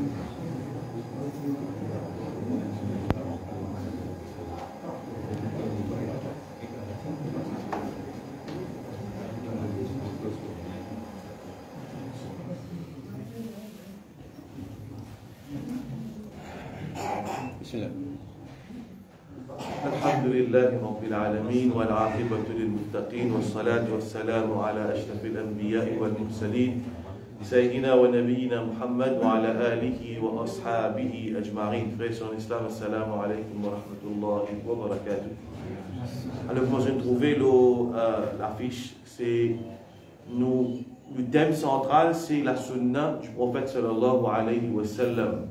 الحمد لله رب العالمين والعاقبة للمتقين والصلاة والسلام على أشرف الأنبياء والمرسلين سيدنا ونبينا محمد وعلى آله وأصحابه أجمعين. Frères sur l'Islam, assalamu alaikum wa rahmatullahi wa barakatuh. Alors, moi j'ai trouvé l'affiche, c'est le thème central, c'est la sunna du prophète sallallahu alayhi wa sallam.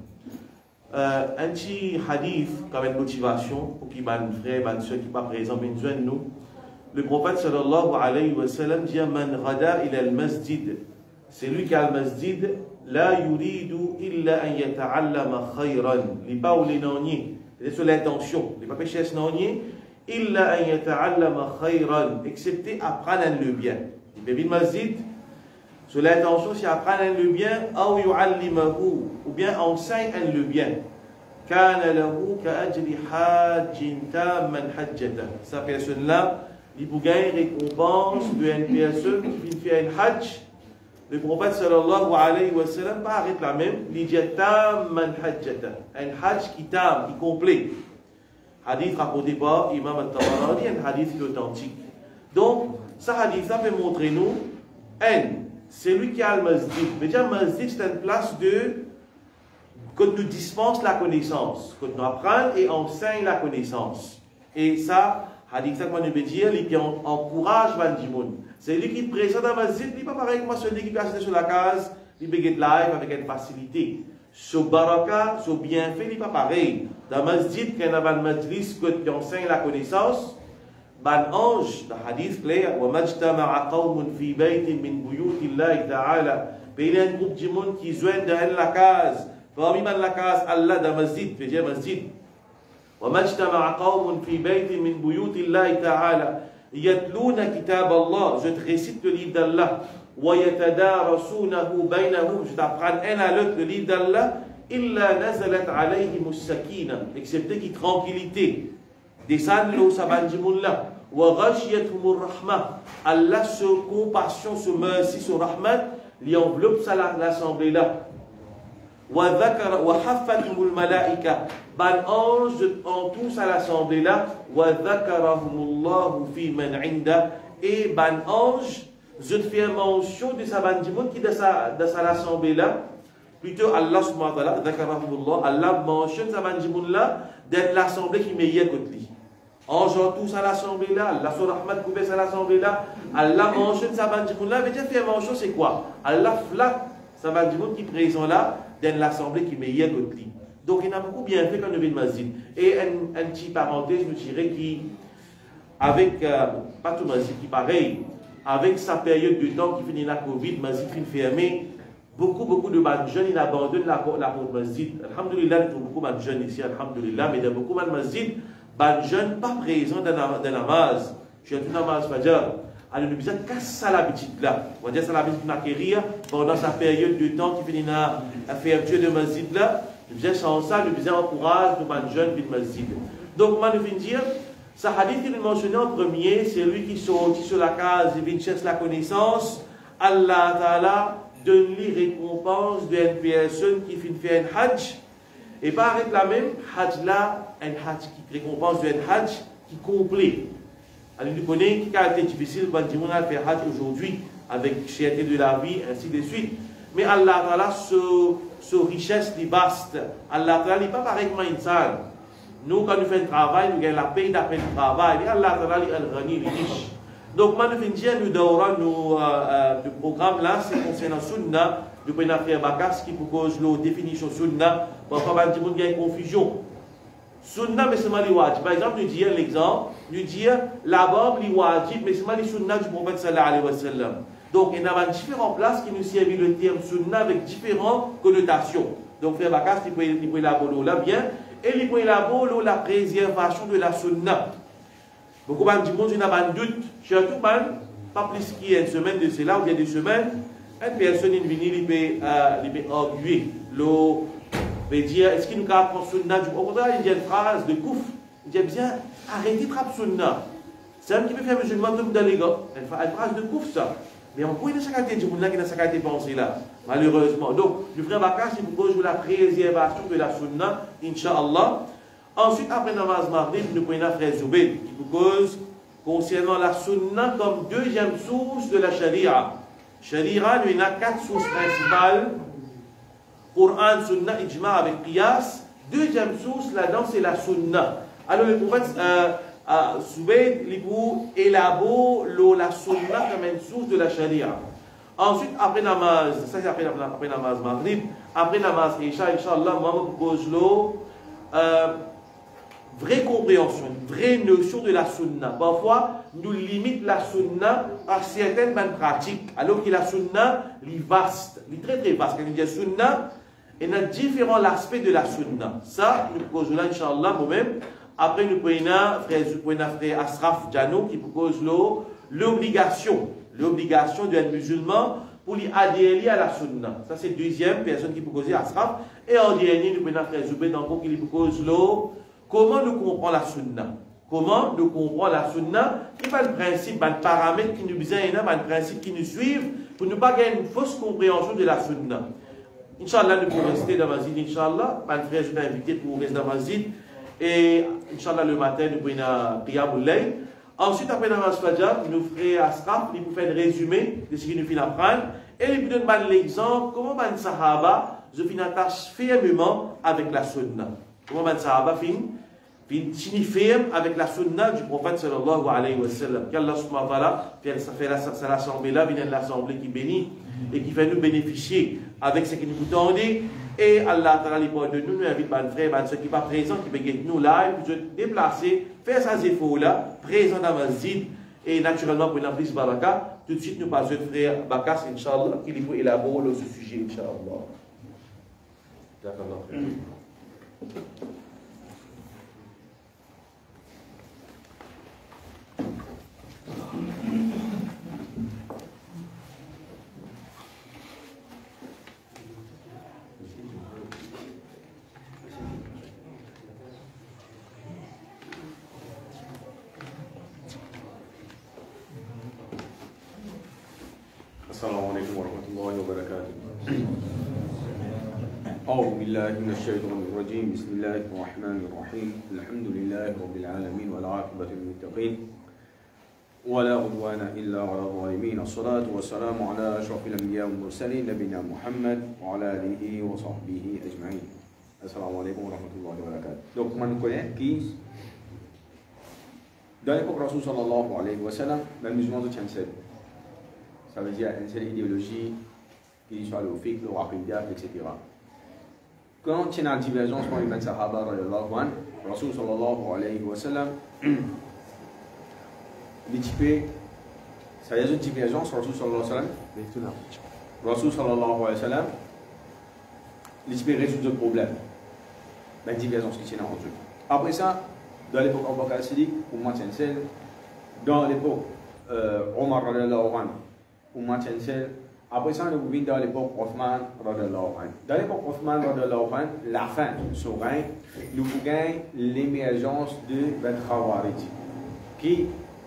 Un petit hadith comme une motivation pour qui ban frère, ban ceux qui pas présents, mais nous. Le prophète sallallahu alayhi wa sallam dit man ghada ila al-masjid, c'est lui qui a le masjid, la yuridu illa an yata'allama khayran, li pas ou les nanier, c'est sur l'intention, les pas péché nanier, illa an yata'allama khayran, excepté apprendre le bien. Il peut venir masjid sur l'intention, c'est apprendre le bien, ou bien enseigne le bien. Kana lahu ka'ajri hajjin tamman hajjata. Cette personne-là, il peut gagner récompense de une personne qui vient faire un hajj. Le prophète sallallahu alayhi wa sallam pas arrête la même, il dit tamman hajjata. Un hajj qui tam, qui complet. Hadith raconté par Imam al-Tabarani, un hadith authentique. Donc, ce hadith-là peut montrer nous, c'est lui qui a le masjid. Mais déjà, le masjid, c'est une place que nous dispense la connaissance, que nous apprenons et enseigne la connaissance. Et ça, hadith, ça qu'on veut dire, il encourage le monde. C'est lui qui présente dans le masjid, il n'est pas pareil que moi, celui qui peut assister sur la case, il peut get live avec une facilité. Ce baraka, ce bienfait, il n'est pas pareil. Dans le masjid, quand on a un majlis qui enseigne la connaissance, ban ange, dans le hadith clair, وَمَجْتَمَعَ قَوْمٌ فِي بَيْتٍ مِّن بُيُوتِ اللَّهِ تَعَالَى. Il y a un groupe de monde qui joignent dans la case. Parmi la case, Allah dans le masjid, fait dire masjid. وَمَجْتَمَعَ قَوْمٌ فِي بَيْتٍ مِّن بُيُوتِ اللَّهِ تَعَالَى يَتْلُونَ كِتَابَ اللَّهِ. Je te récite le livre d'Allah. وَيَتَدَارَسُونَهُ بَيْنَهُم. Je t'apprends un à l'autre le livre d'Allah. إِلَّا نَزَلَتْ عَلَيْهِمُ السَّكِينَةُ. Excepté qui tranquillité. Descend l'eau, ça va dire là. وَغَشِيَتْهُمُ الرَّحْمَةُ. Allah, ce compassion, ce merci, ce rahmat, lui enveloppe l'assemblée là. وَحَفَّتْهُمُ الْمَلَائِكَةُ. Ban ange entoure à l'assemblée là. وَذَكَرَهُمُ اللَّهُ فِي مَنْ عِنْدَهُ. Et ban ange, je te fais mention de sa bandimoun qui est dans sa l'assemblée là. Plutôt Allah subhanahu wa ta'ala, ذَكَرَهُمُ اللَّهُ. Allah mentionne sa bandimoun là dans l'assemblée qui est meilleure que lui. Ange tous à l'assemblée là, Allah sur Rahmat couvert à l'assemblée là, Allah mentionne sa bandimoun là, mais déjà fait mention c'est quoi? Allah flatte sa bandimoun qui est présent là dans l'assemblée qui est meilleure que lui. Donc il a beaucoup bien fait quand on vient de masjid. Et un petit parenthèse, je dirais qui, avec, pas tout masjid qui pareil, avec sa période de temps qui finit la Covid, masjid finit fermé, beaucoup de jeunes ils abandonnent la porte masjid. Alhamdulillah, il y a beaucoup de jeunes ici, alhamdulillah, mais il y a beaucoup de masjid. Les jeunes pas présents dans la namaz. Je suis en namaz fajr. Alors, nous disons, qu'est-ce que l'habitude là? On va dire, c'est l'habitude d'acquérir pendant sa période de temps qui finit à faire Dieu de masjid là. Nous disons, sans ça, nous disons, encourage les jeunes de masjid. Donc, on va nous dire, ce hadith qu'il mentionné en premier, c'est lui qui sortit sur la case, il vient chercher la connaissance. Allah Ta'ala donne lui récompense d'une personne qui finit faire un hajj. Et pas avec la même hajj là, un hajj qui récompense un hajj qui complet. Alors, nous connaissons qui a été difficile quand on a fait hajj aujourd'hui, avec cherté de la vie, ainsi de suite. Mais Allah Ta'ala, ce richesse, est vaste. Allah Ta'ala n'est pas pareil que Insan. Nous, quand nous faisons un travail, nous gagnons la paix d'après le travail. Mais Allah Ta'ala, il est riche. Donc, moi, nous faisons le programme là, c'est concernant Sunna. Nous prenons frère Bakas qui propose la définition Sunna. Parfois, il y a une confusion. Sunna, mais c'est mal wajib. Par exemple, nous disons l'exemple, nous disons la barbe li wajib, mais c'est mal sunna du prophète sallallahu alayhi wa sallam. Donc, il y a différentes places qui nous servent le terme sunna avec différentes connotations. Donc, frère Bakas, il peut élaborer là bien, et il peut élaborer la préservation de la sunna. Beaucoup de gens disent, il y a un doute, surtout, pas plus qu'il y a une semaine de cela, ou bien des semaines, une personne est venue, il peut arguer Mais dire, est-ce qu'il nous apprend sunna? Au contraire, il y a une phrase de kouf. Il dit bien, arrêtez de faire sunna. C'est un petit peu fait musulman de dans les gars. Une phrase de kouf, ça. Mais on peut y avoir des gens qui ont sa pensée là, malheureusement. Donc, le frère Bakar, il propose la préservation de la sunna, Inch'Allah. Ensuite, après namaz maghrib, nous prenons le frère Zoubeid, qui propose concernant la sunna comme deuxième source de la sharia. Sharia, il y a 4 sources principales. Coran, sunna, ijma avec qiyas. Deuxième source là-dedans, c'est la sunna. Alors, le prophète Zoubeid, il élabore la sunna comme une source de la sharia. Ensuite, après namaz, ça c'est après namaz maghrib, après namaz isha, Inch'Allah, moi je propose vraie compréhension, une vraie notion de la sunna. Parfois, nous limitons la sunna à certaines bonnes pratiques, alors que la sunna est vaste, est très très vaste. Quand on dit sunna, il y a différents aspects de la sunna. Ça, nous proposons là, Inch'Allah, moi-même. Après, nous prenons frère Asraf Djano qui propose l'obligation d'un musulman pour lui adhérer à la sunna. Ça, c'est la deuxième personne qui propose Asraf. Et en dernier, nous prenons frère Zoubeid qui lui propose comment nous comprenons la sunna. Comment nous comprenons la sunna? Il y a un principe, un paramètre qui nous besoin, un principe qui nous suivent pour ne pas gagner une fausse compréhension de la sunna. Inch'Allah, nous pouvons rester dans la masjid, Inch'Allah. Mon frère, je t'ai invité pour rester dans la masjid. Et Inch'Allah, le matin, nous prenons Qiyamul Layl. Ensuite, après Namaz Fajr, nous ferons Asraf, nous faire un résumé de ce qu'il nous fait apprendre. Et nous donnons l'exemple, comment les Sahaba se font attacher fermement avec la sunna. Comment les Sahaba finissent ferme avec la sunna du prophète sallallahu alayhi wa sallam. Qu'Allah subhanahu wa ta'ala fait l'assemblée là, vient l'assemblée qui bénit et qui fait nous bénéficier avec ce qui nous tendent. Et Allah ta'ala de nous invite mes frères, ceux qui ne sont pas présents, qui veulent nous là, et puis se déplacer, faire ces efforts-là, présents dans la masjid, et naturellement pour une plus baraka. Tout de suite, nous passons le frère Bakas, Inch'Allah, qui peut élaborer ce sujet, Inch'Allah. D'accord, frère. السلام عليكم ورحمة الله وبركاته. أعوذ بالله من الشيطان الرجيم. بسم الله الرحمن الرحيم. الحمد لله رب العالمين والعاقبة للمتقين ولا عدوان إلا على الظالمين. الصلاة والسلام على أشرف الأنبياء والمرسلين نبينا محمد وعلى آله وصحبه أجمعين. السلام عليكم ورحمة الله وبركاته. Donc, on connaît qui dans l'époque Rasul sallallahu alayhi wa sallam, les musulmans de Tchansel. Ça veut dire une seule idéologie, qui soit le fiqh, le aqidah, etc. Quand il y a une divergence parmi les Sahaba, Rasul sallallahu alayhi wa sallam, ça y a une divergence, Rasul sallallahu alayhi wa sallam, Rasul sallallahu alayhi wa sallam, il résout le problème, la divergence qui est entre eux. Après ça, dans l'époque Abu Bakr as-Siddiq, pour moi, dans l'époque Omar radiallahu anhu, pour moi, après ça, nous vivons dans l'époque Othman radiallahu anhu. Dans l'époque Othman radiallahu anhu, la fin de son règne, nous gagnons l'émergence de Ben Khawarij, qui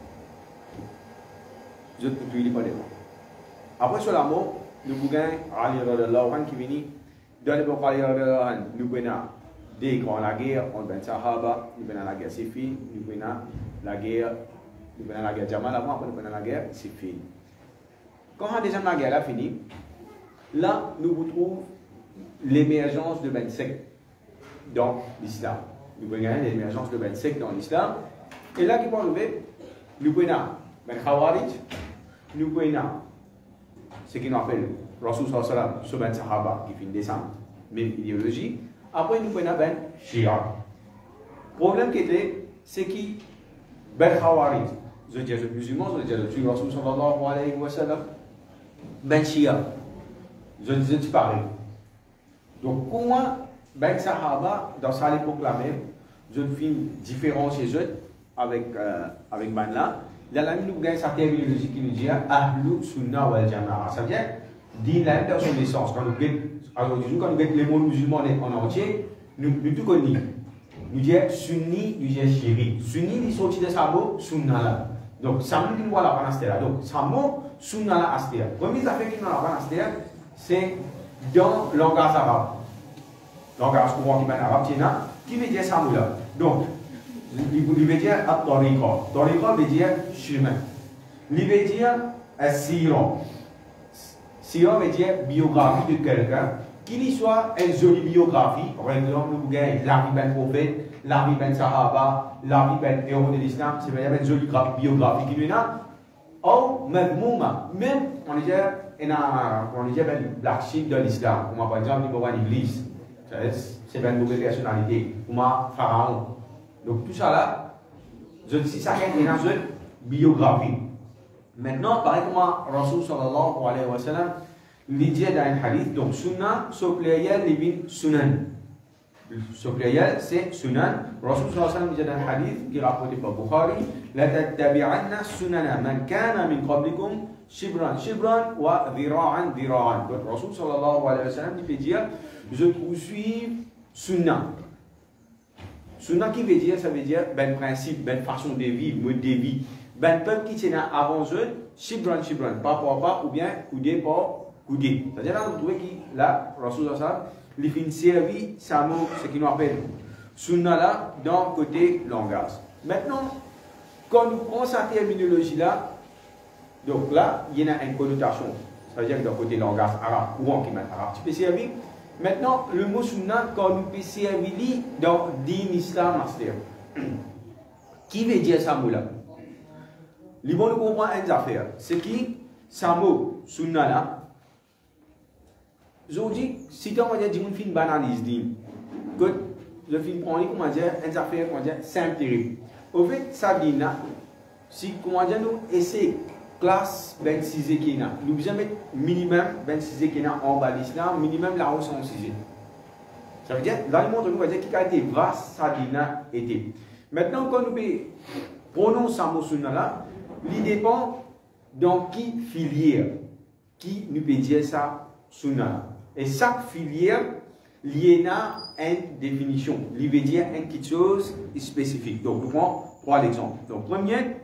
je ne peux pas dire. Après cela, nous gagnons Ali radiallahu anhu qui vient. Dans l'époque Ali radiallahu anhu, nous gagnons dès qu'on a la guerre entre Ben Sahaba, nous gagnons la guerre Siffin, nous gagnons la guerre Jamal avant, après nous gagnons la guerre Siffin. Quand la guerre a fini, là, nous retrouvons l'émergence de Ben sectes dans l'islam. Nous voyons l'émergence de Ben sectes dans l'islam. Et là, qui peut arriver, nous voyons Ben Khawarij, nous voyons ce qu'on appelle Rasul sallallahu alayhi wa sallam, ce Ben Sahaba qui finit descendre, même idéologie. Après, nous voyons Ben Shia. Le problème qui était, c'est que Ben Khawarij, je veux dire le musulman, je veux dire le Rasul sallallahu alayhi wa sallam, Ben Shia, je dis pareil. Donc, comment Ben Sahaba, dans cette époque-là même, je fais une différence chez eux avec Ben là. Là, nous avons une terminologie qui nous dit Ahlu Sunnah wal Jama'a. Ça veut dire dit la même personne d'essence. Quand nous regardons les mondes musulmans en entier, nous tout connaissons. Nous disons sunni, nous disons shiri. Sunni, il sorti de sa mot, sunna là. Donc, ça nous dit voilà, panastéra. Donc, sa mot, sunna là, astéra. Première affaire qui nous a panastéra, c'est dans le langage arabe. Langage courant qui est arabe, qui veut dire ça mot là. Donc, il veut dire at-tariqa. Tariqa veut dire chemin. Il veut dire sira. Sira veut dire biographie de quelqu'un. Qu'il soit une jolie biographie, par exemple, nous avons la vie d'un prophète, la vie d'un sahaba, la vie d'un héros de l'islam, c'est vraiment une jolie biographie qui nous a. Ou même, on dit black sheep de l'islam, comme par exemple, nous avons l'Église, c'est une nouvelle personnalité, comme Pharaon. Donc tout ça là, je dis ça qui est dans une biographie. Maintenant, pareil comme Rasul sallallahu alayhi wa sallam, l'idée d'un hadith, donc sunnah, sur pluriel, les sunan. Sur pluriel, c'est sunan. Rasul sallallahu alayhi wa sallam dit d'un hadith qui est rapporté par Bukhari, la tattabi'anna sunana man kana min qablikum shibran shibran wa dhira'an dhira'an. Donc Rasul sallallahu alayhi wa sallam dit dire, je poursuis sunnah. Sunnah qui veut dire, ça veut dire ben principe, ben façon de vivre, mode de vie. Ben peuple qui tient avant eux, shibran shibran, pas pour pas, ou bien coudé pour coudé. C'est-à-dire là, vous trouvez que là, Rasul sallallahu alayhi wa sallam, il fait servi ça mot, ce qu'il nous appelle sunnah là, dans le côté langage. Maintenant, quand nous prenons cette terminologie là, donc là, il y a une connotation. C'est-à-dire que dans le côté langage arabe, courant qui est arabe, tu peux servir. Maintenant, le mot sunnah, quand nous peut servir dans l'islam, qui veut dire ça mot là? Les bons nous comprennent une affaire. C'est qui, ça mot, sunnah là, je vous dis, si on va dire, on fait une banalise, que je fais comment dire, une affaire, comment dire, simple, terrible. Au fait, ça dit là, si, comment dire, nous essayons, classe 26 qui est là, nous devons mettre minimum 26 qui est là en bas de l'islam, minimum la hausse en 6. Ça veut dire, dans le monde, nous va dire qu'il a été vaste, ça dit là, était. Maintenant, quand nous prononçons ce mot sunnah là, il dépend dans qui filière, qui nous peut dire ça sunnah. Et chaque filière, il y a une définition. Il veut dire quelque chose spécifique. Donc, nous prenons trois exemples. Donc, premier,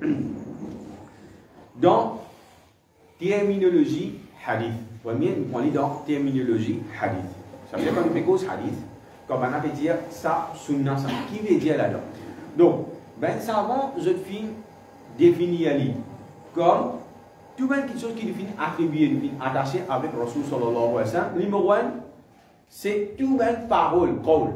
dans terminologie hadith. Premier, nous prenons dans terminologie hadith. Ça veut dire quand nous faisons cause hadith, comme on peut dire ça, sunnah, ça. Qui veut dire là-dedans? Donc, ben savant, je finis définir comme tout bien quelque chose qui nous finit attribué, nous finit attaché avec Rasul sallallahu alayhi wa sallam. Numéro 1, c'est tout bien parole, qawl.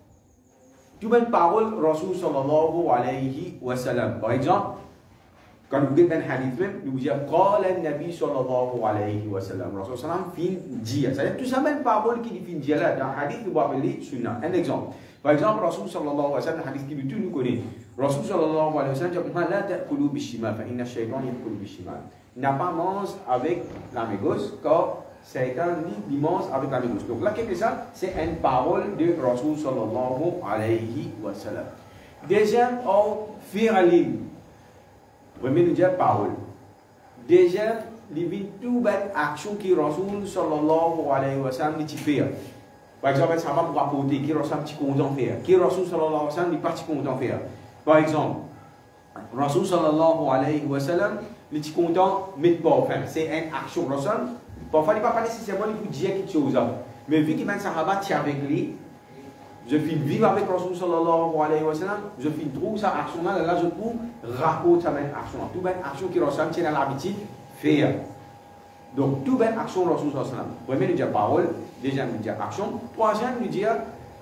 Tout bien parole Rasul sallallahu alayhi wa sallam. Par exemple, quand vous dites un hadith même, nous disons qala an-nabi sallallahu alayhi wa sallam. Rasul sallam fin dire. C'est-à-dire tout ça même parole qui finit dire là dans hadith nous appeler sunnah. Un exemple. Par exemple, Rasul sallallahu alayhi wa sallam, hadith qui nous connaît. Rasul sallallahu alayhi wa sallam dit la ta'kulu bishimal fa inna ash-shaytan ya'kulu bishimal. N'a pas mangé avec la main gauche, car Satan lui mange avec la main gauche. Donc là, qu'est-ce que ça? C'est une parole de Rasul sallallahu alayhi wa sallam. Deuxième, fi'alin. Premier, nous disons parole. Deuxième, il y a toute action qui Rasul sallallahu alayhi wa sallam dit faire. Par exemple, ça va pour rapporter qui Rasul petit content faire. Qui Rasul sallallahu alayhi wa sallam dit pas petit content faire. Par exemple, Rasul sallallahu alayhi wa sallam les petits contents mettent pas enfin. C'est une action. Parfois, il n'est pas nécessairement pour dire quelque chose. Mais vu qu'il m'a dit Sahaba, tiens avec lui, je finis vivre avec Rasul sallallahu alayhi wa sallam, je finis trouver sa action là, là je trouve rapporter sa même action. Tout bien action qui Rasul tient à l'habitude faire. Donc, tout bien action Rasul sallallahu alayhi wa sallam. Premier, nous dit parole. Deuxième, nous dit action. Troisième, nous dit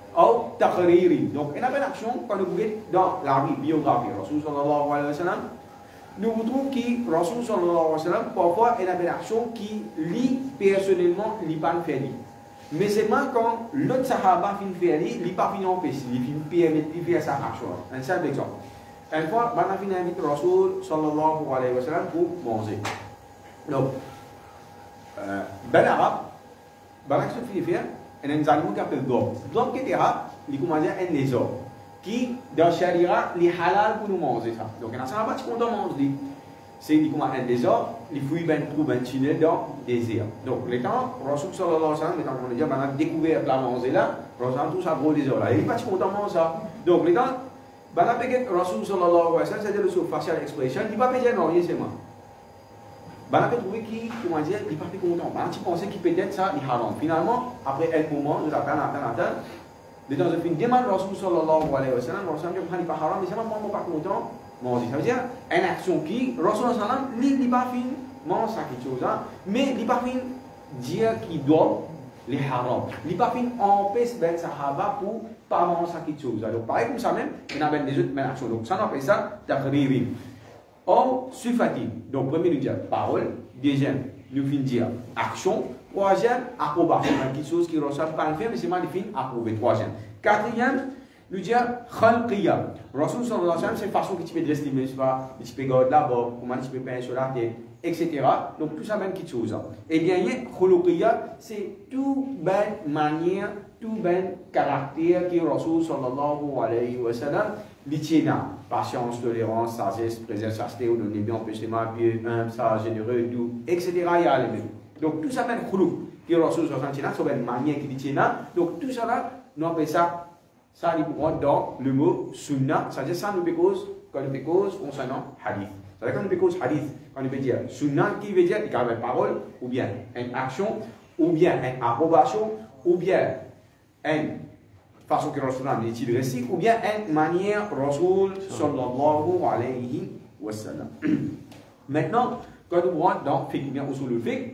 taqriri. Donc, il y a une action quand nous voulons dans la biographie Rasul sallallahu alayhi wa sallam. Nous retrouvons que Rasul sallallahu alayhi wa sallam, parfois, il y a une action qui, lui, personnellement, il n'a pas fait. Mais seulement quand l'autre sahaba finit faire, il n'a pas fini en péché, il finit de faire sa action. Un simple exemple. Une fois, on a fini d'inviter Rasul sallallahu alayhi wa sallam pour manger. Donc, ben arabe, ben action finit faire, il y a un animal qui s'appelle Dom. Dom qui est arabe, il commence à un lézard. Qui, dans le Sharia, est halal pour nous manger ça. Donc, il y a un sahaba qui compte manger. c'est comme un désert, les fruits ben trouvent un tunnel dans le désert. Donc, les temps, Rasul sallallahu alayhi wa sallam, les temps qu'on a dit, on a découvert la manger là, Rasul tout ça gros désert là. Il n'est pas content de ça. Donc, les temps, ben la péguette Rasul sallallahu alayhi wa sallam, c'est-à-dire le facial expression, il ne va pas dire non, c'est moi. Ben la trouvé qui, comment dire, il n'est pas content. Ben tu pensais qu'il peut-être ça, il haram. Finalement, après un moment, je l'attends. Les temps, je fais une demande Rasul sallallahu alayhi wa sallam, Rasul dit, il n'est pas haram, mais c'est moi, pas content. Ça veut dire une action qui, Rasul sallam, il n'est pas fin, mange ça quelque chose, mais il n'est pas fin dire qu'il doit les haram. Il n'est pas fin empêcher les sahaba pour pas manger ça quelque chose. Donc pareil comme ça même, il y a des autres actions. Donc ça on appelle ça taqririn. Or, suffati. Donc premier nous dit parole, deuxième nous fin dire action, troisième approbation. Quelque chose qui Rasul pas faire, mais c'est mal fin approuver. Troisième. Quatrième, nous dire khalqiya. Rasul sallallahu alayhi wa sallam, c'est une façon que tu peux dresser, tu peux garder là-bas, comment tu peux peindre sur la tête, etc. Donc tout ça même quelque chose. Et bien, khuluqiya, c'est tout ben manière, tout ben caractère que Rasul sallallahu alayhi wa sallam dit. Patience, tolérance, sagesse, présence, chasteté, donner bien, empêchement, pieux, humble, sage, généreux, doux, etc. Il y a les mêmes. Donc tout ça même khuluq que Rasul sallallahu alayhi wa sallam, c'est une manière qui dit. Donc tout ça là, nous appelons ça. Ça, il rentre dans le mot sunnah, c'est-à-dire ça nous cause quand nous cause concernant hadith. C'est-à-dire quand nous cause hadith, quand nous peut dire sunnah qui veut dire une parole, ou bien une action, ou bien une approbation, ou bien une façon que Rasul a dit de récit, ou bien une manière Rasul sallallahu alayhi wa sallam. Maintenant, quand nous rentrons dans fiqh, bien usul al-fiqh,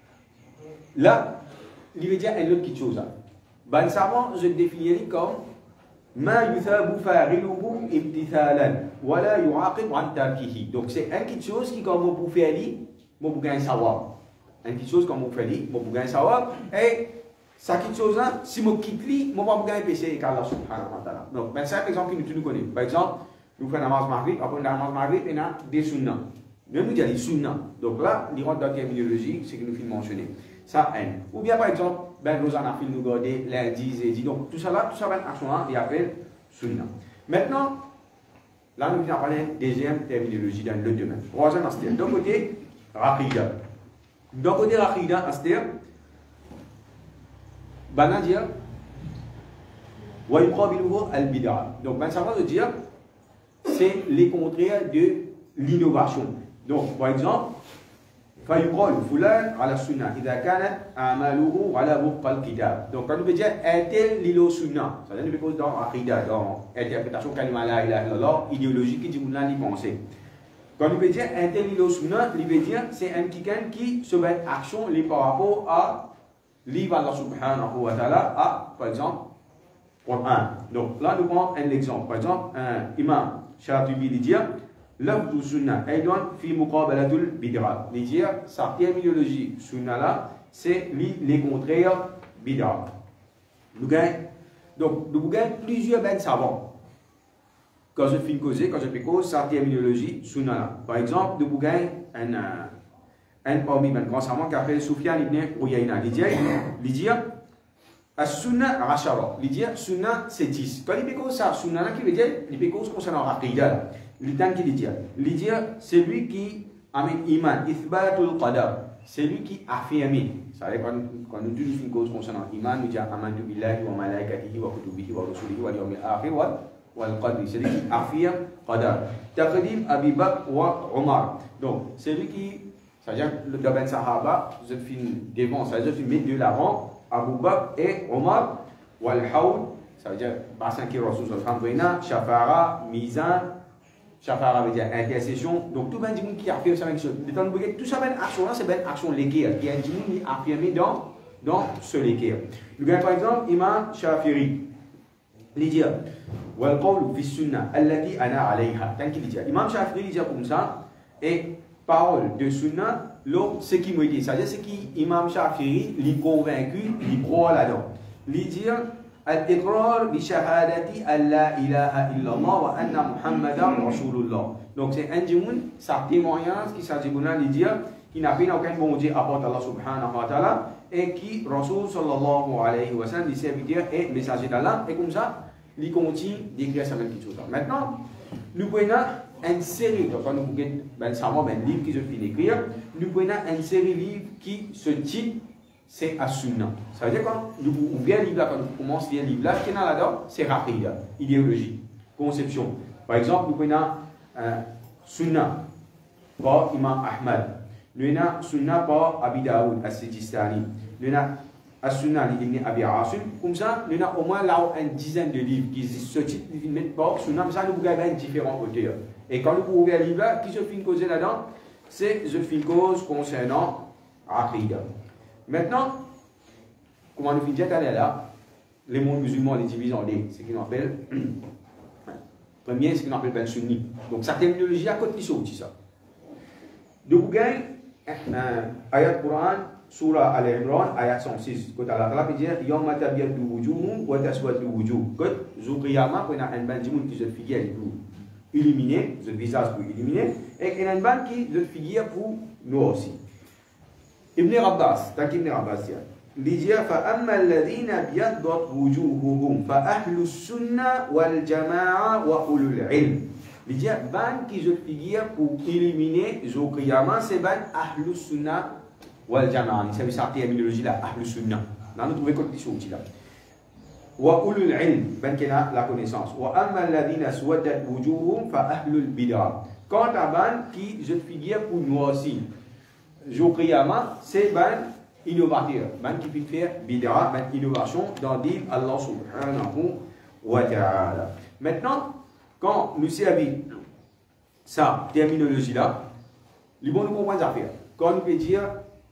là, il veut dire une autre petite chose. Ben, savant, je le définirai comme ما يثاب فاعله امتثالا ولا يعاقب عن تركه. Donc c'est une petite chose qui comme vous faire moi vous gagnez savoir. Une petite chose comme vous faire moi vous gagnez savoir et ça petite chose là si moi quitte lui moi vous gagnez péché avec Allah subhanahu wa ta'ala. Donc ben c'est un exemple que nous connaissons. Par exemple, nous faisons namaz maghrib, après la namaz maghrib il y a des sunnah. Même nous disons les sunnah. Donc là, il rentre dans la terminologie, c'est que nous finissons mentionner. Ça un. Ou bien par exemple ben nous en afil nous garder lundi, jeudi. Donc tout ça là, tout ça va être action là, il appelle sunnah. Maintenant, là nous allons parler deuxième terminologie dans le domaine. Troisième aspect. D'un côté, raqida. D'un côté raqida, aspect, ben on dire, wa yuqabiluhu al-bid'a. Donc ben ça veut dire, c'est les contraires de l'innovation. Donc par exemple, فيقال فلان على السنة إذا كانت أعماله على وفق الكتاب. Donc quand on veut dire un tel lilo sunna, ça veut dire que dans aqidah, dans interprétation kalima la ilaha illallah, idéologie qui dit qu'on a dit penser. Quand on veut dire un tel lilo sunna, il veut dire c'est un quelqu'un qui se met en action par rapport à l'ivre Allah subhanahu wa ta'ala à par exemple Coran. Donc là nous prenons un exemple. Par exemple un imam Shatibi dit لفظ السنة أيضا في مقابلة البدعة. C'est-à-dire sa terminologie sunna là, c'est les contraires bid'a. Donc nous gagnons plusieurs ben savants. Quand je fais causer, quand je fais cause, sa terminologie sunna là. Par exemple, nous gagnons un parmi les grands savants qui s'appelle Sufyan ibn Uyayna. Il dit as-sunna ashara. Il dit sunna c'est 10. Quand il fait cause ça, sunna là qui veut dire il fait cause concernant l'aqidah. C'est lui qui amène iman, ithbatul qadar, c'est lui qui affirme. Ça veut dire quand nous disons une cause concernant iman, nous disons amantu billahi wa malaikatihi wa kutubihi wa rusulihi wa yawmil akhir wal qadri. C'est lui qui affirme qadar. Taqdim Abi Bakr wa Omar. Donc c'est lui qui, c'est-à-dire le domaine sahaba, je finis devant, ça veut dire je mets de l'avant Abu Bakr et Omar wal hawl, ça veut dire bassin qui Rasul sallallahu alayhi wa sallam, shafara, mizan. Shafara veut dire intercession. Donc tout le monde qui affirme ça avec ce. Tout ça, action là, c'est une action léguée qui est affirmée dans ce légué. Nous avons par exemple Imam Shafiri. Il dit wal qawlu fi sunnah allati ana alayha. Tant qu'il dit Imam Shafiri dit comme ça et parole de sunnah, ce qui me dit, c'est-à-dire ce qui Imam Shafiri est convaincu, il croit là-dedans. Il dit الإقرار بشهادة أن لا إله إلا الله وأن محمدا رسول الله. Donc c'est un djimoun, sa témoignage qui s'agit de dire qu'il n'a pas aucun bon Dieu à part Allah subhanahu wa ta'ala et qui Rasul sallallahu alayhi wa sallam, les serviteurs et messager d'Allah et comme ça, il continue d'écrire sa même chose. Maintenant, nous prenons insérer, donc quand nous avons un livre qui je finis d'écrire, nous prenons une série de livres qui se titre c'est As-Sunnah. Ça veut dire quand nous ouvrons un livre là, quand nous commençons à lire un livre là, ce qui est là-dedans, c'est Aqida, idéologie, conception. Par exemple, nous prenons Sunnah par Imam Ahmad, nous avons Sunnah par Abi Daoud As-Sijistani, nous avons As-Sunnah d'Ibn Abi Asim. Comme ça, nous avons au moins là une dizaine de livres qui se titrent par Sunnah. Comme ça, nous avons différents auteurs. Et quand nous ouvrons un livre là, qui se fait une cause là-dedans, c'est je fais une cause concernant Aqida. Maintenant, comment nous finissons là, les mondes musulmans les divisent en deux. C'est ce qu'on appelle, premier, c'est ce qu'on appelle ben sunni. Donc, sa terminologie à côté de ça. Donc, vous gagnez ayat Quran, surah Al-Imran, ayat 106. Quand Allah peut dire, Yawma tabyaddu wujuhum wa taswaddu wujuh. Quand jour qiyamah, quand on a un bandit qui se figure pour éliminer, le visage pour éliminer, et il y a un bandit qui se figure pour nous aussi. Ibn Abbas, Ibn Abbas, il dit فَأَمَّا الَّذِينَ بِيَضَّتْ وُجُوهُهُمْ فَأَهْلُ السُّنَّةِ وَالْجَمَاعَةِ وَأُولُو الْعِلْمِ. Il dit ban qui se figure pour éliminer jour qiyamah, c'est ban Ahlu Sunnah wal Jama'a. Ça veut dire la terminologie là, Ahlu Sunnah. Là nous trouvons côté chose là. وَأُولُو الْعِلْمِ, ban qui a la connaissance. وَأَمَّا الَّذِينَ سُوَدَّتْ وُجُوهُمْ فَأَهْلُ الْبِدْعَةِ. Quant à ban qui se figure pour nous aussi. Jour Qiyamah, c'est ben innovateur, ben qui peut faire bid'a, ben innovation dans le livre Allah subhanahu wa ta'ala. Maintenant, quand nous servons sa terminologie là, les bons nous comprennent affaire. Quand nous peut dire,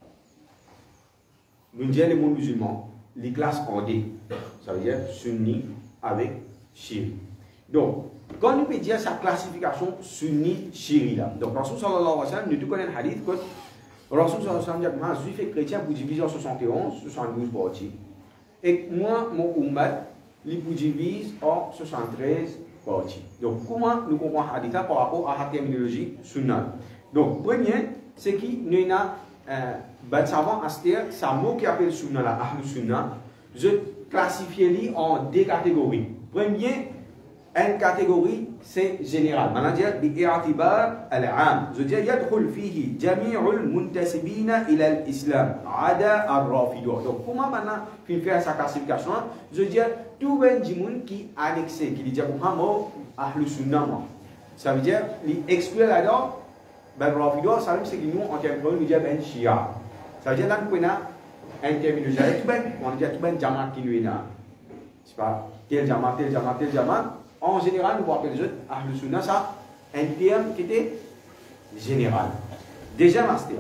nous disons les mondes musulmans, les classes en D, ça veut dire sunni avec shiri. Donc, quand nous peut dire sa classification sunni-shiri là, donc Rasul sallallahu alayhi wa sallam, nous connaissons un hadith que Rasul sallallahu alayhi wa sallam dit, juif et chrétien pour diviser en 71, 72 parties. Et moi, mon ummat, il pour divise en 73 parties. Donc, comment nous comprenons le hadith par rapport à la terminologie sunnah? Donc, premier, c'est qu'il y a un savant astér, c'est un mot qui appelle sunnah, la ahlus sunnah. Je classifie en deux catégories. Premier, une catégorie, c'est général. Maintenant, bi'i'tibar al-'am. Je dis, yadkhul fihi jami'ul muntasibina ila al-islam, ada ar-rafidwa. Donc, comment maintenant faire sa classification? Je dis, tout le monde qui est annexé, qui dit, Muhammad, ahlus sunnah, ça veut dire, il exclut là-dedans, ben, rafidwa, ça veut dire que nous, en termes de nous dit, ben, shia. Ça veut dire, là, nous avons un terminologie. On dit, tout le jamaat qui nous est là. C'est pas, tel jamaat, tel jamaat, tel jamaat. En général, nous appelons les autres Ahlus Sunnah, ça, un terme qui était général. Deuxième aspect,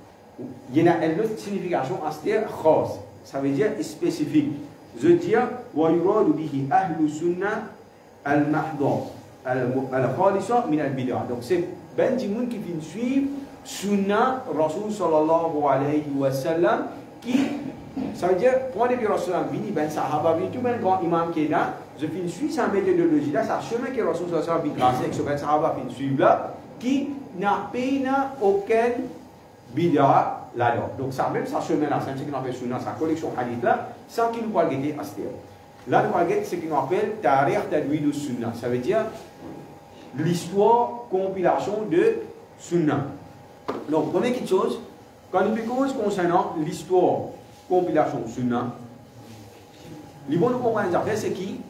il y a une autre signification, aspect khas, ça veut dire spécifique. Je dis, wa yuradu bihi Ahlus Sunnah al-mahdha, al-khalisa min al-bid'ah. Donc c'est ben du monde qui vient suivre Sunnah Rasul sallallahu alayhi wa sallam, qui, ça veut dire, pour les Rasul vini ben sahaba, vini tout ben grand imam qui est là. Je finis suivre sa méthodologie là, c'est chemin que Rasul sallallahu alayhi wa sallam tracé, que ce ben sahaba fin suivre là, qui n'a pas aucun bid'a là-dedans. Donc ça même ça chemin là, c'est ce qu'on appelle sunnah, sa collection hadith là, sans qu'il nous parle de astér. Là nous parle de ce qu'on appelle tarikh tadwid sunnah. Ça veut dire l'histoire compilation de sunnah. Donc première petite chose, quand nous cause concernant l'histoire compilation sunnah, les bons nous comprendre après c'est qui?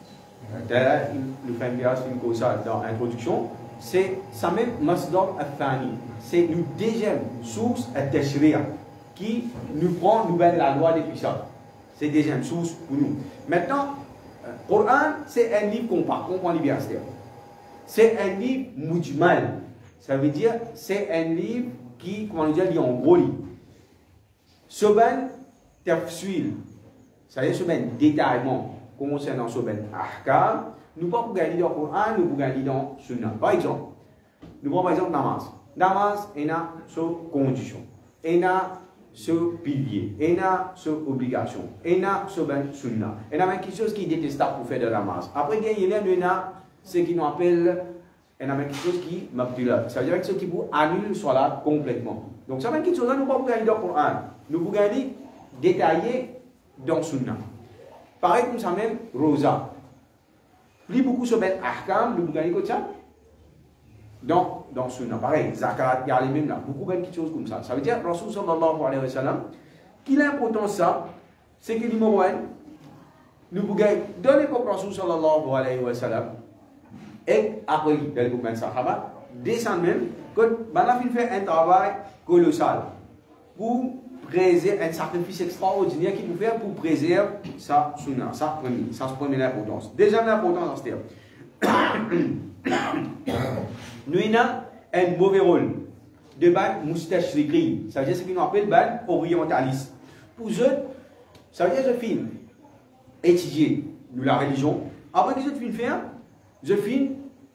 Le frère une cause dans l'introduction, c'est ça même masdar al-thani, c'est une deuxième source al-tashri' qui nous prend nouvelle la loi depuis ça. C'est la deuxième source pour nous. Maintenant, le Coran, c'est un livre comprend bien. C'est un livre mujmal. Ça veut dire, c'est un livre qui, comment on dit, il y a en gros livre. Ce ben tafsir, ça veut dire ce ben détaillement concernant ce ben ahkam, nous ne pouvons pas gagner dans le Coran, nous pouvons gagner dans le Sunnah. Par exemple, nous prenons par exemple namaz. Namaz, il y a ce condition, il y a ce pilier, il y a ce obligation, il y a ce ben Sunnah. Il y a quelque chose qui est détestable pour faire de namaz. Après, il y a ce qui nous appelle, il y a quelque chose qui est mabdula. Ça veut dire ce qui vous annule soit là complètement. Donc, ça veut dire quelque chose là, nous ne pouvons pas gagner dans le Coran. Nous pouvons gagner détaillé dans le Sunnah. Pareil comme ça même, Rosa. Plus beaucoup se mettent ahkam, nous gagnons comme ça. dans Sunna. Pareil, zakat, il y a les mêmes là. Beaucoup de choses comme ça. Ça veut dire, Rasul sallallahu alayhi wa sallam, qu'il est important ça, c'est que numéro 1, nous pouvons, dans l'époque Rasul sallallahu alayhi wa sallam, et après, dans l'époque de Sahaba, descend même, que Bana fait un travail colossal pour préserver un sacrifice extraordinaire qu'il peut faire pour préserver sa sunna. Ça, c'est la première importance. Deuxième importance, c'est nous avons un mauvais rôle de ban moustachriqi. Ça veut dire ce qu'on appelle ban orientaliste. Pour eux, ça veut dire que je finis étudier la religion. Après que je finis faire, je finis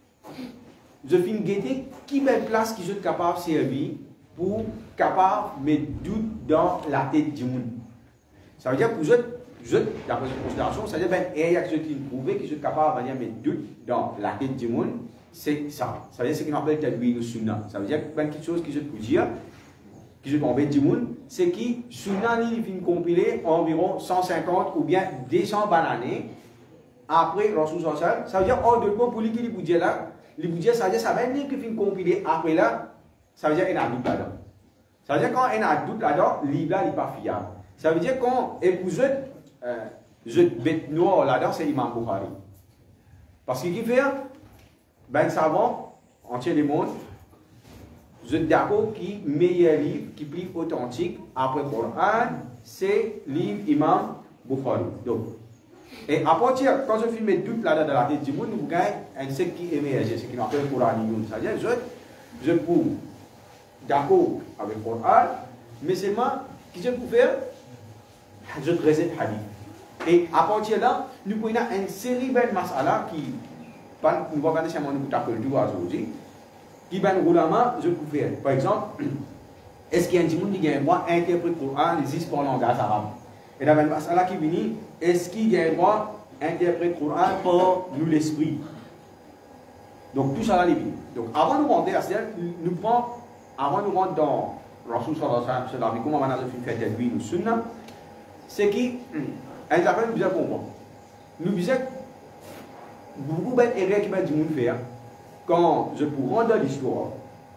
guetter qui belle place qui sont capable de servir pour capable de mettre doute dans la tête du monde. Ça veut dire que vous êtes, d'après cette considération, ça veut dire qu'il y a quelque chose qui prouve qu'ils sont capables de mettre doute dans la tête du monde. C'est ça. Ça veut dire ce qu'on appelle Tadwin ou Sunna. Ça veut dire qu'il y a quelque chose qui se peut dire, qui se peut en du monde, c'est que Sunna, il finit compiler environ 150 ou bien 200 bananes après Rasul sallallahu alayhi wa sallam. Ça veut dire, de quoi pour lui qui vous dit là, les budgets, ça veut dire ça va dire qu'il finit compiler après là, ça veut dire qu'il y a un doute là-dedans. Ça veut dire quand il y a un doute là-dedans, l'île là n'est pas fiable. Ça veut dire quand épousez je bête noir là-dedans, c'est Imam Bukhari. Parce qu'il fait ben savant, entier du monde, je suis d'accord qui meilleur livre, qui plus authentique après le Coran, c'est le livre Imam Bukhari. Donc, et à partir, quand je filme doute là-dedans dans la tête du monde, nous gagnons un ce qui émerge, ce qui appelle le Coran. C'est-à-dire, je peux d'accord avec le Coran, mais c'est moi qui je peux faire, je présente hadith. Et à partir de là, nous pouvons avoir une série de masala qui, nous va regarder si nous tapons le doigt aujourd'hui, qui ben roulement, je peux faire. Par exemple, est-ce qu'il y a un monde qui a un droit d'interpréter le Coran, les par langage arabe? Et dans une masala qui vient, est-ce qu'il y a un droit d'interpréter le Coran par nous l'esprit? Donc tout ça là, les vignes. Donc avant de rentrer à ce nous prenons, avant de rentrer dans Rasul sallallahu alayhi wa sallam, comment on a fait Tadwin ou Sunna, c'est qui, un affaire nous disons comprendre. Nous disons beaucoup d'erreurs qui va du monde faire. Quand je pour rendre l'histoire,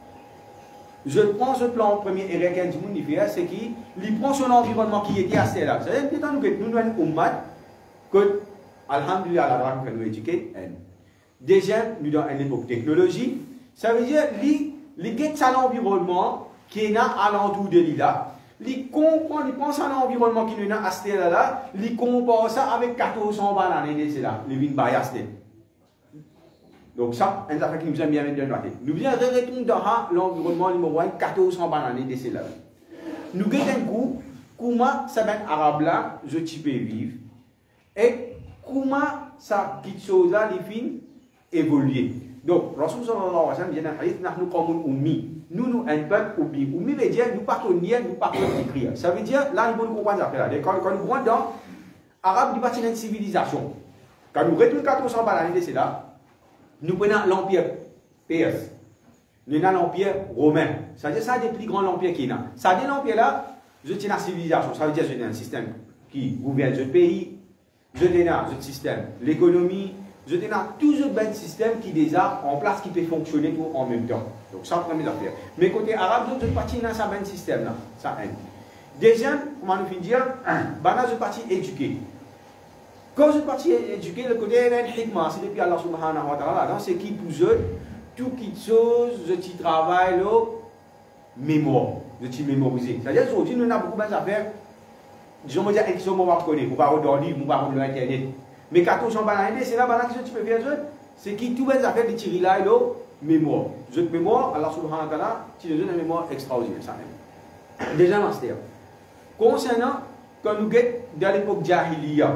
je prends ce plan, premier erreur qu'un du monde fait, c'est qu'il prend son environnement qui était à ce là. C'est-à-dire que nous avons une ummat que, alhamdulillah, la droite que nous éduquons. Deuxième, nous dans une époque de technologie, ça veut dire les guettes à l'environnement qui est là à l'entour de l'île-là. Il comprend, il pense à l'environnement qui est là à ce là, il compare ça avec 1400 bananes, c'est là, les vignes bayassées. Donc ça, un affaire qui nous aime bien mettre dans la tête. Nous bien retourner dans l'environnement numéro 1, 1400 bananes, c'est là. Nous gagnons un coup, comment ça va être arabe là, je type vivre, et comment ça, petite chose là, les films, évoluer. Donc, Rasul sallallahu alayhi wa sallam dit dans le hadith, nous sommes ummi. Nous, un peuple oubli. Ummi veut dire, nous partons lire, nous partons écrire. Ça veut dire, là, nous comprenons ça. Quand nous rentrons dans l'arabe, nous partons dans une civilisation. Quand nous retournons 400 bananes, c'est là, nous prenons l'empire perse. Nous avons l'empire romain. Ça veut dire, ça a des plus grands empires qu'il y a. Ça veut dire, l'empire là, je tiens la civilisation. Ça veut dire, je tiens un système qui gouverne ce pays. Je tiens un système, l'économie. Je tiens tout ce bon système qui est déjà en place, qui peut fonctionner tout en même temps. Donc, ça, première affaire. Mais côté arabe, je ne partie dans ce bon système là. Ça, un. Deuxième, comment nous finir dire, je suis parti éduquer. Quand je suis parti éduquer, le côté hikmah, c'est depuis Allah subhanahu wa ta'ala, c'est qui pour eux, tout qui chose, je travaille là, mémoire, je mémoriser. C'est-à-dire aujourd'hui, nous avons beaucoup d'affaires, disons, on va dire, qui sont on va connaître, on va regarder, on va regarder l'internet. Mais 1400 bananes, c'est là que tu peux faire, c'est qui tout les affaires de tirer là, mémoire. Je mémoire, Allah subhanahu wa ta'ala, tu donnes une mémoire extraordinaire, ça même. Déjà, master. Concernant, quand nous sommes dans l'époque Jahiliya,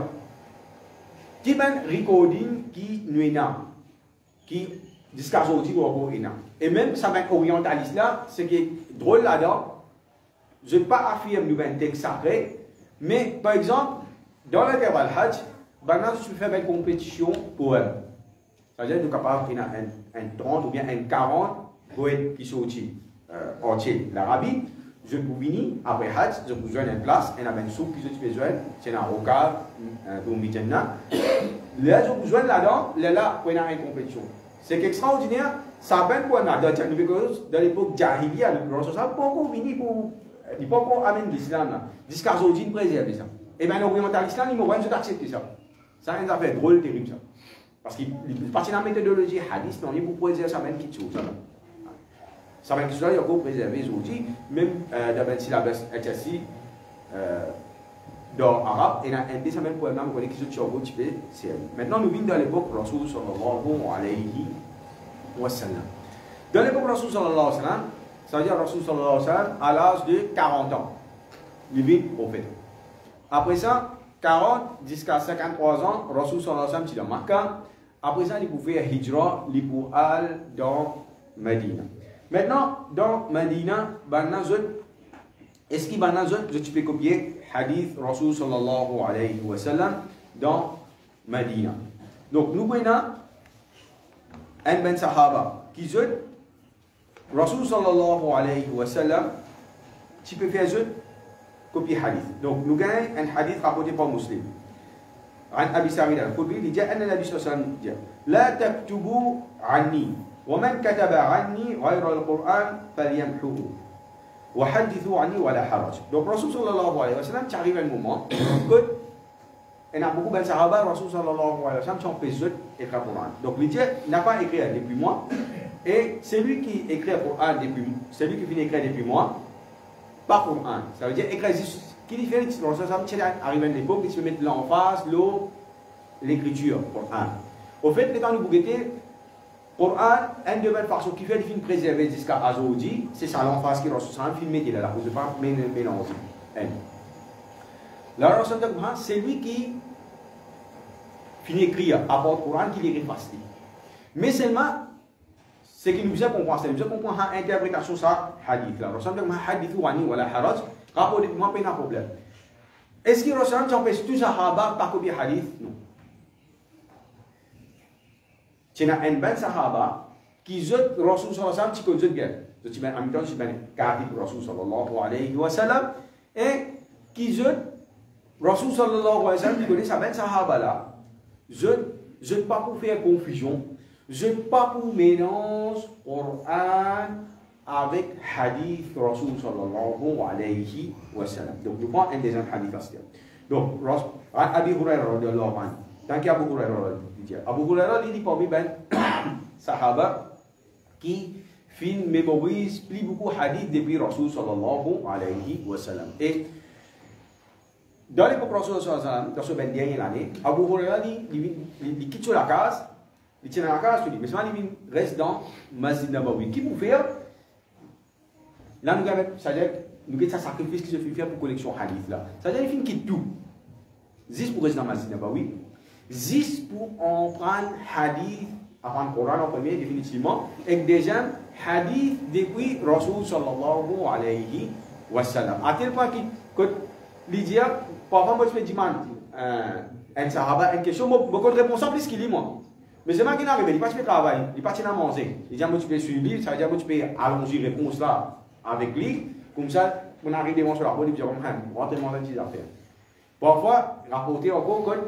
qui est un recording qui nous est là, qui jusqu'à aujourd'hui est là. Et même ça va être orientaliste là, ce qui est drôle là-dedans, je ne vais pas affirmer nous un texte sacré, mais par exemple, dans l'intervalle Hajj, je peux faire une compétition poème. C'est-à-dire que nous sommes capables de faire un 30 ou bien un 40 poètes qui sont entiers l'Arabie. Je peux venir après Hajj, je peux joindre une place, et un soupe qui je peux joindre, c'est un roca, un Là, je peux joindre là-dedans, là, pour une compétition. C'est qu'extraordinaire, ça peine pour un adult, dans l'époque Jahiliya, le Rasul sallam, pourquoi vini pour, il pas qu'on amène l'islam là, jusqu'à aujourd'hui, il préserve ça. Et bien, l'oriental l'islam, il m'a pas accepté ça. Ça a une affaire drôle, terrible ça. Parce qu'il partit dans la méthodologie hadith, mais on est pour préserver ça même qui chose. Ça même qui chose, il y a encore préservé aujourd'hui, même dans le syllabus HSI, dans l'arabe, et dans l'indé, ça même pour un homme qui est sur le type c'est. Maintenant, nous venons dans l'époque Rasul sallallahu alayhi wa sallam. Dans l'époque Rasul sallallahu alayhi wa sallam, ça veut dire Rasul sallallahu alayhi wa sallam, à l'âge de 40 ans, il vit prophète. Après ça, 40 jusqu'à 53 ans, Rasul sallallahu alayhi wa sallam, il est dans Makkah. Après ça, il pouvait faire hijra, il pouvait aller dans Medina. Maintenant, dans Medina, est-ce qu'il y a je peux copier hadith Rasul sallallahu alayhi wa sallam dans Medina. Donc, nous avons un ben sahaba qui dit Rasul sallallahu alayhi wa sallam, tu peux faire copier hadith. Donc, nous avons un hadith rapporté par Muslim. عن أبي سعيد الخدري جاء أن النبي صلى الله عليه وسلم جاء لا تكتبوا عني ومن كتب عني غير القرآن فليمحوه وحدثوا عني ولا حرج. Donc Rasul sallallahu alayhi wa sallam, tu arrives à un moment que il y a beaucoup de sahaba, Rasul sallallahu alayhi wa sallam, qui ont fait écrire le Coran. Donc l'idée n'a pas écrit depuis moi, et celui qui écrit le Coran depuis, celui qui finit d'écrire depuis moi, pas Coran. Ça veut dire écrire juste. Qui diffère, arrive à une époque, il se met là en face, l'écriture, Coran. Au fait, quand nous bougeons, Coran, une de mes façons qui fait le film préservé jusqu'à aujourd'hui, c'est ça l'emphase qui reçoit un film métier là, pour ne pas mélanger. La Rasul c'est lui qui finit d'écrire, apporte Coran, qui l'écrit facile. Mais seulement, ce qui nous a compris, c'est nous comprendre l'interprétation de ça, hadith. La Rasul hadith ou ani wala haraj. Rapport de moi, pas de problème. Est-ce qu'il ressemble à tout sahaba par copier hadith? Non. Tu as un ben sahaba qui dit Rasul sallallahu alayhi wa sallam, tu connais bien. Tu as un ami, tu as un kafir Rasul sallallahu alayhi wa sallam, et qui dit Rasul sallallahu alayhi wa sallam, tu connais ça ben sahaba là. Je ne pas pour faire confusion, je ne pas pour mélanger Coran avec hadith Rasul sallallahu alayhi wa sallam. Donc, nous prenons un deuxième hadith à ce terme. Donc, Abi Hurairah radiyallahu anhu. Tant qu'Abu Hurairah dit, Abu Hurairah dit parmi ben sahaba qui mémorise plus beaucoup hadith depuis Rasul sallallahu alayhi wa sallam. Et dans l'époque Rasul sallallahu alayhi wa sallam, dans ce ben dernière année, Abu Hurairah il quitte la case, il tient la case, mais seulement il reste dans Masjid Nabawi. Qui peut faire? Là, nous avons un sacrifice qui se fait faire pour collection hadith là. C'est-à-dire qu'il quitte tout. Juste pour rester dans Masjid Nabawi, juste pour en prendre hadith, avant le Coran en premier, définitivement, et deuxième, hadith depuis Rasul sallallahu alayhi wa sallam. À tel point que l'idée, parfois, moi je me dis, un sahaba, une question, beaucoup de réponses plus qu'il lit, moi. Mais c'est moi qui n'arrive, il pas de travail, il pas de manger. Il dit, moi tu peux suivre, ça veut dire que tu peux allonger la réponse là avec lui, comme ça, on arrive devant sur la route, il dit, on va te demander une petite affaire. Parfois, rapporter encore que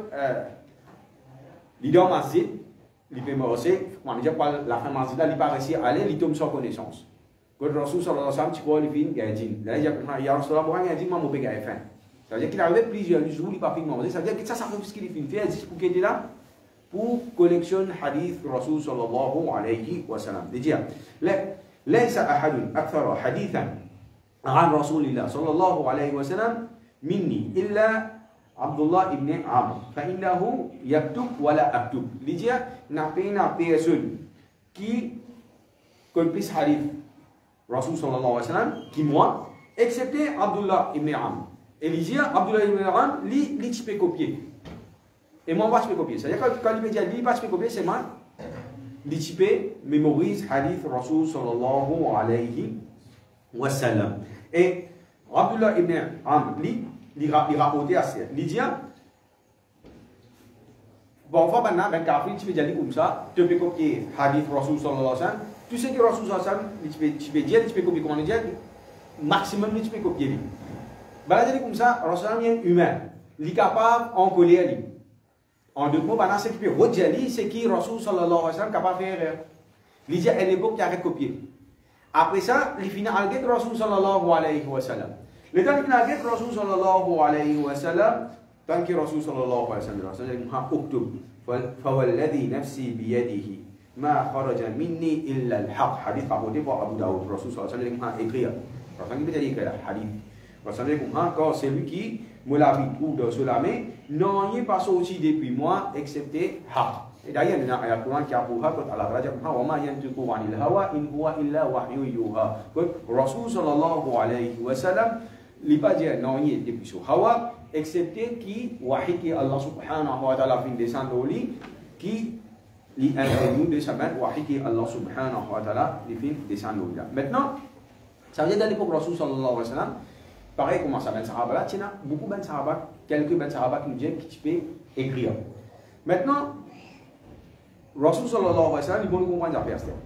l'idée masjid, il peut marcher, on dit pas la fin masjid là, il pas réussi à aller, il tombe sans connaissance. Quand le Rasul sallallahu alayhi wa sallam, tu vois, il vient, il y a un djinn. Là, il y a un Rasul, il y a un djinn, moi, je vais faire faim. Ça veut dire qu'il arrivait plusieurs jours, il n'a pas pu manger. Ça veut dire que ça fait ce qu'il fait, juste pour qu'il était là, pour collectionner hadith Rasul sallallahu alayhi wa sallam. Il dit, ليس أحد أكثر حديثا عن رسول الله صلى الله عليه وسلم مني إلا عبد الله بن عمرو فإنه يكتب ولا أكتب. لجي نعطينا personne qui connaît hadith Rasul sallallahu alayhi wa sallam qui moi excepté Abdullah ibn Amr. Et lجي Abdullah ibn Amr lui tu peux copier. Et moi pas je peux copier. C'est-à-dire quand il me dit lui pas je peux copier c'est moi. L'ITP mémorise hadith Rasul sallallahu alayhi wa sallam. Et Abdullah ibn Amr, il rapportait à ça. Il dit, bon, enfin, maintenant, ben, kafir, tu peux dire comme ça, tu peux copier hadith Rasul sallallahu alayhi wa sallam. Tu sais que Rasul sallallahu alayhi wa sallam, tu peux dire, tu peux copier, comment on dit, maximum, tu peux copier. Ben, là, comme ça, Rasul sallallahu alayhi wa sallam est humain. Il est capable en colère. En d'autres mots, ce qui peut redire, c'est qui Rasul sallallahu alayhi wa sallam capable de faire. Il dit à l'époque, il a recopié. Après ça, il finit à le Rasul sallallahu alayhi wa sallam. Le temps qu'il a le Rasul sallallahu alayhi wa sallam, tant que Rasul sallallahu alayhi wa sallam, il a octobre. فوالذي نفسي بيده ما خرج مني إلا الحق. Hadith rapporté par Abu Daoud. Rasul sallallahu alayhi wa sallam a écrit. Rasul sallallahu alayhi wa sallam a hadith. Rasul sallallahu alayhi wa sallam, quand c'est lui qui me l'a trouve dans cela, mais non, il n'est pas sorti depuis moi, excepté haq. Et d'ailleurs, il y a un ayat Quran qui a pour haq, Allah rajab, wa ma yantiqu anil hawa, in huwa illa wahyu yuha. Rasul sallallahu alayhi wa sallam, il pas dire non, il est depuis sur hawa, excepté qui, wahi qui Allah subhanahu wa ta'ala fin descendre au lit, qui li intervenu de sa main, wahi qui Allah subhanahu wa ta'ala fin descendre au lit. Maintenant, ça veut dire dans l'époque Rasul sallallahu alayhi wa sallam, pareil, comment ça, ben sahaba là, il y a beaucoup de sahaba, quelques ben sahaba qui nous disent que tu peux écrire. Maintenant, Rasul sallallahu alayhi wa sallam, il faut comprendre la personne.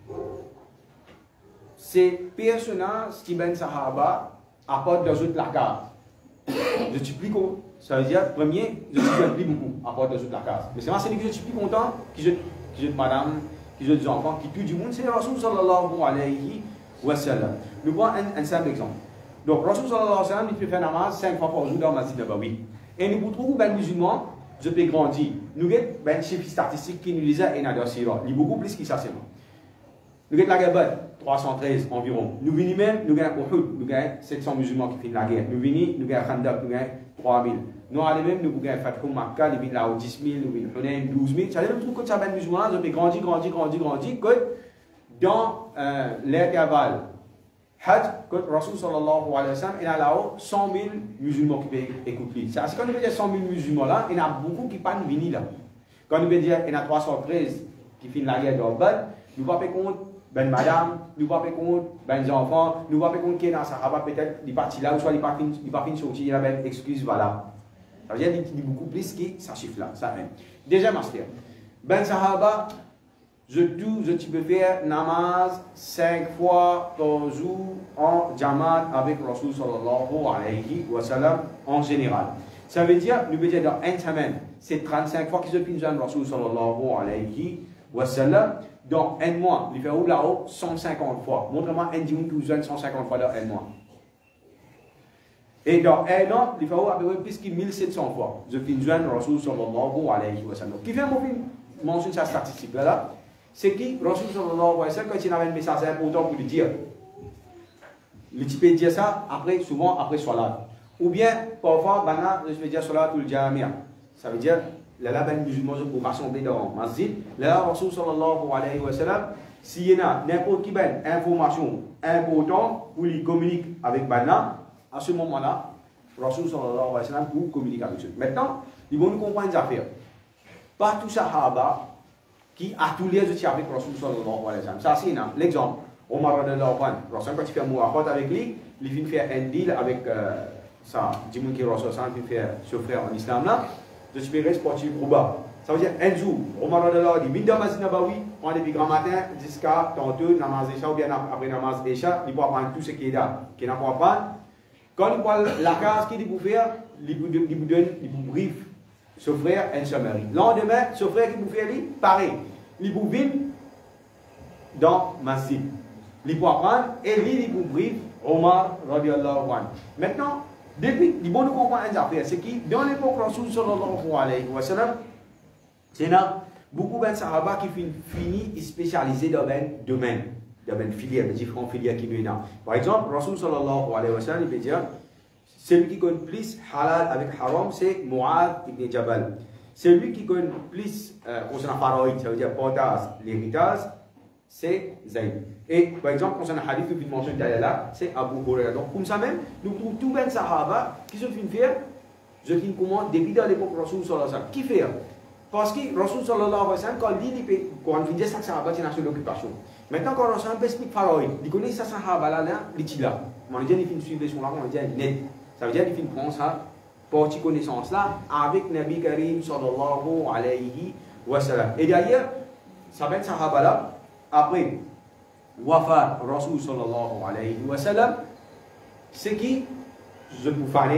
Ces personnages qui ben sahaba apportent dans une placard. Je suis plus content. Ça veut dire, premier, je suis plus beaucoup apportent dans une placard. Mais c'est moi, celui que je suis plus content, qui je madame, qui je des enfants, qui tout du monde, c'est Rasul sallallahu alayhi wa sallam. Nous prenons un simple exemple. Donc, Rasul sallallahu alayhi wa sallam, il peut faire namaz 5 fois par jour dans le Masjid Nabawi. Et nous trouvons ben musulmans, je peux grandir. Nous avons ben chiffre statistique qui nous disait et nous avons il beaucoup plus que ça c'est moi. Nous avons la guerre 313 environ. Nous venons même, nous avons Uhud, nous avons 700 musulmans qui finissent la guerre. Nous venons, nous avons Khandaq, nous avons 3000. Nous allons même, nous avons Fatou Makkah, nous avons là 10 000, nous avons Hunayn 12 000. Ça veut dire que ça ben musulmans, je peux grandir, que dans l'intervalle. Hajj, quand Rasul sallallahu alayhi wa sallam, il y a là 100 000 musulmans qui peuvent écouter. C'est quand on veut dire 100 000 musulmans là, il y en a beaucoup qui ne peuvent pas venir là. Quand on veut dire il y en a 313 qui finissent la guerre d'Orbad, nous ne pouvons pas compte ben madame, nous ne pouvons pas compte ben enfants, nous ne pouvons pas compte qu'il y a un sahaba peut-être, il est parti là, ou soit il n'est pas fini sortir, il y a une excuse, voilà. Ça veut dire qu'il dit beaucoup plus que ça chiffre là, ça même. Deuxième master, ben sahaba, je peux faire namaz 5 fois par jour en jamaat avec Rasul sallallahu alayhi wa sallam en général. Ça veut dire, nous veut dire dans une semaine, c'est 35 fois qu'ils ont pu joindre Rasul sallallahu alayhi wa sallam. Dans un mois, il fait où là-haut 150 fois. Montre-moi un dimanche qui joigne 150 fois dans un mois. Et dans un an, il fait où à peu près plus que 1700 fois. Je finis joindre Rasul sallallahu alayhi wa sallam. Qui fait un mention sa statistique là? C'est qui Rasul sallallahu alayhi wa sallam, quand il avait un message important pour lui dire, le type peut dire ça après, souvent après Salat. Ou bien, parfois, je vais dire Salat ou le Jamia. Ça veut dire, là, ben musulmans pour rassembler dans le masjid. Là, Rasul sallallahu alayhi wa sallam, s'il y a n'importe quelle information importante pour lui communiquer avec Bana, à ce moment-là, Rasul sallallahu alayhi wa sallam pour communiquer avec eux. Maintenant, ils vont nous comprendre les affaires. Pas tout sahaba qui a tous les outils avec Rasul sallallahu alayhi wa sallam. Ça, c'est l'exemple. Omar radhiyallahu anhu, Rasul quand il fait mouakhat avec lui, il vient faire un deal avec ça. Dis-moi que Rasul sallallahu alayhi wa sallam fait ce frère en islam là. Je suis sportif Rouba. Ça veut dire un jour, Omar radhiyallahu anhu dit, dans Masjid Nabawi, on est depuis grand matin jusqu'à tantôt, namaz Isha ou bien après namaz Isha, il peut apprendre tout ce qui est là, qu'il n'a pas apprendre. Quand il parle la case qu'il dit pour faire, il vous brief ce frère et ce mari. Lendemain, ce frère qui vous fait lui, pareil. Il vous vient dans Masjid. Il peut apprendre et lui, il vous brief Omar radhiyallahu anhu. Maintenant, depuis, il faut nous comprendre une affaire, c'est que dans l'époque Rasul sallallahu alayhi wa sallam, c'est beaucoup de sahaba qui finissent spécialisés dans un domaine, dans une filière, des différentes filières qui nous sont. Par exemple, Rasul sallallahu alayhi wa sallam, il peut dire, celui qui connaît plus halal avec haram, c'est Mu'adh ibn Jabal. Celui qui connaît plus concernant faraïd, ça veut dire portage, l'héritage, c'est Zayd. Et par exemple, concernant le hadith que vous mentionnez derrière là, c'est Abu Hurairah. Donc, comme ça même, nous trouvons tous les sahaba qui se font faire, je finis comment, depuis dans l'époque Rasul sallallahu alayhi wa sallam. Qui fait? Parce que Rasul sallallahu alayhi wa sallam, quand il dit, quand on dit ça, sahaba, c'est une occupation. Maintenant, quand Rasul explique faraïd, il connaît ça, sahaba là, il est là. On dit, il finit suivre son là, on dit, net. Ça veut dire qu'il finit prendre ça, porter connaissance là, avec Nabi Karim sallallahu alayhi wa sallam. Et d'ailleurs, ça va être sahaba là, après Wafat Rasul sallallahu alayhi wa sallam, c'est qui, je vous parlais,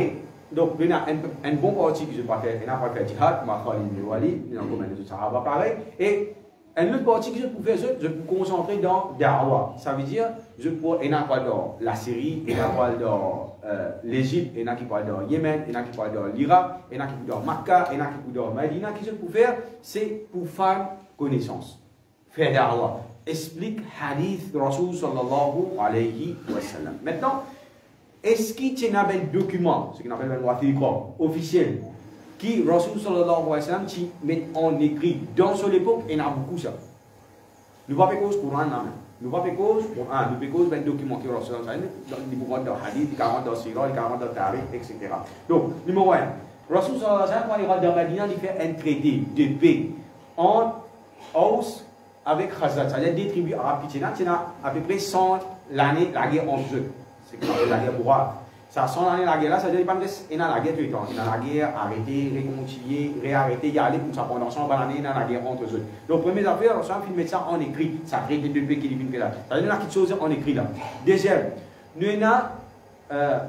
Donc, il y a un bon parti que je pas faire, il n'a pas fait jihad, comme Khalid ibn Walid, il y a comme les autres sahaba pareil. Et un autre parti que je peux faire, je peux me concentrer dans Da'wa. Ça veut dire, je peux, il y en a pas dans la Syrie, il y en a pas dans l'Égypte, il y en a qui parlent dans Yémen, il y en a qui parlent dans l'Irak, il y en a qui parlent dans Makkah, il y en a qui parlent dans Medina. Ce que je peux faire, c'est pour faire connaissance, faire Da'wa. Explique hadith Rasul sallallahu alayhi wa sallam. Maintenant, est-ce qu'il y a un document, ce qu'on appelle un wathiqa officiel, qui Rasul sallallahu alayhi wa sallam met en écrit dans son époque, il y en a beaucoup ça. Nous ne pouvons pas faire cause pour un an. Nous ne pouvons pas faire cause pour un, nous faisons cause d'un document qui Rasul sallallahu alayhi wa sallam, nous pouvons dans hadith, 40 dans sirah, 40 dans tarikh, etc. Donc, numéro 1, Rasul sallallahu alayhi wa sallam, quand il rentre dans Medina, il fait un traité de paix entre Aus avec Khazraj, c'est-à-dire des tribus arabes qui tiennent à peu près 100 l'année la guerre entre eux. C'est qu'on appelle la guerre bourrade. Ça 100 l'année la guerre là, ça veut dire qu'il y a la guerre tout le temps. Il y a la guerre arrêtée, réconciliée, réarrêtée, il y a aller pour ça pendant 100 l'année, il y a la guerre entre eux. Donc, première affaire, on va mettre ça en écrit. Ça crée des deux pays qui viennent là. Ça veut dire qu'il y a quelque chose en écrit là. Deuxième, nous avons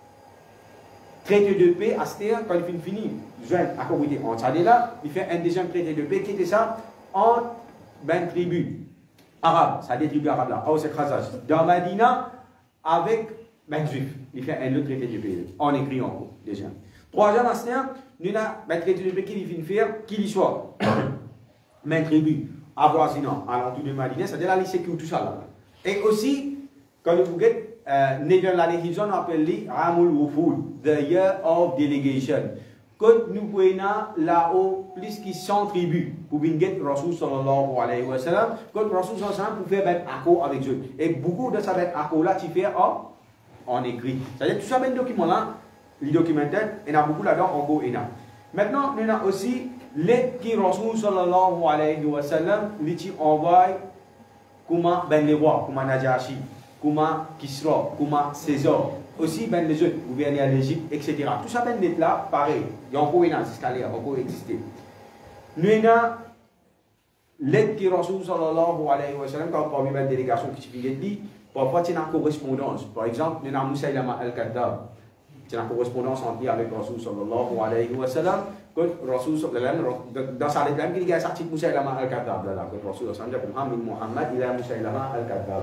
traité de paix à Stéa, quand il finit, joindre à communauté en Tchadé là, il fait un deuxième traité de paix qui était ça entre ben tribus arabes, ça des tribus arabes là, Aus et Khazraj, dans Medina avec ben juifs. Il fait un autre traité de paix, en écrit en haut, déjà. Troisième instant, nous avons un traité de paix qui vient faire, qui y soit, ben tribus avoisinant, à l'entour de Medina, c'est-à-dire la sécurité tout ça là. Et aussi, quand vous regardez, l'année qu'ils ont appelé Ramul Wufud, the year of delegation. Quand nous voyons là-haut plus que 100 tribus pour venir Rasul sallallahu alayhi wa sallam, quand Rasul sallallahu alayhi wa sallam pour faire un accord avec eux. Et beaucoup de ça accord-là, tu fais en écrit. C'est-à-dire que tout ça, ben document là, les documentaires, il y en a beaucoup là-dedans, en gros, il y en a. Maintenant, il y a aussi l'aide qui Rasul sallallahu alayhi wa sallam, lui envoie comment ben les rois, comment Najashi, comment Kisra, comment César. Aussi, ben les autres, gouverneurs à l'Égypte, etc. Tout ça, ben d'être là, pareil. Il y a encore une escalier, encore existé. Nous avons l'aide qui Rasul sallallahu alayhi wa sallam, quand parmi une délégation qui se dit, parfois, il y a une correspondance. Par exemple, nous avons Musaylama al-Kadhab. Il y a une correspondance entre lui avec Rasul sallallahu alayhi wa sallam. Quand Rasul dans sa lettre, il y a un article Musaylama al-Kadhab. Quand Rasul sallallahu alayhi wa sallam, Muhammad, il y a Musaylama al-Kadhab.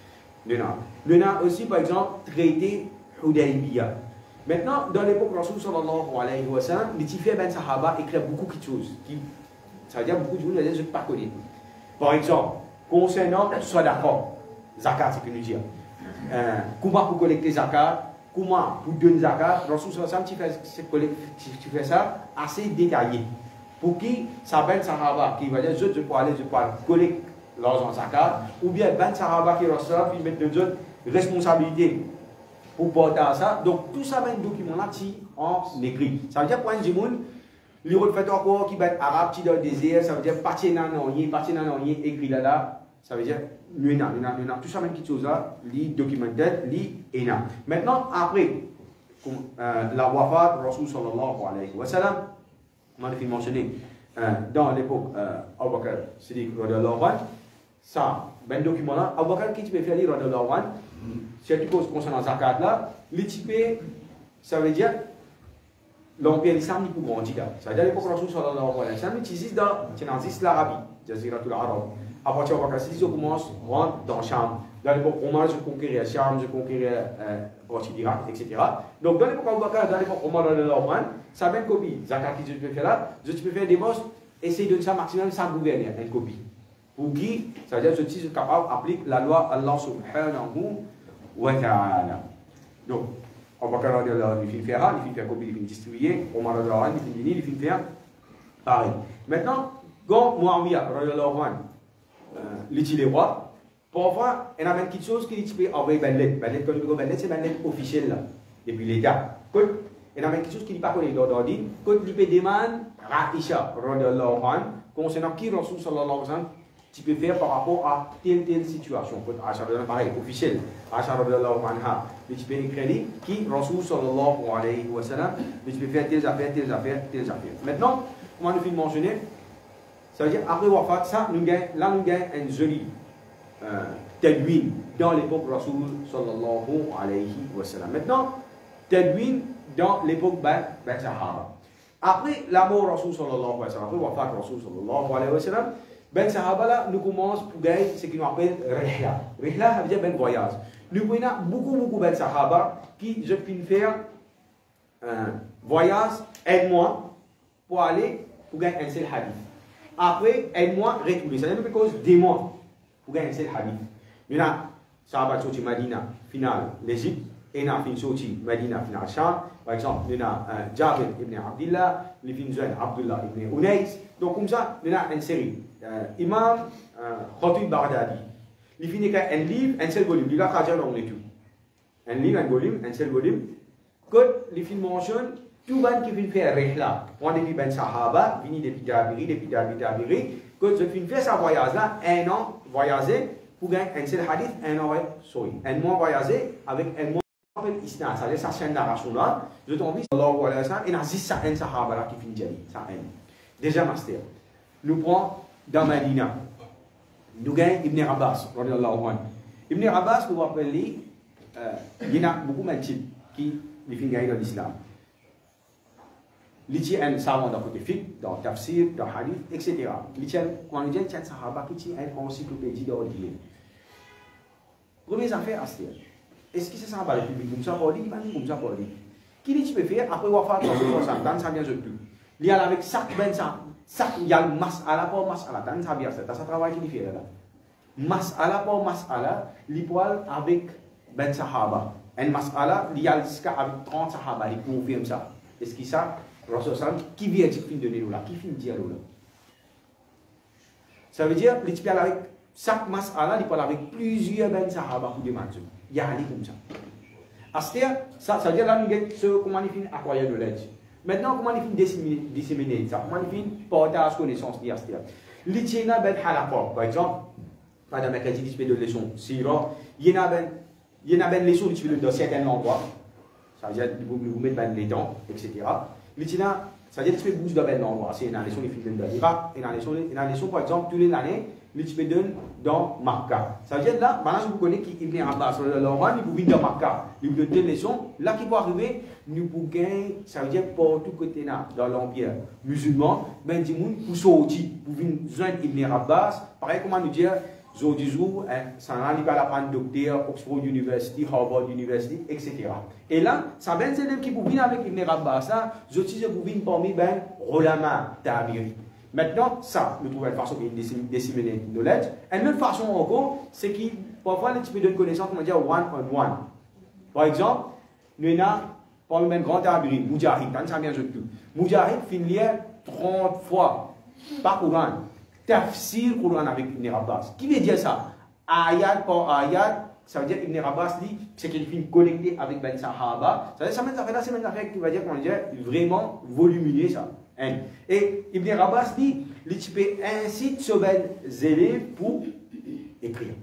Nous avons aussi, par exemple, traité Hudaybiyah. Maintenant, dans l'époque Rasul sallallahu alayhi wa sallam, les Tifé ben Sahaba écrivent beaucoup de choses. Ça veut dire beaucoup de choses que je ne pas connaître. Par exemple, concernant Sadaqa, Zakat, c'est ce que nous disons. Comment pour collecter Zakat, comment pour donner Zakat, Rasul sallallahu alayhi wa sallam, tu fais ça assez détaillé. Pour qui ça ben Sahaba, qui va dire, je peux aller, collecter l'argent Zakat, ou bien ben Sahaba qui reçoivent, ils mettent de autres responsabilités pour porter à ça. Donc, tout ça, ben document là, en écrit. Ça veut dire, pour un Jimoun, les autres fait encore qui va arabe, qui dans le désert, ça veut dire, partir dans l'onier, écrit là, ça veut dire, nous avons tout ça, même qui chose là, les documentaires, les ENA. Maintenant, après, la wafat, Rasul sallallahu alayhi wa sallam, on a mentionné, dans l'époque, Abu Bakr Siddiq radhiyallahu anhu, ça, ben document là, Abu Bakr qui tu peux faire lire radhiyallahu anhu, si tu poses concernant Zakat là, les types, ça veut dire l'Empire islam n'est plus grand. Ça veut dire l'époque Rasul sallallahu alayhi wa sallam, tu dis dans l'Arabie, Jaziratul Arab. À partir de Bakr Siddiq, on commence à rentrer dans Cham. Dans l'époque Omar, je conquérais Cham, je conquérais partie d'Irak, etc. Donc dans l'époque Abu Bakr, dans l'époque Omar radhiyallahu anhu, ça même copie. Zakat qui tu peux faire là, je peux faire des bosses, essayer de donner ça maximum sans gouverner, une copie. Pour qui, ça veut dire que je suis capable d'appliquer la loi Allah subhanahu wa ta'ala. Donc, Abu Bakr radhiyallahu anhu, il fait faire, il fait faire copie, il fait distribuer, Omar radhiyallahu anhu, il fait venir, il fait faire pareil. Maintenant, quand Muawiyah radhiyallahu anhu, les rois, parfois, il y a même quelque chose qui peut envoyer une lettre. Une lettre, quand je dis une lettre, c'est une lettre officielle là, depuis l'État. Il y a même quelque chose qui n'est pas connu dans l'ordine. Quand il peut demander à Aisha radhiyallahu anha, concernant qui Rasul sallallahu alayhi wa sallam, tu peux faire par rapport à telle situation. Aisha pareil, officiel. Aisha radhiyallahu anha, mais tu peux écrire qui Rasul sallallahu alayhi wa sallam, mais tu peux faire telles affaires. Maintenant, comment nous finissons mentionner, ça veut dire après Wafat, ça, nous gagnons un joli tadwin dans l'époque Rasul sallallahu alayhi wa sallam. Maintenant, tadwin, dans l'époque ben Sahaba. Après la mort Rasul sallallahu alayhi wa sallam, après wafat Rasul sallallahu alayhi wa sallam, ben Sahaba là, nous commençons pour gagner ce qu'on appelle Rihla. Rihla, ça veut dire ben voyage. Nous prenons beaucoup ben Sahaba qui, je peux faire un voyage, aide-moi pour aller pour gagner un seul hadith. Après, aide-moi retourner. Ça veut dire cause des mois pour gagner un seul hadith. Nous avons Sahaba sorti Madina, finale l'Égypte, et nous avons sorti Madina, finale Cham. Par exemple, nous avons Jabir ibn Abdullah, nous avons Abdullah ibn Unais. Donc, comme ça, nous avons une série. Imam Khatib Baghdadi. Il finit un livre, un seul volume. Il a traduit dans les tout. Un livre, un volume, un seul volume. Que les films mentionnent, tout le monde qui vient faire Rihla. On a depuis Ben Sahaba, vini depuis Dabiri, que je viens faire ce voyage-là, un an voyager pour gagner un seul hadith, un an, sorry, un mois voyager avec un mois appelle Isna, c'est-à-dire sa chaîne narration-là. Je t'en prie, sallallahu alayhi wa sallam, et Nazi ça un Sahaba là qui finit Jali, ça un. Déjà master. Nous prenons dans Madina, nous gagnons Ibn Abbas, radiyallahu anhu. Ibn Abbas, nous rappelons, il y a beaucoup de types qui finissent gagner dans l'islam. Il y a un savant dans le côté fiqh, dans le tafsir, dans le hadith, etc. Quand on dit qu'il y a un sahaba qui a une encyclopédie dans le livre. Première affaire, est-ce que c'est ça va le public comme ça pour lui, comme ça pour lui? Qui dit tu peux faire après avoir fait dans ça vient de tout. Il y a avec chaque ben ça, il y a le mas'ala pour mas'ala, dans ça vient ça travail qui fait là. Mas'ala pour mas'ala, l'ippoil avec ben sahaba. Un mas'ala, il y a jusqu'à avec 30 sahaba, il confirme ça. Est-ce que ça qui vient de fin de nous là, qui finit dire là. Ça veut dire, il parle avec chaque mas'ala, il parle avec plusieurs ben sahaba pour demander. Il y a aller comme ça. Ça veut dire là, nous avons comment il finit acquérir de l'aide. Maintenant, comment il finit disséminer ça? Comment il finit porter à la connaissance de l'Astia? L'Itiena ben halapa, par exemple, madame Akadi dit de leçon, il y en a ben leçon qui dans certains endroits. Ça veut dire, vous mettez ben les dents, etc. L'Itiena, ça veut dire que tu peux bouger dans ben endroit. C'est une leçon qui finit dans l'Irak, une leçon, par exemple, tous les années, tu peux donner dans Makkah. Ça veut dire là, maintenant, vous connaissez qui Ibn Abbas, il vous vient dans Makkah. Il vous donne des leçons. Là, qui peut arriver, nous pouvons gagner, ça veut dire pour tout côté là, dans l'empire musulman, ben, du monde, pour sortir, pour venir joindre Ibn Abbas. Pareil, comment nous dire, jour, ça n'a pas la panne docteur, Oxford University, Harvard University, etc. Et là, ça ben, c'est qui pour venir avec Ibn Abbas, là, je suis pour venir parmi ben, Rolama, Tabiri. Maintenant, ça, nous trouvons une façon de disséminer le knowledge. Une autre façon encore, c'est que parfois, tu peux donner connaissance, on va dire one-on-one. Par exemple, nous avons un grand abri, Mujahid, dans ça vient de tout. Mujahid finit 30 fois par Coran, tafsir Coran avec Ibn Abbas. Qui veut dire ça? Ayat par ayat, ça veut dire Ibn Abbas dit c'est qu'il finit connecté avec Ben Sahaba. Ça veut dire ça c'est une affaire qui va dire qu'on dit vraiment volumineux ça. Et Ibn Abbas dit, tu peux inciter ses élèves pour écrire.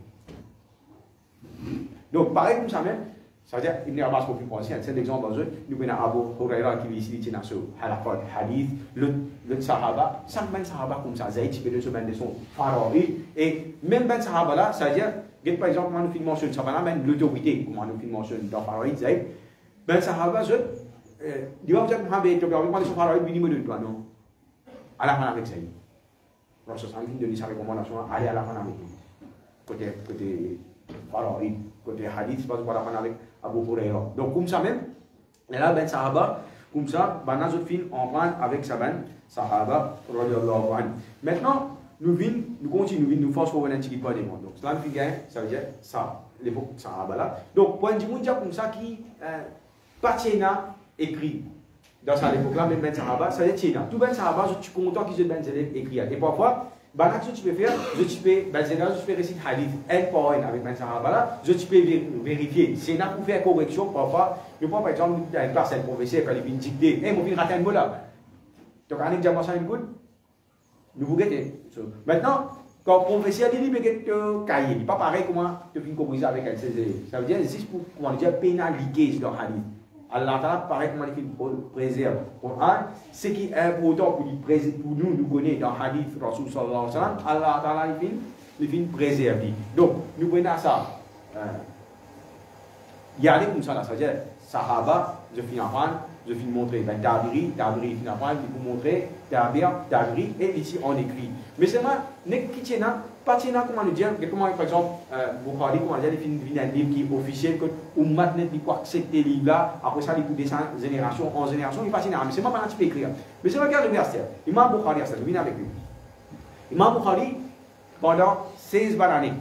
Donc, pareil comme ça même, ça veut dire Ibn Abbas pour plus penser, c'est un exemple, nous avons Abu Huraira qui vit ici dans ce halakot, hadith, le Sahaba, 5 ben Sahaba comme ça, Zayd, tu peux donner de son pharaoïde, et même ben Sahaba là, ça veut dire, par exemple, comment nous filmons sur le Sahaba, même l'autorité, comment nous filmons sur le pharaoïde, Zayd, ben Sahaba, dia macam habis coba orang paling sufara bini muda tu ano ala mana avec ça proses angin Indonesia recommandation ali ala mana avec côté faraid côté hadith pas para mana avec Abu Hurairah donc comme ça même là ben sahaba comme ça bana zot fin en prendre avec sa ben sahaba radhiyallahu anhu maintenant nous continuons nous force pour un petit peu des mondes donc cela fait gain ça veut dire ça l'époque sahaba là donc point du monde comme ça qui Patiena écrit dans cette époque-là, même Ben Sahaba, ça veut dire Tiena. Tout Ben Sahaba, je suis content qu'ils aient Ben Zélève écrit. Et parfois, ce que tu peux faire, je peux, Ben Zélève, je peux réciter hadith, un par un avec Ben Sahaba là, je peux vérifier. C'est là pour faire correction, parfois, je prends par exemple, il y a une classe, un professeur, quand il vient dicter, mon fils raté un mot là. Donc, on examen ça une good, nous vous guettez. Maintenant, quand le professeur dit, il peut être cahier, il n'est pas pareil comment tu finis composer avec un de ses élèves. Ça veut dire, juste pour, comment dire, pénaliser sur le hadith. Allah Ta'ala, pareil comment il préserve le Coran, ce qui est important pour nous, nous connaître dans le hadith Rasul sallallahu alayhi wa sallam, Allah Ta'ala, il vient préserver. Donc, nous prenons ça. Il y a des comme ça, c'est-à-dire, Sahaba, je finis en je finis montrer, ben Tabiri, il finit apprendre, il vous montrer, Tabiri, et ici on écrit. Mais c'est moi, qui tient pas tient comment le dire, comment par exemple, Bukhari, comment dire, il finit un livre qui est officiel, que Ummat n'est pas accepter le livre là, après ça, il peut descendre génération en génération, il passe mais c'est moi qui peux écrire. Mais c'est moi qui ai l'université, Imam Bukhari, ça, je viens avec lui. Imam Bukhari, pendant 16 bonnes années,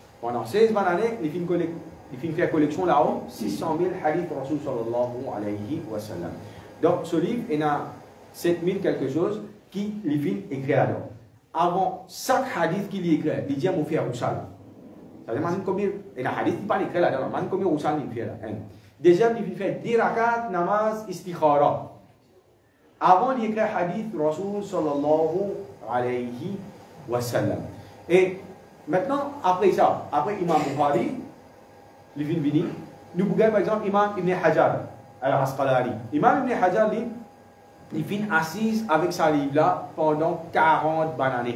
il finit faire collection là-haut, 600 000 hadiths Rasul sallallahu alayhi wa sallam. Donc, ce livre, il y a 7000 quelque chose qui les finit écrire là-dedans. Avant chaque hadith qu'il écrit, il dit à mon frère Roussal. Ça veut dire combien il y a hadith qui parle écrit là-dedans, mais combien Roussal il fait là. Déjà, il fait 10 rakat namaz istikhara. Avant il écrit hadith Rasul sallallahu alayhi wa sallam. Et maintenant, après ça, après Imam Bukhari, il vient venir. Nous pouvons par exemple Imam Ibn Hajar al-Asqalani. Imam Ibn Hajar, il finit assis avec sa livre là pendant 40 bonnes années.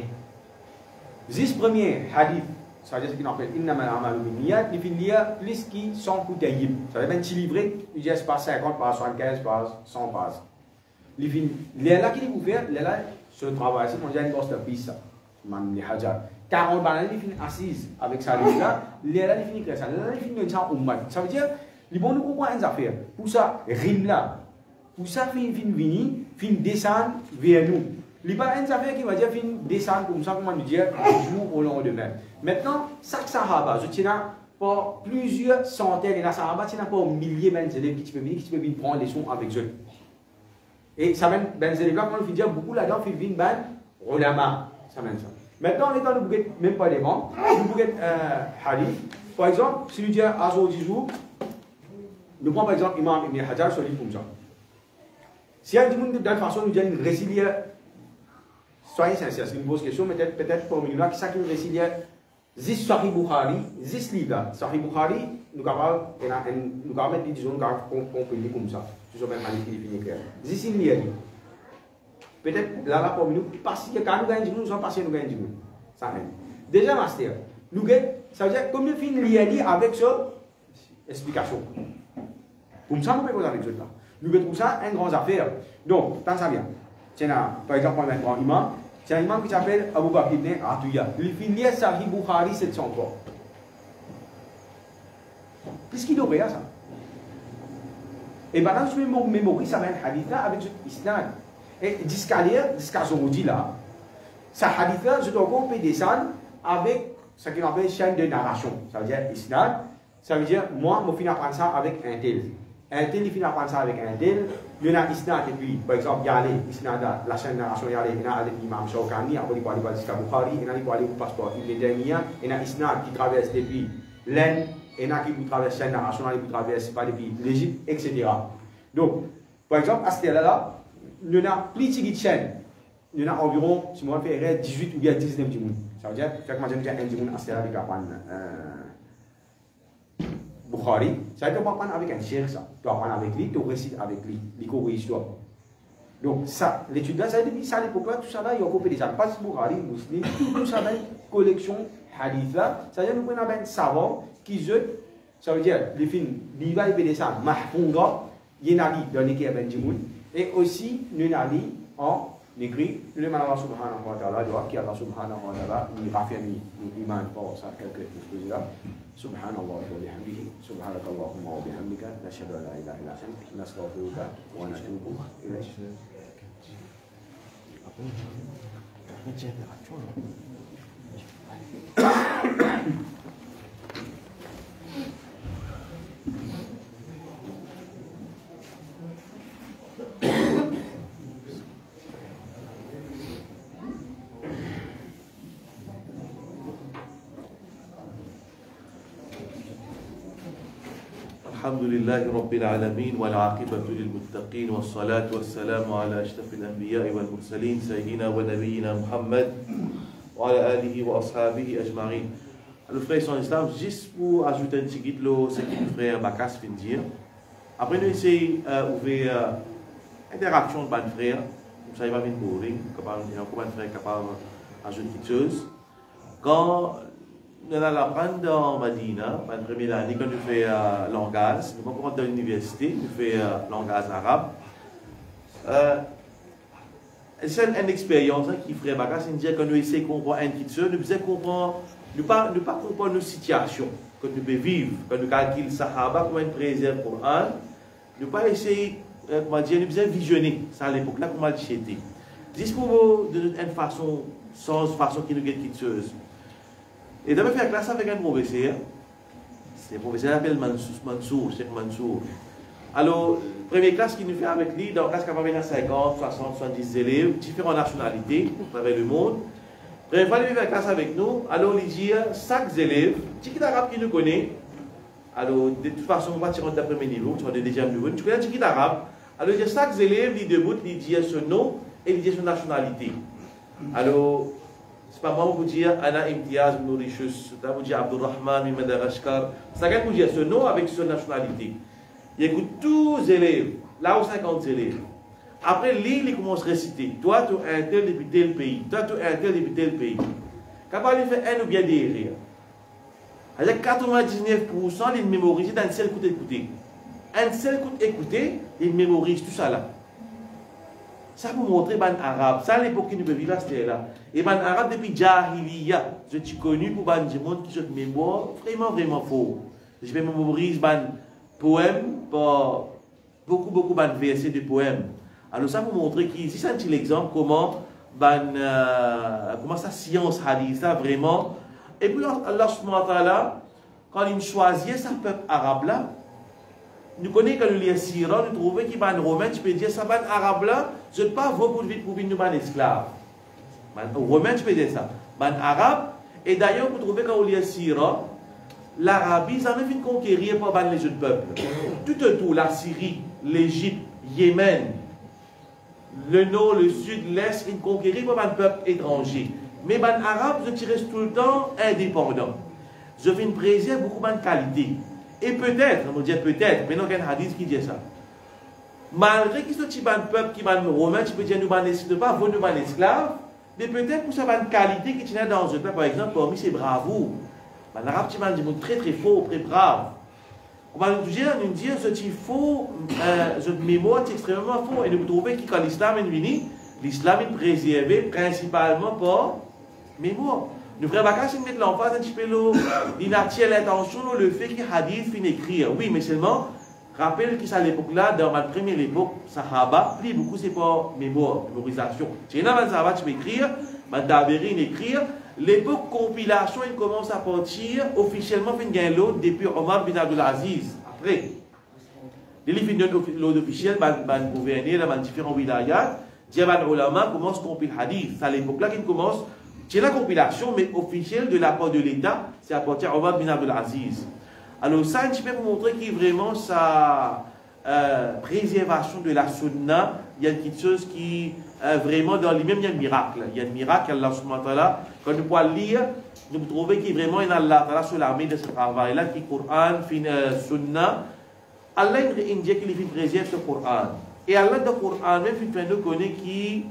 10 premiers hadiths, ça veut dire ce qu'on appelle Innamal a'malu binniyat, il finit lire plus qui 100 kutayib. Ça veut dire petit livret, il dit pas 50 pas 75 pas 100 pages. Il finit là qu'il vous faire, là ce travail, c'est qu'on dit une grosse piste. Imam Ibn Hajar. 40 bonnes années, il finit assis avec sa livre là, là il finit écrire ça, là il finit ça ummat. Ça veut dire, il bon nous comprendre une affaire. Pour ça, rime là. Pour ça, fin venir, fin descendre vers nous. Il n'y a pas une affaire qui va dire fin descendre comme ça, comment nous dire, du jour au lendemain. Maintenant, chaque Sahaba, je tiens pas plusieurs centaines, et la Sahaba, tu n'as pas milliers d'élèves qui peuvent venir prendre des sons avec eux. Et ça mène, ben élèves-là, quand on fait dire beaucoup là-dedans, ils viennent ben, ulama. Ça mène ça. Maintenant, en étant le bouquet, même pas des membres, le bouquet hadith, par exemple, si nous disons à ce jour, nous prenons par exemple Imam Ibn Hajar sur le livre comme ça. Si un monde de toute façon nous dit une résilience, soyez sincères, c'est une grosse question, peut-être pour nous là, qui s'appelle une résilience, Zis Sahih Bukhari, Zis livre, Sahih Bukhari, nous avons mettre, disons, qu'on peut dire comme ça, je suis même allé qui définit clair. Zis il y a peut-être là pour nous, parce que quand nous gagnons, nous sommes passés, nous gagnons. Ça aide. Déjà, master, nous gagnons, ça veut dire combien de films liés avec cette explication. Comme ça, nous pouvons avec ça. Nous trouvons ça une grande affaire. Donc, tant ça vient. Tiens, par exemple, on a un imam. C'est un imam qui s'appelle Abu Bakr ibn Atiyya. Il finit Sahih Bukhari 703. Qu'est-ce qu'il aurait à ça? Et maintenant, je me mémorise ça un hadith là avec l'islam. Et jusqu'à aujourd'hui là, ce hadith là, je dois encore descendre avec ce qu'on appelle chaîne de narration. Ça veut dire islam. Ça veut dire, moi, je finis à prendre ça avec un tel. Un tel, il finit à prendre ça avec un tel. Il y en a isnad, et puis, par exemple, il y a l'isnad, la chaîne de narration, il y a l'imam Shawkani, après il peut aller jusqu'à Bukhari, il peut aller au passeport Ibn Taymiyyah, il y a isnad qui traverse depuis l'Inde, il y en a qui traverse la chaîne de narration, il peut traverser depuis l'Égypte, etc. Donc, par exemple, à ce là, il y en a plus de chaînes. Il y en a environ, si moi je fais 18 ou bien 19 du monde. Ça veut dire, chaque mois, je dis un du monde à ce là, il y a Bukhari, ça veut dire qu'on va prendre avec un cher, ça. Tu vas prendre avec lui, tu récites avec lui, il corrige toi. Donc, ça, l'étude là, ça veut dire ça, les copains, tout ça là, il y a copié déjà. Pas Bukhari, Muslim, tout ça, une collection hadith là, ça veut dire nous prenons un savant qui jeûne, ça veut dire, les films, il va y ça, Mahfunga, il y en a dans l'équipe Benjamin, et aussi, il y en a en écrit, le Allah subhanahu wa ta'ala, qui Allah subhanahu wa ta'ala, il raffermit l'iman pour ça, quelque chose là. سبحان الله وبحمده سبحانك اللهم وبحمدك نشهد ان لا اله الا انت نستغفرك ونتوب اليك. الحمد لله رب العالمين والعاقبة للمتقين والصلاة والسلام على أشرف الأنبياء والمرسلين سيدنا ونبينا محمد وعلى آله وأصحابه أجمعين. Le frère son islam, juste pour ajouter un petit guide, ce que le frère Bakas vient de dire. Après, nous essayons d'ouvrir interaction de ban frère. Comme ça, il va venir boring. Comment un frère capable d'ajouter quelque chose. Quand nous allons apprendre dans Madina, la première année, quand nous faisons langage, nous allons dans l'université, nous faisons langage arabe. C'est une expérience qui ferait bagarre, c'est dire que nous essayons de comprendre un petit peu, nous faisons comprendre, nous pas comprendre nos situations que nous pouvons vivre, que nous calculons Sahaba comme une préserve pour un, nous pas essayer, comment dire, nous faisons visionner ça à l'époque là, comment le c'était. Juste pour vous, de une façon, sans façon qui nous guette quelque chose. Et d'abord faire classe avec un professeur, c'est un professeur qui s'appelle Mansour, Cheikh Mansour. Alors, première classe qu'il nous fait avec lui, dans la classe qui va 50, 60, 70 élèves, différentes nationalités, à travers le monde. Première fois, il fait la classe avec nous, alors il dit, chaque élève, qui arabe qui nous connaît, alors de toute façon, on va tirer de premier niveau, tu vas de deuxième niveau, tu connais qui arabe, alors il dit, chaque élève, il debout, il dit son nom et il dit son nationalité. Alors, c'est pas moi qui vous dire, Anna Imtiaz Mauritius, c'est vous dire Abdurrahman, Madagascar, ça va vous dire son nom avec son nationalité. Il écoute tous les élèves, là où 50 élèves. Après, lui, il commence à réciter. Toi, tu es un tel depuis tel pays. Toi, tu es un tel depuis tel pays. Quand il fait un ou bien derrière, avec 99%, il mémorise d'un seul coup d'écouter. Un seul coup d'écouter, il mémorise tout ça là. Ça pour montrer ban arabe. Ça, à l'époque, nous vivons là, c'était là. Et ban arabe, depuis Jahiliya, je suis connu pour ban du monde qui se mémoire vraiment, vraiment fort. Je vais mémoriser ban poème, beaucoup de versets de poèmes. Alors ça pour montrer qu'ici, c'est un petit exemple comment sa science hadith, ça vraiment. Et puis Allah subhanahu wa ta'ala, quand il choisit ce peuple arabe là, nous connaissons que le Sira, nous trouvons qu'il y a un romain, tu peux dire ça, ban arabe là, je ne pas vous pour vite nous ban esclaves. Romain, tu peux dire ça. Ban arabe, et d'ailleurs, vous trouvez quand le Sira, l'Arabie, ça même fait conquérir par les jeunes peuples. Tout autour, la Syrie, l'Égypte, Yémen, le nord, le sud, l'est, ils conquérir par un peuple étranger. Mais ban arabe, je reste tout le temps indépendant. Je fais une préserve beaucoup de qualité. Et peut-être, on va dire peut-être, mais non, il y a un hadith qui dit ça. Malgré qu'il soit un peuple qui est romain, tu peux dire nous ne pas vous nous esclaves, mais peut-être pour ça une qualité qui tient dans un peuple, par exemple, parmi ces bravoures. En arabe, tu vas dire très très fort, très brave. On va nous dire ce qui faut, ce mémoire est extrêmement fort. Et nous trouvons que quand l'islam est venu, l'islam est préservé principalement par mémoire. Nous frères Bakar, si nous mettons l'emphase un petit peu, il attire l'attention le fait que hadith finit écrire. Oui, mais seulement, rappelle qu'à l'époque là, dans ma première époque, Sahaba, plus beaucoup c'est pas mémoire, mémorisation. Tu es un Sahaba, tu peux écrire, Mandabérine écrire. L'époque compilation, il commence à partir officiellement, fin de l'autre depuis Omar bin Abdulaziz. Après, les livres l'autre officiel, le gouverneur, dans différents wilayats, Diaban Ulama commence à compiler hadith. C'est à l'époque là qu'il commence. C'est la compilation, mais officielle de la part de l'État, c'est à partir d'Omar bin Abdulaziz. Alors ça, un petit peu pour montrer qu'il y a vraiment sa préservation de la sunna, il y a quelque chose qui, vraiment, dans lui-même, il y a un miracle. Il y a un miracle, Allah subhanahu wa ta'ala. Quand nous pouvons lire, nous trouvons qu'il y a vraiment un Allah ta'ala sur l'armée de ce travail-là, qui est Coran, sunna. Allah, il dit qu'il préserve ce Coran. Et Allah, dans le Coran, même, il fait nous connaître qui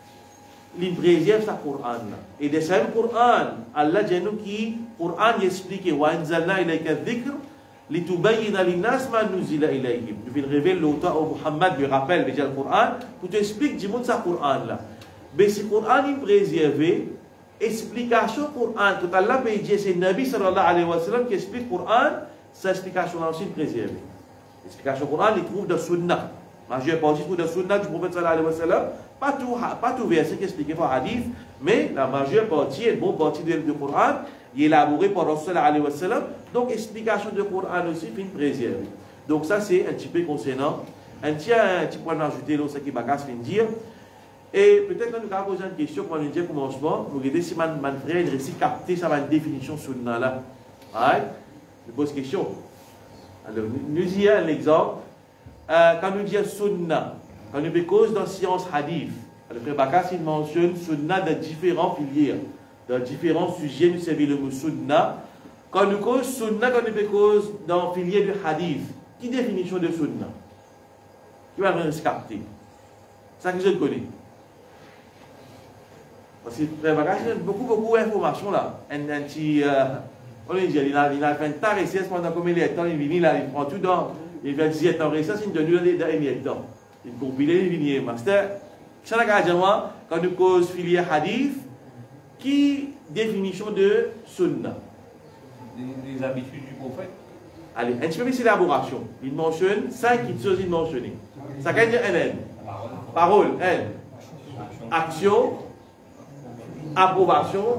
il préserve sa Coran. Et de ce même Coran, Allah dit nous qui, Coran explique, wa anzalna ilayka dhikr, litubayyina linnas ma nuzila ilayhim. Nous venons révéler l'auteur au Muhammad, lui rappelle déjà le Coran, pour t'expliquer du monde sa Coran là. Mais ce Coran est préservé, explication Coran, tout Allah peut dire, c'est Nabi sallallahu alayhi wa sallam qui explique Coran, sa explication là aussi préservée. L'explication Coran, il trouve dans Sunnah. Majeure partie de Sunnah du prophète sallallahu alayhi wa sallam, pas tout verset qui explique par hadith, mais la majeure partie, une bonne partie du Coran, il est élaboré par Rasul alayhi wa sallam. Donc, explication du Coran aussi, fin préservée. Donc, ça, c'est un petit peu concernant. Un petit point d'ajouter là, ce qui va dire. Et peut-être que nous allons poser une question, comme on dit au commencement, vous regardez si mon frère réussit à capter ça, une définition sunna là. Right? Je pose question. Alors, nous disons un exemple. Quand nous disons sunna, quand nous cause dans science hadith, le frère Bakar, il mentionne sunna de différents filières, de différents sujets, nous savons le mot sunna. Quand nous cause sunna, quand nous cause dans filière du hadith, qui définition de sunna? Qui va vraiment se capter? Ça que je connais. Parce que le frère Bakar, il y a beaucoup d'informations là. On dit, il a fait un tas de pendant combien de temps, il vient là, il prend tout dans. Il va dire, attends, ça c'est une tenue d'un temps. Il compilé, il vient. Master, ça n'a qu'à moi, quand nous cause filière hadith, qui définition de sunna? Les habitudes du prophète. Allez, un petit peu plus d'élaboration. Il mentionne 5 choses, il mentionne. Ça gagne un N. Parole, N. Action, approbation,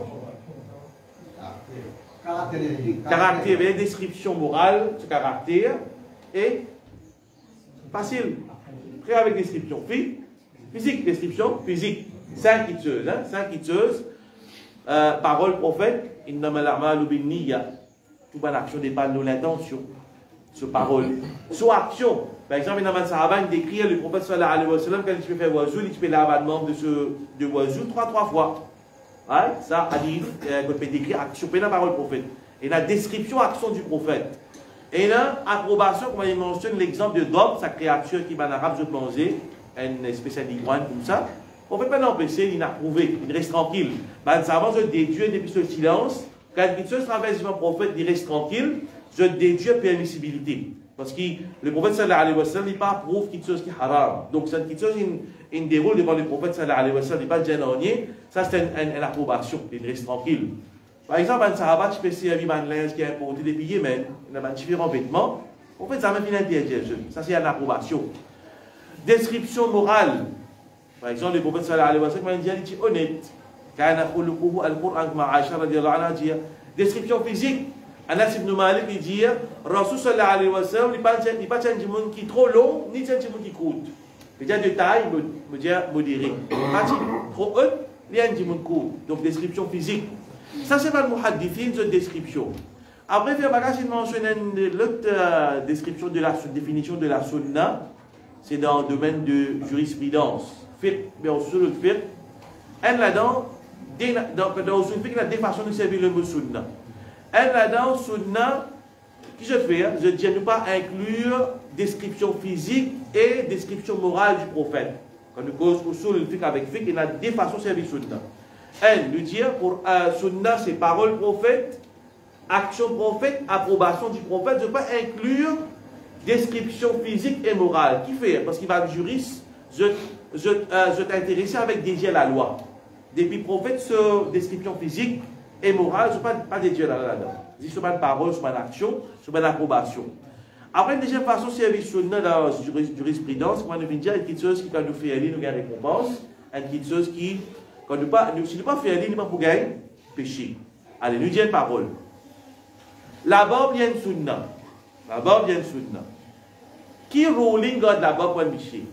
caractère, description morale, ce caractère, et facile. Prêt avec description. Physique, description, physique. 5 choses, hein? 5 choses. Parole, prophète, innama l'a'malu bin-niyya. Toute bonne action dépend de l'intention. Sur parole. Sur action. Par exemple, dans le Sahaba, il décrit le prophète sallallahu alayhi wa sallam quand il fait wazou, il fait l'abandon de wazou 3 fois. Ouais, ça, hadith, quand il décrit action, pas la parole prophète. Et la description action du prophète. Et là, approbation, comme il mentionne l'exemple de Dob, sa créature qui va en arabe, je pense, une espèce d'iguane comme ça. On ne peut pas l'empêcher, il n'a approuvé, il reste tranquille. Ben, ça avance, je déduis depuis ce silence. Quand il se traverse le prophète, il reste tranquille, je déduis permissibilité. Parce que le prophète sallallahu alayhi wa sallam, il pas approuve quelque chose qui est haram. Donc, c'est quelque chose qui déroule devant le prophète sallallahu alayhi wa sallam, il n'est pas gênant. Ça, c'est une approbation, il reste tranquille. Par exemple, un sahaba, tu peux servir un linge qui est importé depuis Yémen, il a différents vêtements. En fait, ça m'a fait interdire. Ça, c'est une approbation. Description morale. Par exemple, le prophète sallallahu alayhi wa sallam, il dit honnête. Description physique. Anas ibn Malik il dit Rasul sallallahu alayhi wa sallam il n'est pas un monde qui est trop long ni un monde qui court. Il y a de taille modérée. Pas trop haut ni un monde court. Donc description physique. Ça c'est pas le muhaddithin de description. Après faire bagage il mentionne l'autre description de la définition de la sunna. C'est dans le domaine de jurisprudence. Fiqh, bien sûr le fiqh. Et là-dedans dans le fiqh il y a deux façons de servir le mot sunna. Et là-dedans, sunna, qui je fais? Je ne dis pas inclure description physique et description morale du prophète. Quand nous causons usul le fiqh avec fiqh, il y a deux façons de servir sunna. Elle, nous dire pour sunna, c'est parole prophète, action prophète, approbation du prophète. Je ne veux pas inclure description physique et morale. Qui fait? Parce qu'il va être juriste, je t'intéresse avec dédier la loi. Depuis prophète, sur description physique et morale, je ne suis pas dédié là-dedans. Je suis pas de parole, je suis pas d'action, je suis pas d'approbation. Après, une deuxième façon, c'est servir sunna dans la jurisprudence, quand on vient dire quelque chose qui, quand nous faisons, nous gagnons récompense, et quelque chose qui, quand nous pas, si nous pas faisons, nous pas pour gagner péché. Allez, nous disons une parole. Là-bas, il y a une sunna. Là-bas, il y a une sunna. Qui ruling God là-bas pour un péché?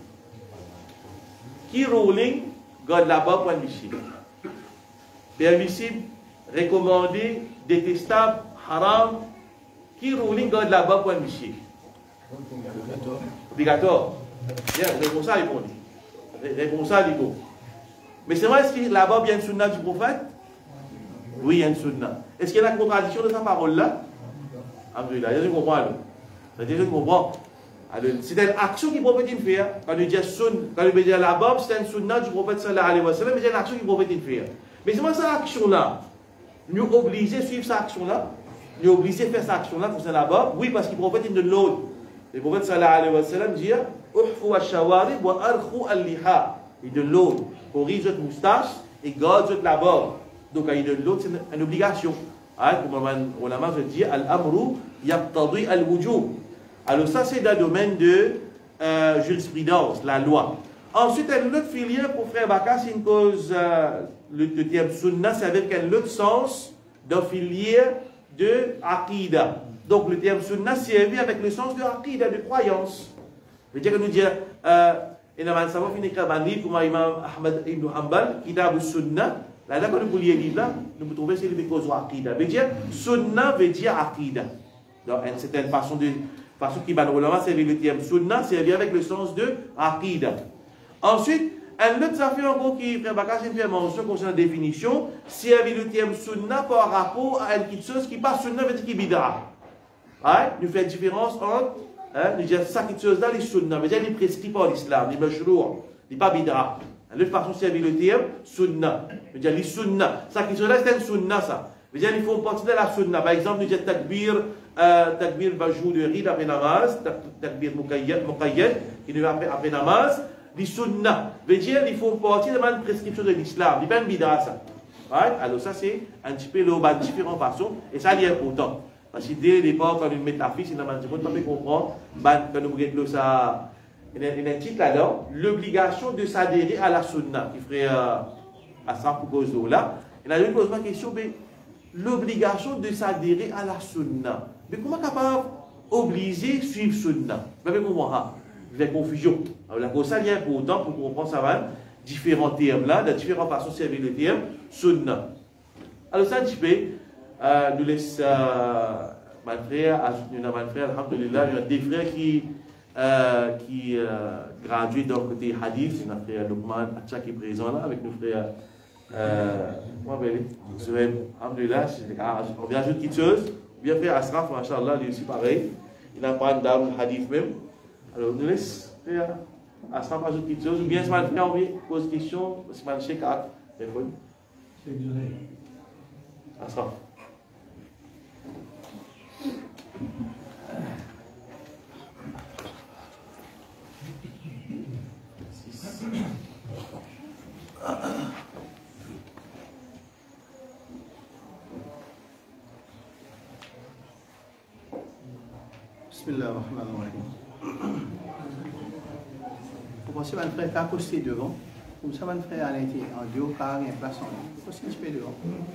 Qui ruling God là-bas pour un péché? Permissible, recommandé, détestable, haram. Qui ruling God là-bas pour un péché? Obligatoire. Bien, réponse à répondre. Réponse à répondre. Mais c'est vrai, est-ce que là-bas, il y a une sunna du prophète? Oui, il y a une sunna. Est-ce qu'il y a une contradiction de sa parole-là? Alhamdulillah, je comprends. C'est-à-dire, je comprends. C'est une action que le prophète fait. Quand il dit là-bas, c'est une sunna du prophète sallallahu alayhi wa sallam, mais c'est une action que le prophète fait. Mais c'est moi, cette action-là, nous obligés à suivre cette action-là, nous obligés à faire cette action-là pour ça là-bas. Oui, parce que le prophète il donne l'autre. Le prophète sallallahu alayhi wa sallam dit Uhfu al-shawarib wa arkhu al-liha. Il donne l'autre. Corrige votre moustache et garde votre là-bas. Donc, il donne l'autre, c'est une obligation. Comme on l'a dit, al-amru yaqtadi al-wujub. Alors, ça, c'est dans le domaine de jurisprudence, la loi. Ensuite, il y a une autre filière pour Frère Baka, c'est une cause, le terme sunna, c'est avec un autre sens de filière de aqida. Donc, le terme sunna servi avec le sens de aqida, de croyance. Je veux dire que nous disons, et nous avons fini avec un livre comme Imam Ahmad ibn Hanbal, Kitab al-Sunna. Là, quand nous voulons lire là, nous pouvons trouver c'est le cause de aqida. Je veux dire, sunna veut dire aqida. Donc, une certaine façon de. Parce qui va nous servir le terme sunna, servir avec le sens de aqida. Ensuite, un autre affaire encore qui fait mention concernant la définition, servir le terme sunna par rapport à une chose qui pas sunna veut dire qui bid'a. Nous faisons une différence entre, nous disons ça quelque chose là, les sunna, mais il est prescrit par l'islam, les mashrour, il n'est pas bid'a. L'autre façon de servir le terme sunna, nous disons les sunna, ça quelque chose là c'est un sunna ça. C'est-à-dire, ils font partie de la sunna. Par exemple, nous disons takbir va jouer le rite après namaz, takbir muqayyad, qui nous après namaz, les sunna. C'est-à-dire, ils font partie de la prescription de l'islam. Il n'y a pas de bid'a, ça. Right? Alors, ça, c'est un petit peu de différentes façons, et ça, c'est important. Parce que dès l'époque, quand on met la fiche, on ne peut pas comprendre, quand nous regardons ça, il y a un titre là-dedans, l'obligation de s'adhérer à la sunna, qui ferait à ça pour cause de là. Et là, je pose ma question, mais l'obligation de s'adhérer à la sunna. Mais comment capable obliger suivre sunna? Vous avez compris? Vous avez confusion. Alors, la cause, ça, c'est important pour comprendre ça va, différents termes là, de différentes façons de servir le terme sunna. Alors, ça, tu peux, nous laisse mon frère, alhamdulillah, il y a des frères qui graduent dans le côté hadith, notre frère Lukman Atcha qui est présent là avec nos frères. Comment belle Zuhaib, alhamdulillah, on vient ajouter quelque chose. Bien fait Asraf, machallah, lui aussi pareil. Il apprend dans le hadith même. Alors, nous laisse frère Asraf ajouter quelque chose. Ou bien, si mon frère pose une question, si mon cheikh a répondu. C'est Zuhaib. Asraf. Bismillah ar-Rahman ar-Rahim. Vous pensez, mon frère, qu'à accoster devant. Comme ça, mon frère, elle a été en duo, car il y a place en lui. Vous pensez un petit peu devant.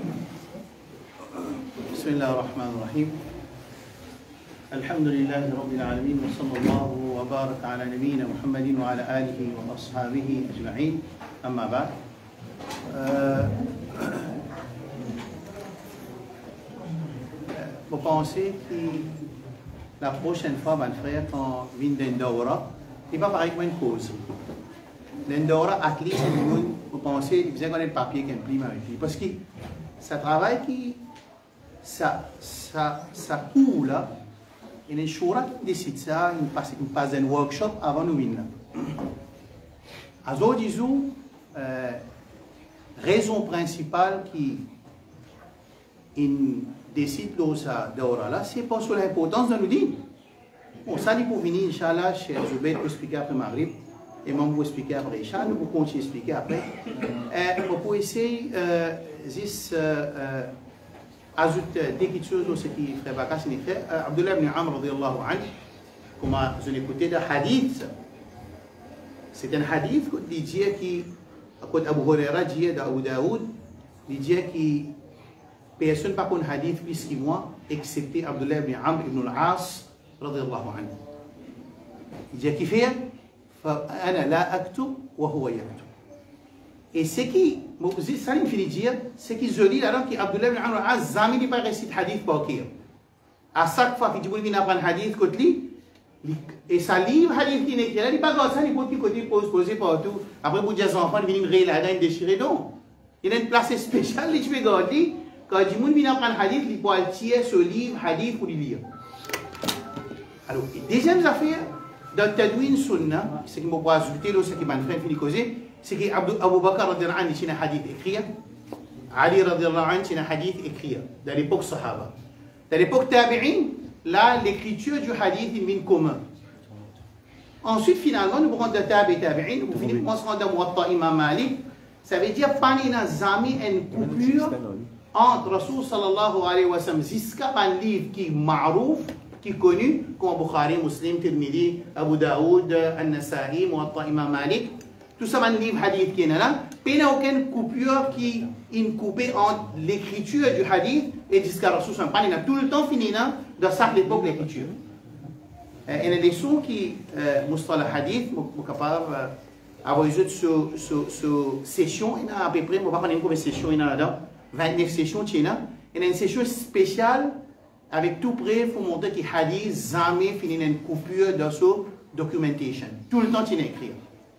Bismillah ar-Rahman ar-Rahim. الحمد لله رب العالمين وصلى الله وبارك على نبينا محمد وعلى آله وأصحابه أجمعين أما بعد vous pensez que la prochaine fois, mon frère, quand vient d'Endora, il va pareil comme une cause. L'Endora, à least, vous pensez, vous avez le papier qui imprime avec lui. Parce que ça travaille qui, ça coule là. Il y a une chose qui décide ça, il passe un workshop avant nous venir. Alors, disons, raison principale qui décide de ça, c'est pour l'importance de nous dire. Bon, ça, il faut venir, Inch'Allah, chez Zubair pour expliquer après Maghrib, et moi, pour expliquer après Inch'Allah, nous pouvons continuer à expliquer après. On peut essayer, ajoute des petites choses aussi qui ferait vacances, c'est écrit. Abdullah ibn Amr, radiyallahu anhu, comme je l'ai écouté d'un hadith. C'est un hadith qui dit que, comme Abu Huraira dit d'Abu Daoud, il dit que personne n'a pas un hadith plus que moi, excepté Abdullah ibn Amr ibn al-As, radiyallahu anhu. Il dit qu'il fait, فأنا لا أكتب وهو يكتب. Et ce qui, ça il finit dire, c'est que je dis alors qu'Abdullah ibn Amr a jamais dit pas réciter hadith bakir. À chaque fois que tu veux apprendre hadith côté et ça livre hadith qui n'est pas là, il pas comme ça, il peut côté poser partout. Après pour dire aux enfants ils viennent rire là, ils déchirer donc. Il y a une place spéciale, il peut garder quand tu veux apprendre hadith, il peut tirer ce livre hadith pour le lire. Alors, deuxième affaire, dans Tadwin Sunnah, ce qui m'a pas ajouté là, ce qui m'a fait finir causer. C'est qu'Abu Bakr radiallahu anhu c'est un hadith écrit, Ali radiallahu anhu c'est un hadith écrit, dans l'époque Sahaba. Dans l'époque Tabi'in, là, l'écriture du hadith est une commun. Ensuite, finalement, nous prenons de Tabi'in, nous finissons par se rendre à Muwatta Imam Malik. Ça veut dire qu'il n'y a jamais une coupure entre Rasul sallallahu alayhi wa sallam, jusqu'à un livre qui est ma'rouf, qui est connu, comme Bukhari, Muslim, Tirmidhi, Abu Daoud, An-Nasa'i, Muwatta Imam Malik. Tout ça, un livre hadith qui est là, mais il n'y a aucune coupure qui est coupée entre l'écriture du hadith et jusqu'à Rasul sallallahu alayhi wa sallam. Il a tout le temps fini là, dans cette époque de l'écriture. Il y a des sons qui, Mustalah hadith, sont capables d'avoir sur session, il y a à peu près, on va pas combien de sessions il y a là-dedans, 29 sessions, il y a une session spéciale, avec tout près, il faut montrer que hadith jamais finit une coupure dans sa documentation. Tout le temps, il est écrit.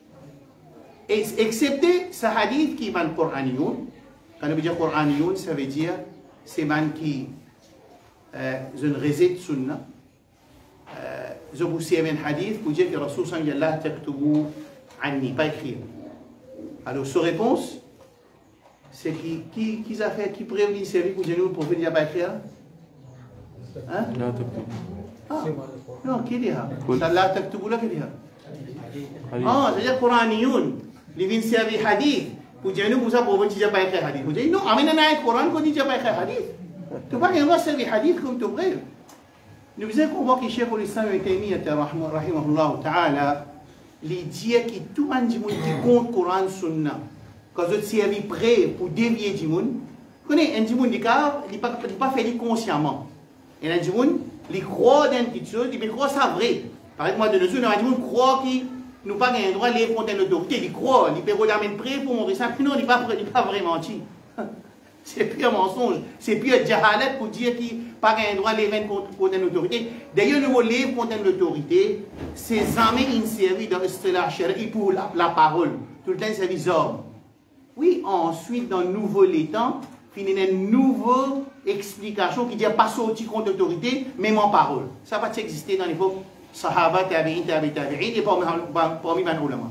Excepté ce hadith qui est dans le Coran. Quand on veut dire Coran, ça veut dire c'est man qui une recette sunna. Je vous sais un hadith pour dire que Rasul sallallahu alayhi wa sallam pas écrit. Alors, sa réponse, c'est qui a fait, qui prévient série pour nous, le prophète n'a pas écrit là? Hein? Ah, non, qui dit ça? Ça l'a taktubu là, qui dit ça? Ah, c'est-à-dire Qur'aniyoun, les vins servi hadith, pour dire nous, pour ça, pour vous, n'a pas écrit hadith. Vous dites, non, amène un Coran, qu'on dit, n'a pas écrit hadith. Tu vois qu'il y a servi hadith comme tu brèves. Nous faisons qu'on voit que Cheikh l'Islam Ibn Taymiyyah, rahimahullah ta'ala, les dire que tout le monde qui compte Coran Sunna, quand vous servi prêt pour dévier du monde, vous connaissez, un monde qui n'est pas fait consciemment. Et un monde, il croit dans quelque chose, il croit ça vrai. Par exemple, de nous, un monde croit qu'il n'a pas un droit de les contre l'autorité, il croit, il peut regarder prêt pour montrer ça, non, il n'est pas vraiment menti. C'est pire mensonge, c'est pire jahalat pour dire qu'il n'a pas un droit de les contre l'autorité. D'ailleurs, le mot les contre l'autorité, c'est jamais inséré dans l'istilah shari'i pour la parole. Tout le temps, c'est les hommes. Oui, ensuite, dans le nouveau temps, il y a une nouvelle explication qui dit pas sortir contre l'autorité, même en parole. Ça va exister dans l'époque Sahaba, Tabi'in, Tabi'in, et parmi les ulama.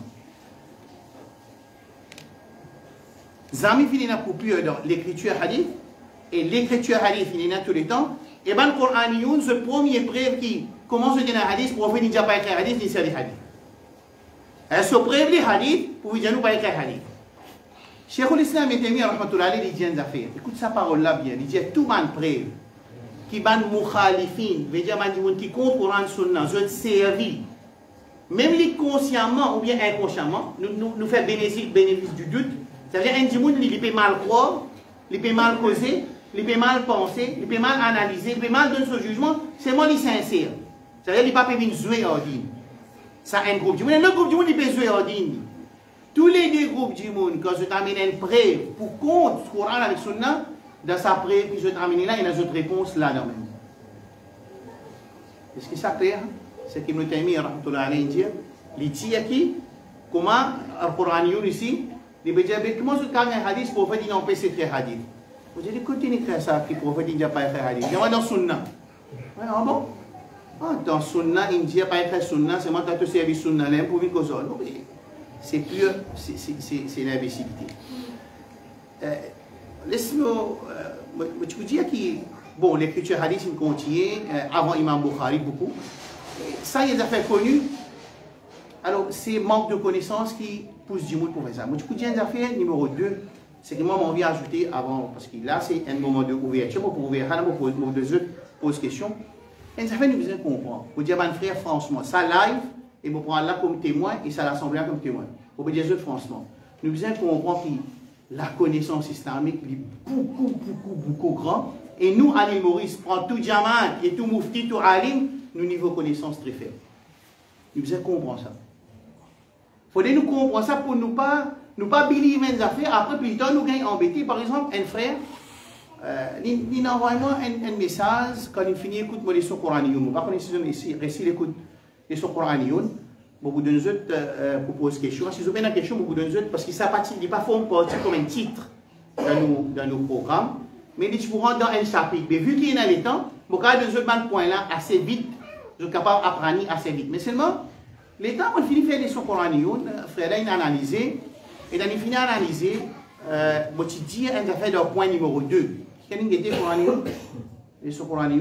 Zami finina coupure dans l'écriture hadith, et l'écriture hadith finina tous les temps, et ben le Coran, ce premier preuve qui commence à dire un hadith, pour vous dire pas écrire hadith, ni c'est les hadith. Et ce preuve les hadith, pour vous dire nous pas écrire hadith. Cheikh l'Islam Ibn Taymiyyah, rahmatullah alayhi, il dit une affaire. Écoute sa parole là bien, il dit tout man preuve, qui ban mukhalifin, veut dire qui compte Coran Sunna, je servi. Même les consciemment ou bien inconsciemment, nous fait bénéfice du doute. C'est-à-dire un monde il peut mal croire, il peut mal causer, il peut mal penser, il peut mal analyser, il peut mal donner son jugement, c'est moi qui sincère. C'est-à-dire il ne peut pas jouer en digne. Ça un groupe du monde. Le groupe du monde il peut jouer en digne. Tous les deux groupes du monde, quand je t'amène une preuve pour contre le Coran avec Sunna, dans sa preuve, puis je t'amène là, il y a une autre réponse là dans même. Est-ce que ça clair? C'est qu'il me t'a mis, rahmatullah alayhi, dire, les qui, comment le Coran ici, il veut dire, comment je t'amène un hadith, le prophète il n'a pas écrit hadith. Vous dites, écoutez, il écrit ça, le prophète il n'a pas écrit hadith. Il y a dans Sunna. Ah bon? Dans Sunna, il ne dit pas écrit Sunna, c'est moi qui ai servi Sunna là pour une cause. C'est pur, c'est l'imbécilité. Laisse-moi, je vous dis que, bon, l'écriture hadith, il continue, avant Imam Bukhari, beaucoup. Ça, il y a des affaires connues. Alors, c'est manque de connaissances qui pousse du monde pour faire ça. Moi, je vous dis une affaire numéro 2, c'est que moi, j'ai envie d'ajouter avant, parce que là, c'est un moment d'ouverture, pour ouvrir, pour poser question. Une affaire, nous besoin comprendre. Vous dire, mon frère, franchement, ça live, et vous prendre là comme témoin, et ça l'assemblée comme témoin. Vous pouvez dire, franchement, nous besoin comprendre que la connaissance islamique est beaucoup grand. Et nous, à l'île Maurice, prend tout Jamal et tout Moufti, tout Alim, nous niveau connaissance très faible. Nous besoin comprendre ça. Il faudrait nous comprendre ça pour nous pas believe les affaires. Après, plus tard, nous gagnons embêtés. Par exemple, un frère, il envoie moi un message quand il finit écoute moi les sons coraniques. Par contre, si il écoute les sons coraniques, beaucoup de nous autres posent question. Si vous avez une question, beaucoup de nous autres, parce qu'il n'est pas fait partie comme un titre dans nos programmes, mais il vous rentre dans un chapitre. Mais vu qu'il y a le temps, vous avez de ce point là assez vite, je suis capable d'apprendre assez vite. Mais seulement, les temps, on finit de faire les sons coraniques, frère, il a analysé, et dans il finit d'analyser, moi tu dis un affaire de point numéro 2. Quel est le coranique? Les sons coraniques.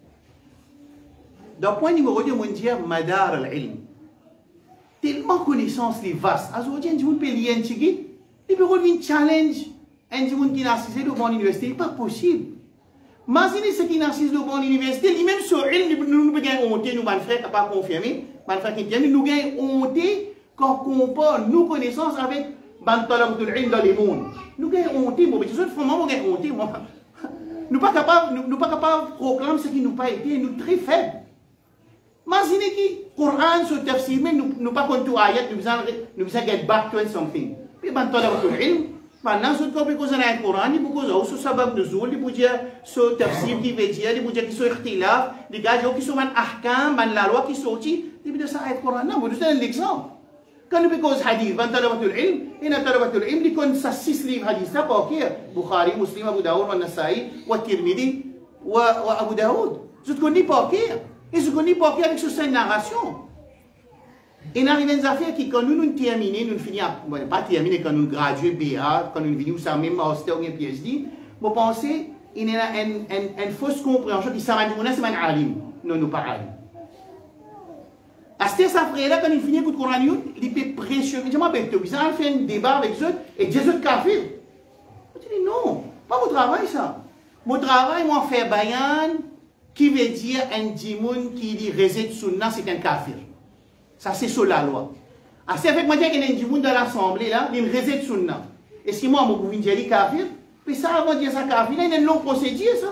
Dans le point numéro 2, on dit Madar al-ilm. Tellement connaissance les vastes. Aujourd'hui, on peut lire un petit il peut relever un challenge. Un monde qui n'a assisté de bonne université, ce n'est pas possible. Imaginez ce qui n'a assisté de bonne université, lui-même sur elle, nous gagnons honte, nous, mon frère, pas confirmé, mon frère qui dit, nous gagnons honte quand on compare nos connaissances avec Bantalam dans les mondes. Nous gagnons honte, bon, mais tout ça, nous gagnons honte. Nous ne sommes pas capables de proclamer ce qui nous pas été, nous très faibles. Imaginez que le Coran, ce tafsir, mais nous pas contre tout ayat, nous besoin get back to something. Puis Bantalam maintenant, ce qu'on peut causer dans le Coran, il peut causer ce sabab de zoul, il peut dire ce tafsir qui veut dire, il peut dire qu'il y a ikhtilaf, les gars qui sont en ahkam, la loi qui sortit, il peut dire ça le Coran. Non, c'est un exemple. Quand nous cause hadith, van talabatul ilm, et na talabatul ilm, il connaît ça 6 livres hadith, ça pas ok. Bukhari, Muslim, Abu Daoud, An-Nasa'i, wa Tirmidhi, wa Abu Daoud. Je ne connais pas ok. Et je ne connais pas ok avec cette narration. Et il arrive une affaire qui, quand nous terminons, nous finissons, pas terminer, quand nous graduons BA, quand nous venons ça même master ou PhD, vous pensez, il y a une fausse compréhension qui s'arrête de c'est un alim. Non, nous pas alim. À ce frère-là, quand il finit le Coran, il est précieux. Je m'appelle Tobi, ça fait un débat avec eux, et Dieu est kafir. Je dis non, pas mon travail ça. Mon travail, moi, faire bayan, qui veut dire un dimoun qui dit résident sunna, c'est un kafir. Ça, c'est sur la loi. Ah, c'est avec moi qu'il y a un dimoun dans l'assemblée, là, il réside sunna. Est-ce que moi, je peux dire kafir? Puis ça, avant de dire ça kafir, il y a une longue procédure, ça.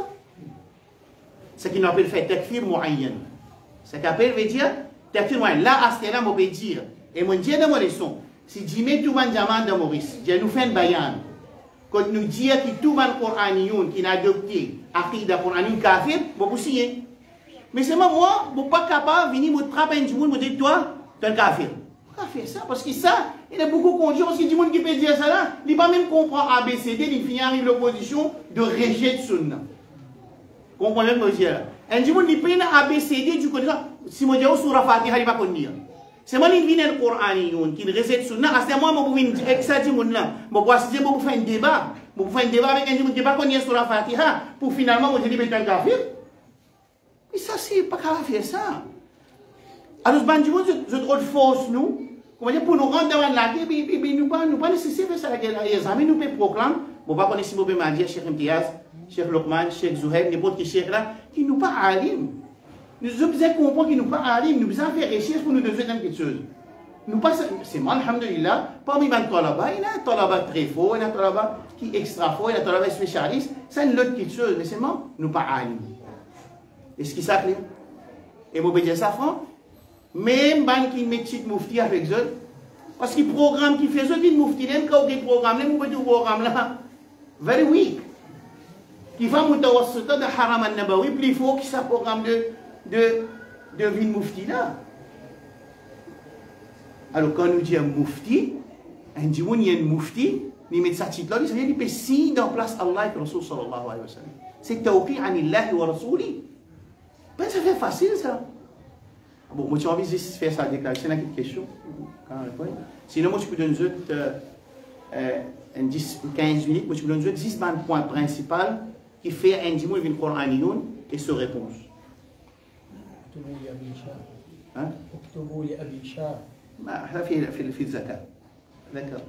Ce qu'on appelle fait takfir muayyan. Ce qu'on appelle veut dire takfir muayyan. Là, à ce là, je peux dire, et mon Dieu dans mon leçon, si je mets tout le monde dans Maurice, je nous fais un bayan. Quand nous disons que tout le monde Coranion qui n'a adopté Aqidah Coranion kafir, je peux signer. Mais c'est moi, je ne suis pas capable de venir me trapper un djimoun, me dire, toi, tu es un kafir. Pourquoi faire ça? Parce que ça, il y a beaucoup de conditions. Parce que le djimoun qui peut dire ça là, il ne va même comprendre ABCD, il finit arrive l'opposition de rejet de sunna. Comprenez ce que je dis là? Un djimoun qui peut ABCD du côté si je dis sur la Fatiha, il va pas connaître. C'est moi qui viens le Coran, qui rejet de sunna. C'est moi qui viens dire ça djimoun là. Je vais faire un débat. Je vais faire un débat avec un djimoun qui ne va pas connaître sur la Fatiha pour finalement me dire, tu es un kafir. Mais ça, c'est pas grave faire ça. Alors, c'est trop de force, nous. Comment dire, pour nous rendre dans la guerre, nous pas nécessaire de faire ça la guerre. Les amis nous peut proclamer, bon, pas connaître si vous pouvez dire, Cheikh Imtiaz, Cheikh Lokman, Cheikh Zouheb, n'importe qui Cheikh là, qui nous pas alim. Nous devons comprendre qu'ils nous pas alim, nous devons faire recherche pour nous donner quelque chose. Nous pas, c'est moi, alhamdulillah, parmi les talaba, il y a un talaba très fort, il y a un talaba qui est extra fort, il y a un talaba spécialiste, c'est une autre quelque chose, mais c'est moi, nous pas alim. Est-ce qu'il s'appelle? Et vous pouvez dire ça, franc? Même ban qui met petit moufti avec eux, parce que le programme qui fait eux, il moufti, même quand il programme, même vous pouvez dire programme là, very weak. Qui va monter au sultan de Haram al-Nabawi, plus fort que ça programme de ville moufti là. Alors quand nous disons moufti, un djimoun y a un moufti, il met sa titre là, il peut signer en place Allah et Rasul sallallahu alayhi wa sallam. C'est tawqi anillahi wa rasuli. Ben, ça fait facile ça. Bon, moi, tu as envie de faire ça déclaration. C'est une question. Sinon, moi, je peux donner 10 ou 15 minutes. Moi, je peux donner 10 points principaux qui fait un djimoun vin Qur'aniyoun et se réponse. Hein? Ça fait le zakat. D'accord.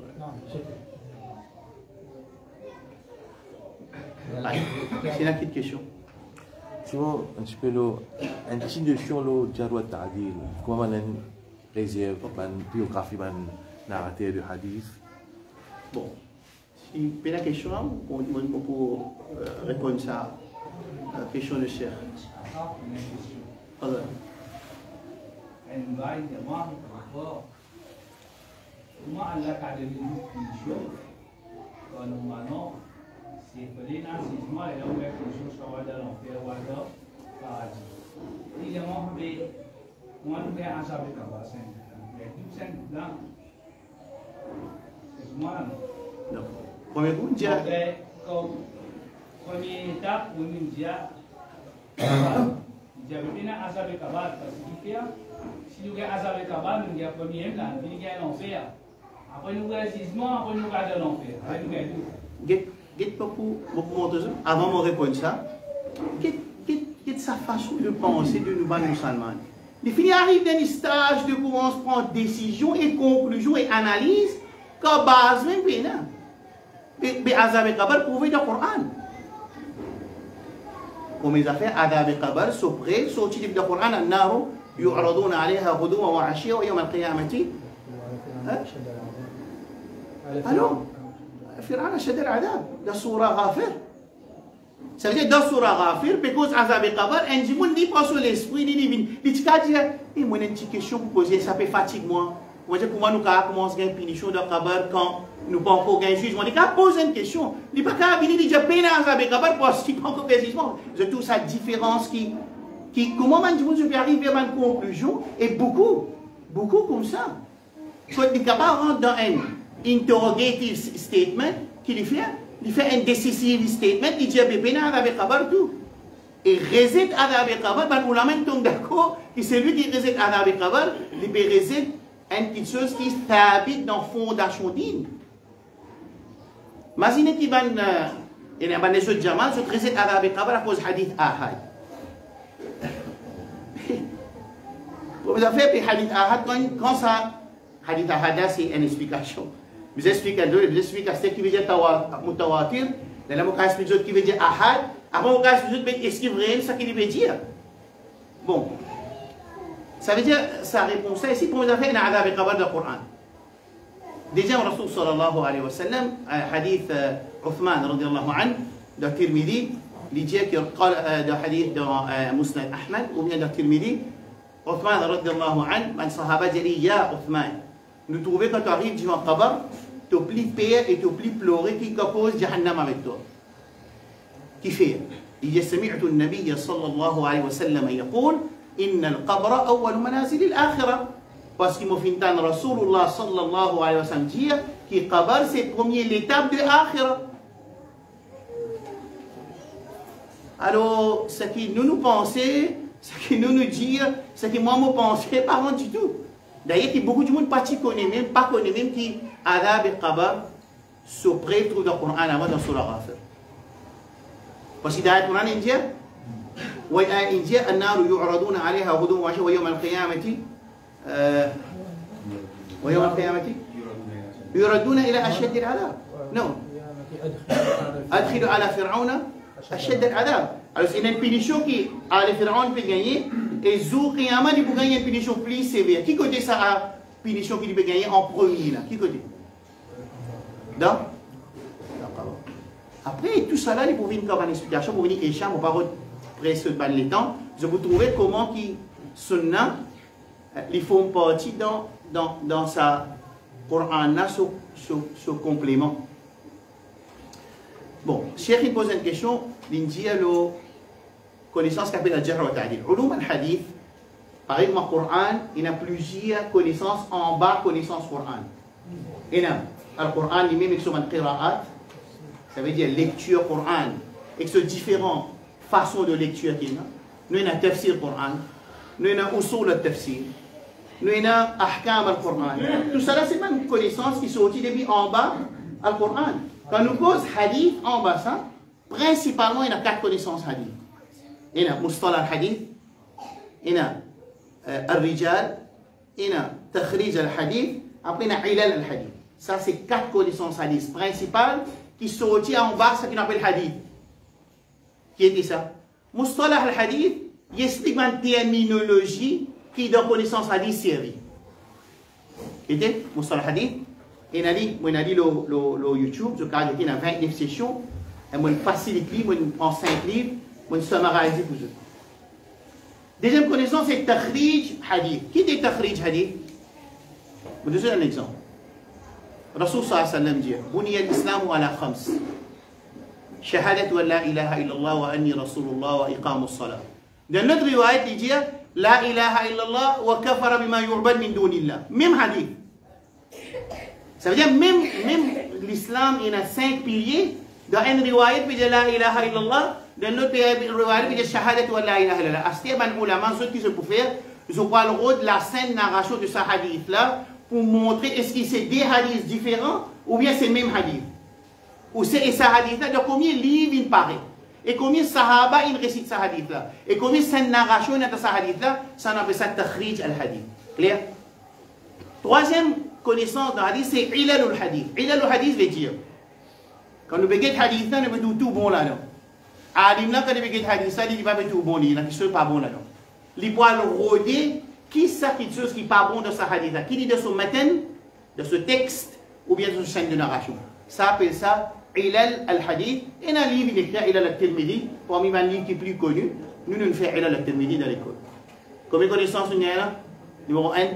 C'est une petite question. Sinon, un petit peu un petit notion le jarwa ta'dil, comment on réserve une biographie, un narrateur de hadith. Bon, si vous avez la question, on peut répondre à la question de Cheikh. Alors. Comment Allah a donné une chose, quand nous maintenant, c'est que les nazismes, les hommes qui sont dans l'enfer ou dans le paradis. Il y a moi, nous avons un sabre de bassin. Il y a tout ça là. C'est moi. Non. Premier coup, dire. Première étape, on nous dit, il y a bien un sabre de cabane parce qu'il fait. Si nous avons un sabre de cabane, nous avons premier là, nous avons l'enfer. Après nous avons le jugement, après nous avons l'enfer. Avant de répondre ça, quelle est sa façon de penser de nous musulmans? Il finit arrive dans un stage de commence à prendre décision et conclusion et analyse qu'à base même bien. Mais Azab et Kabar prouvé dans le Coran. Comme ils ont fait Azab et Kabar, sorti du Coran, An-Naru, يعرضون عليها غدوا وعشيا ويوم القيامة. Alors, Fir'aun شد العذاب. Dans Surah Ghafir. Ça veut dire dans Surah Ghafir, parce qu'Azab et Kabar, un djimoun n'y pas sur l'esprit, ni divin. Il dit qu'à dire, moi, une petite question pour poser, ça peut fatiguer moi. Moi, je dis, comment nous commençons à une punition de Kabar quand nous pas encore un jugement? Il dit qu'à poser une question. Il dit pas qu'à venir, il dit, peine à Azab et Kabar parce qu'il n'y a pas encore un jugement. C'est toute cette différence qui comment un djimoun peut arriver à une conclusion, et beaucoup comme ça. Quand il est capable de rentrer dans un interrogative statement, qu'il fait un decisive statement, il dit bébé n'a avec Kabar tout. Et réside avec Kabar, ben on l'a même d'accord que c'est lui qui réside avec Kabar, il peut résider une petite chose qui s'habite dans la fondation d'île. Imaginez qu'il y a des choses de Jamal, je traite arabe et kabbalah à cause hadith ahad. Vous avez fait hadith ahad, quand ça, hadith ahad, c'est une explication. Vous expliquez ce qui veut dire mutawatir, dans la moka explique ce qui veut dire ahad, après on explique ce qui veut dire ce qu'il veut dire. Bon. Ça veut dire, sa réponse ici, pour nous faire un adab et kabbalah du Coran. Déjà, le Rasul sallallahu alayhi wa sallam, hadith Uthman radiallahu anhu, de Tirmidhi, il dit que le hadith de Musnad Ahmad, ou bien de Tirmidhi, Uthman radiallahu anhu, un sahaba dit, Ya Uthman, nous trouvons quand tu arrives devant le qabr, tu plis pire et tu plis pleurer qui compose Jahannam avec toi. Qui fait? Il dit, سمعت النبي صلى الله عليه وسلم يقول إن القبر أول منازل الآخرة. Parce qu'il m'a fait entendre Rasulullah sallallahu alayhi wa sallam dire que le qabr c'est la première étape de l'Akhirah. Alors, ce qui nous pensons, ce qui nous dit, ce qui moi me pensais, pas vraiment du tout. D'ailleurs, il y a beaucoup de monde qui ne connaît même pas qui Adab et Qabr se prêtent dans le Coran avant dans Surah Ghafir. Parce que dans le Coran, il dit النار يعرضون عليها غدوا وعشيا ويوم القيامة ويوم القيامة يردون إلى أشد العذاب. Non. أدخلوا على فرعون أشد العذاب. Alors c'est une punition qui à Pharaon peut gagner et Zou Qiyamah il peut gagner une punition plus sévère. Qui côté ça a punition qu'il peut gagner en premier là? Qui côté? D'accord. Après tout ça là, il faut venir comme une explication pour venir échapper aux paroles presque pas le temps. Je vous trouver comment qui sunna ils font partie dans sa Coran ce complément. Bon, Cheikh il pose une question, il dit la connaissance qu'appelle la Jarh wa Ta'dil. Ulum al-Hadith, par exemple, le Coran, il y a plusieurs connaissances en bas, connaissances Coran. Il y a le Coran lui-même avec son qira'at, ça veut dire lecture Coran, avec ses différentes façons de lecture qu'il y a. Nous, il y a tafsir Coran, nous, il y a usul al-tafsir. Nous avons ahkam al-Qur'an. Tout ça, c'est pas une connaissance qui sortit depuis en bas al-Qur'an. Quand nous pose hadith en bas, ça, principalement, il y a 4 connaissances hadith. Il y a mustalah al-hadith, il y a al-rijal, il y a takhrij al-hadith, après il y a ilal al-hadith. Ça, c'est 4 connaissances hadith principales qui sortent en bas, ce qu'on appelle hadith. Qui était ça? Mustalah al-hadith, il explique une terminologie qui donne connaissance hadith servie. C'était Mustalah hadith. Et on a dit le YouTube, je crois qu'il y a 29 sessions, et on facilite livre, en 5 livres, on summarise pour vous. Deuxième connaissance, c'est Takhrij hadith. Qui est Takhrij hadith? Je vous donne un exemple. Rasul sallallahu alayhi wa sallam dit Buniya al-Islam ala khams. Shahadatu an la ilaha illallah wa anni rasulullah wa iqamu as-salah. Dans notre riwayat, il dit La ilaha illallah wa kafara bima yu'bad min dunillah. Même hadith. Ça veut dire même l'islam, il y a 5 piliers. Dans une riwayat, il dit La ilaha illallah. Dans l'autre riwayat, il dit Shahadatu wa la ilaha illallah. Astir ban ulama, ceux qui se peuvent faire, ils ont pas le rôle de la saine narration de ce hadith-là pour montrer est-ce que c'est des hadiths différents ou bien c'est le même hadith. Ou c'est ce hadith-là, de combien de livres il paraît. Et combien de sahaba ils récitent ce hadith-là. Et combien de narration il y a dans ce hadith-là. Ça on appelle ça takhrij al-hadith. Clair? Troisième connaissance dans le hadith, c'est ilal al-hadith. Ilal al-hadith veut dire, quand nous begait hadith-là, nous mettons tout bon là-dedans. Alim-là, quand nous begait hadith-là, il ne dit pas tout bon, il n'y a quelque chose pas bon là-dedans. Il peut le rôder, qui sait quelque chose qui n'est pas bon dans ce hadith-là. Qui dit de son matin, de ce texte, ou bien de ce chaîne de narration. Ça appelle ça Ilal al-Hadith. Et un livre, il écrit Ilal al-Tirmidhi, parmi un livre qui est plus connu. Nous faisons Ilal al-Tirmidhi dans l'école. Combien de connaissances nous avons là? Numéro 1.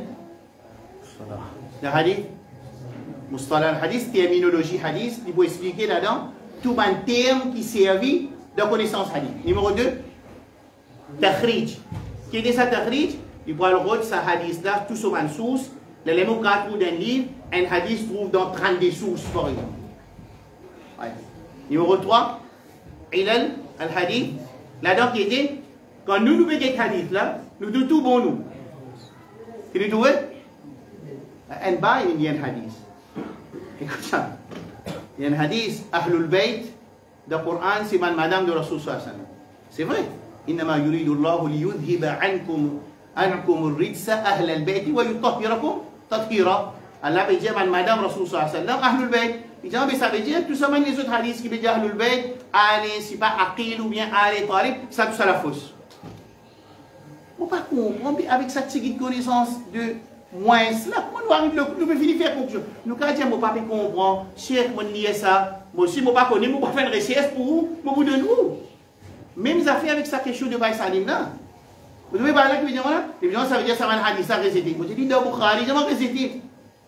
Le hadith. Mustalah al-Hadith, terminologie hadith. Il faut expliquer là-dedans tout un terme qui servit de connaissance hadith. Numéro 2. Takhrij. Qui est ça Takhrij? Il faut le rôle sa hadith là, tout sur une source. L'élément 4 d'un livre, un hadith trouve dans 32 sources, par exemple. Ouais. Numéro 3, Ilal al-Hadith. Là-dedans, qui était, quand nous faisons quelque hadith là, nous faisons tout bon nous. Qui nous trouvez? En bas, il y a un hadith. Écoute ça. Il y a un hadith, Ahlul Bayt, le Coran, c'est madame de Rasul sallallahu alayhi wa sallam. C'est vrai. إنما يريد الله ليذهب عنكم الرجس أهل البيت ويطهركم تطهيرا. Allah veut dire madame Rasul sallallahu alayhi wa sallam, Ahlul Bayt. Mais ça veut dire tout ça, même les autres hadiths qui veulent dire Ahlul Bayt, Ali, c'est pas Aqil ou bien Ali Talib, ça tout ça la fausse. On ne peut pas comprendre avec cette petite connaissance de moins là, comment nous arrivons, nous pouvons finir faire quelque chose. Nous quand dire, on ne peut pas comprendre, cher, on lit ça, moi aussi, je ne peux pas connaître, je ne peux pas faire une recherche pour vous, pour vous donner où. Même affaires avec ça, quelque chose de Baï Salim là. Vous devez parler avec les gens là, les gens ça veut dire ça va un hadith, ça réciter. Vous dites, dans Bukhari, je vais réciter.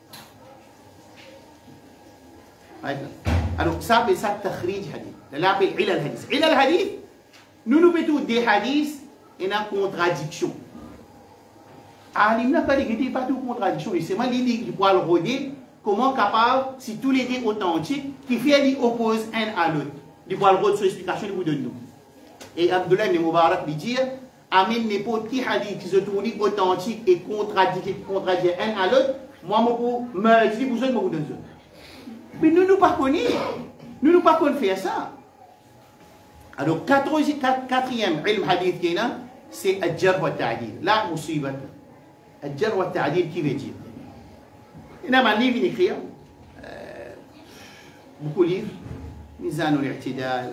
Alors, ça, c'est ça, takhrij hadith. Là, appelle ilal hadith. Ilal hadith, nous mettons des hadiths et une contradiction. Alim n'a pas dit pas de contradiction. C'est moi qui pourra le rôder. Comment capable, si tous les deux authentiques, qui fait les opposent un à l'autre. Il pourra le rôder sur l'explication de vous donne nous. Et Abdullah ibn Mubarak lui dit, amène n'importe qui hadith qui se trouve authentique et contradit un à l'autre. Moi, je peux me dire, vous donne. Mais nous ne pas connaissons. Nous ne pas connaissons faire ça. Alors, quatrième ilm hadith qui est là, c'est al-jarh wa ta'dil. La musibat. Al-jarh wa ta'dil qui veut dire. Il y a un livre écrit, beaucoup de livres, Mizan al-i'tidal,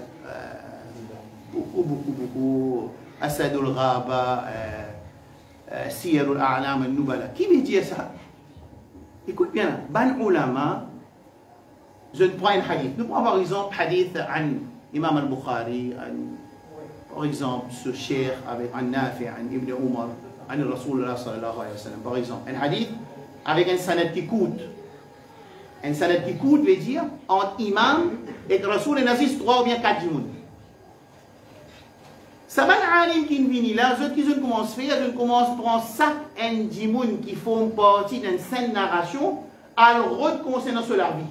beaucoup, Asad al-Ghaba, Siyar al-A'lam al-Nubala. Qui veut dire ça? Écoute bien, ban ulama, je prends un hadith. Nous prenons par exemple hadith an Imam al-Bukhari, par exemple ce cheikh avec un Nafi, un Ibn Umar, un Rasulullah sallallahu alayhi wa sallam, par exemple. Un hadith avec un sanad qui coûte. Un sanad qui coûte veut dire entre imam et Rasul et Nazis 3 ou bien 4 jimoun. Ça va l'alim qui vient là, ceux qui commencent à faire, je commence à prendre chaque un jimoun qui font partie d'une saine narration, à le rôle concernant sur leur vie.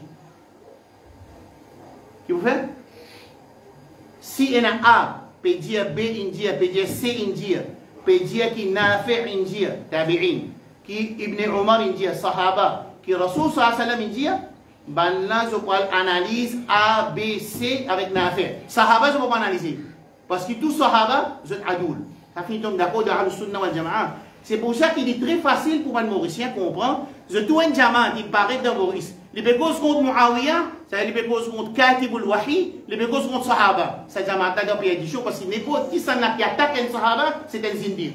Qui vous fait? Si il y a A, peut dire B india, peut dire C india, peut dire qui Nafi india, tabi'in, qui Ibn Umar india, Sahaba, qui Rasul sallallahu alayhi wa sallam india, ben là je peux analyse A, B, C avec Nafi. Sahaba je ne peux pas analyser. Parce que tous Sahaba, vous êtes adoul. Ça finit donc d'accord de Al-Sunnah wal Jama'a. C'est pour ça qu'il est très facile pour un Mauricien comprendre. Je trouve un Jama'a qui paraît dans Maurice. Les pécos contre Muawiyah, c'est les pécos contre Katib al-Wahi, les pécos contre Sahaba. Ça Jama'a attaque dans la parce que n'importe qui qui attaque un Sahaba, c'est un zindiq.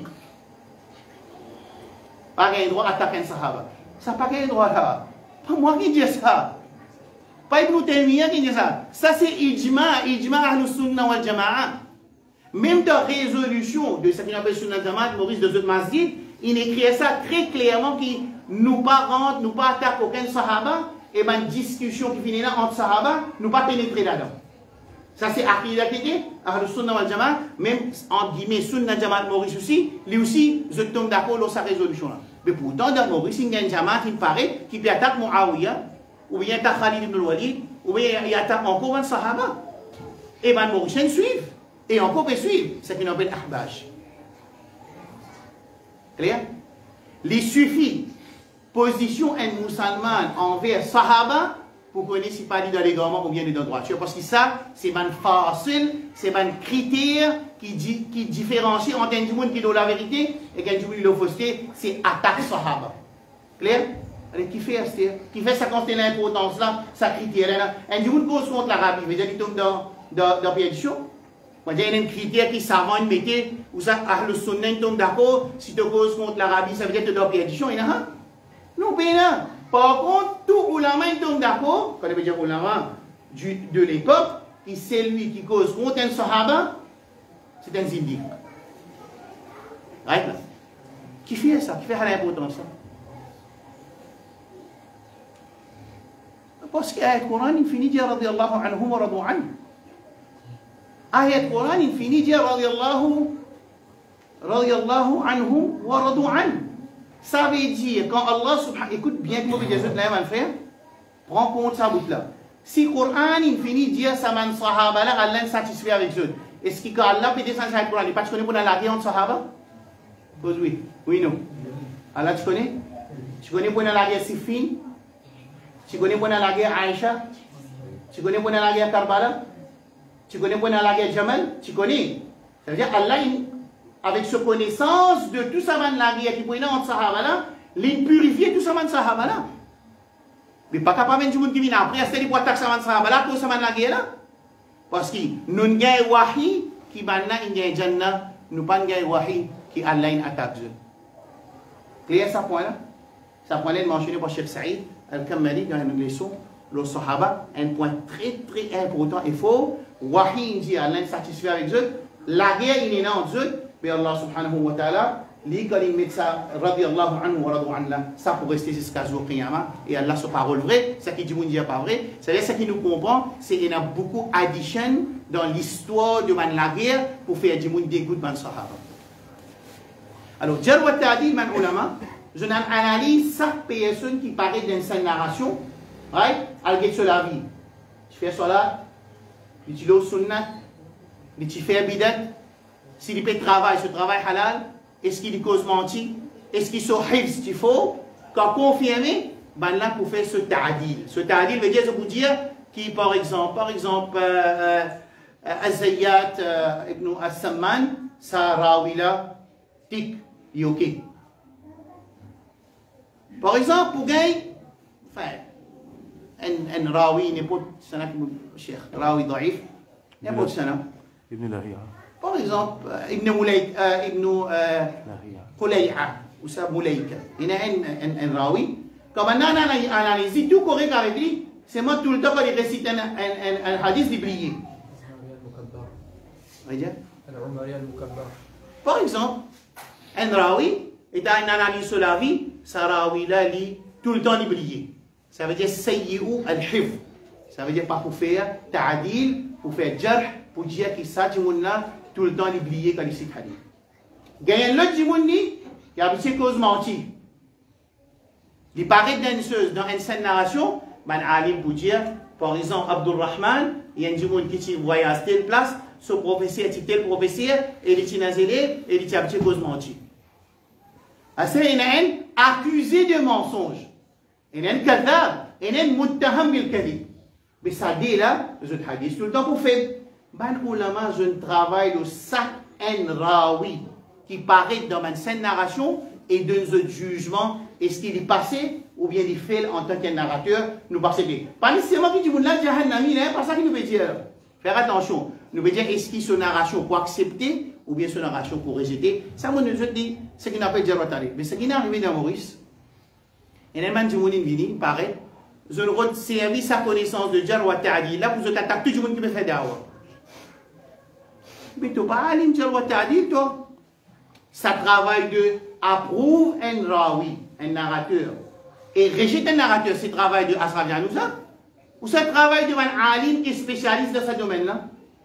Pas un droit attaquer un Sahaba. Ça n'a pas un droit là. Pas moi qui dis ça. Pas Ibn Taymiyyah qui dit ça. Ça c'est Ijma Ahl-Sunnah wal Jama'a. Même dans la résolution de ce qu'on appelle Sunnah Jamaat, Maurice de Zot Masjid, il écrit ça très clairement qui nous pas rentre, nous pas attaque aucun Sahaba, et bien une discussion qui finit là entre Sahaba, nous pas pénétrer là-dedans. Ça c'est Aqidah qui est, Ahl Sunnah wal Jamaat, même entre guillemets Sunnah Jamaat Maurice aussi, lui aussi, je tombe d'accord dans sa résolution là. Mais pourtant, dans Maurice, il y a un Jamaat qui me paraît, qui peut attaquer Muawiyah, ou bien attaque Khalid ibn al-Walid, ou bien il attaque encore un Sahaba. Et bien Mauriciens suivent. Et encore peut suivre ce qu'on appelle Ahbash. Clair? Les suffit position un musulman envers Sahaba pour connaître si pas dans l'égarement ou bien dans la droiture. Parce que ça, c'est un facile, c'est un critère qui différencie entre un monde qui est la vérité et un monde qui est la fausseté, c'est attaque Sahaba. Clair? Alors, qui fait ça quand c'est l'importance là, ça critère là. Un monde cause contre l'Arabie, veut dire qu'il tombe dans la perdition. Il y a un critère qui savant mettre, où ça, Ahl Sunnah tombe d'accord, si tu causes contre l'Arabie, ça veut dire que tu dois perdition, il y en a. Non, pas là. Par contre, tout ulama tombe d'accord, quand on veut dire ulama de l'époque, c'est lui qui cause contre un Sahaba, c'est un zindiq. Right? Qui fait ça? Qui fait l'importance ça? Parce qu'il y a un Coran, il finit de dire, radiyallahu anhum wa radu anhu. Ayat Quran infini dia radiyallahu anhu wa radu anhu. Ça veut dire quand Allah subhanahu écoute bien que moi je dis là mon frère, prends compte ça bout là. Si Quran infini dia ça man sahaba là Allah satisfait avec eux. Est-ce que Allah peut descendre dans le Coran, pas tu connais pour la guerre entre sahaba? Oui, non. Allah tu connais? Tu connais pendant la guerre Siffin? Tu connais pendant la guerre Aïcha? Tu connais pendant la guerre Karbala? Tu connais pendant la guerre Jamal? Tu connais? Ça veut dire Allah, avec sa connaissance de tout ça, la guerre qui prenait entre Sahaba là, il purifiait tout ça, Sahaba là. Mais pas capable de dire qui vient après, c'est pour attaquer ça, Sahaba là, pour ça, la guerre là. Parce que nous avons wahi qui banna in Jannah, nous pas avons wahi qui Allah attaque. Clair ça point là? Ça point là mentionné par Cheikh Saïd Al-Kamali dans une leçon, le Sahaba, un point très très important. Il faut wahi dit Allah satisfait avec eux. La guerre il est là en eux, mais Allah subhanahu wa ta'ala, lui quand il met ça, radiyallahu anhu wa radu anhu, ça pour rester jusqu'à jour qiyamah, et Allah sa parole vraie, ça qui dit mon Dieu pas vrai, c'est ça qui nous comprend, c'est qu'il y a beaucoup d'addition dans l'histoire de la guerre pour faire du monde dégoût de Sahaba. Alors, Jar wa Ta'dil, man ulama, je n'analyse chaque personne qui paraît dans cette narration, right? Elle sur la vie. Tu fais salat, tu fais sunnat, tu fais bidat, s'il peut travailler, ce travail halal, est-ce qu'il cause menti, est-ce qu'il se hifz, il faut, quand confirmer, ben là pour faire ce ta'dil. Ce ta'dil veut dire, je vous dire, qui par exemple, Az-Zayyat ibn As-Samman, sa rawila, tic, ok. Par exemple, pour gagner, enfin, un rawi, n'importe sana cheikh, rawi daif, n'importe sana. Ibn Lahiya. Par exemple, Ibn Qulay'a, ou ça Moulayka. Il y a un rawi. Comme on analyse tout correct avec lui, c'est moi tout le temps quand il récite un hadith d'Iblié. Par exemple, un rawi est à une analyse sur la vie, ça rawi là, lit tout le temps d'Iblié. Ça veut dire sayyi'u al-hifz. Ça veut dire pas pour faire ta'adil, pour faire jarh, pour dire qu'il s'agit de là tout le temps l'oublier quand il cite hadith. Gagnant l'autre Jimouni, il y a une cause mentie. Il paraît dans une scène narration, man alim pour dire, par exemple, Abdul Rahman, il y a un Jimoun qui voyage à telle place, ce professeur est tel professeur, et il est nazélé, et il y a une cause mentie. C'est il y a un accusé de mensonge. Il y a un kadhab, il y a un muttaham bil kadhib. Mais ça dit là, je hadith tout le temps pour faire. Ben ulama, je travaille le sac en rawi qui paraît dans une scène narration et dans un jugement, est-ce qu'il est passé ou bien il fait en tant que narrateur, nous passons bien. Pas nécessairement qu'il dit, vous l'avez dit, pas ça qu'il nous veut dire. Faire attention, nous veut dire, est-ce qu'il son narration pour accepter ou bien son narration pour rejeter. Ça, moi, nous dit, ce qu'il appelle Jarwatari. Mais ce qui est arrivé dans Maurice, il y a un man qui vient, paraît, je ne servi sa connaissance de Jarwatari, là, vous attaquez tout le monde qui me fait d'avoir. Mais tu n'as pas allé dire what t'as-dit, toi. Ça travaille de approuve un rawi, un narrateur. Et rejeter un narrateur, c'est travail de Asraf Janouza. Ou c'est travail de un alim qui est spécialiste dans ce domaine-là.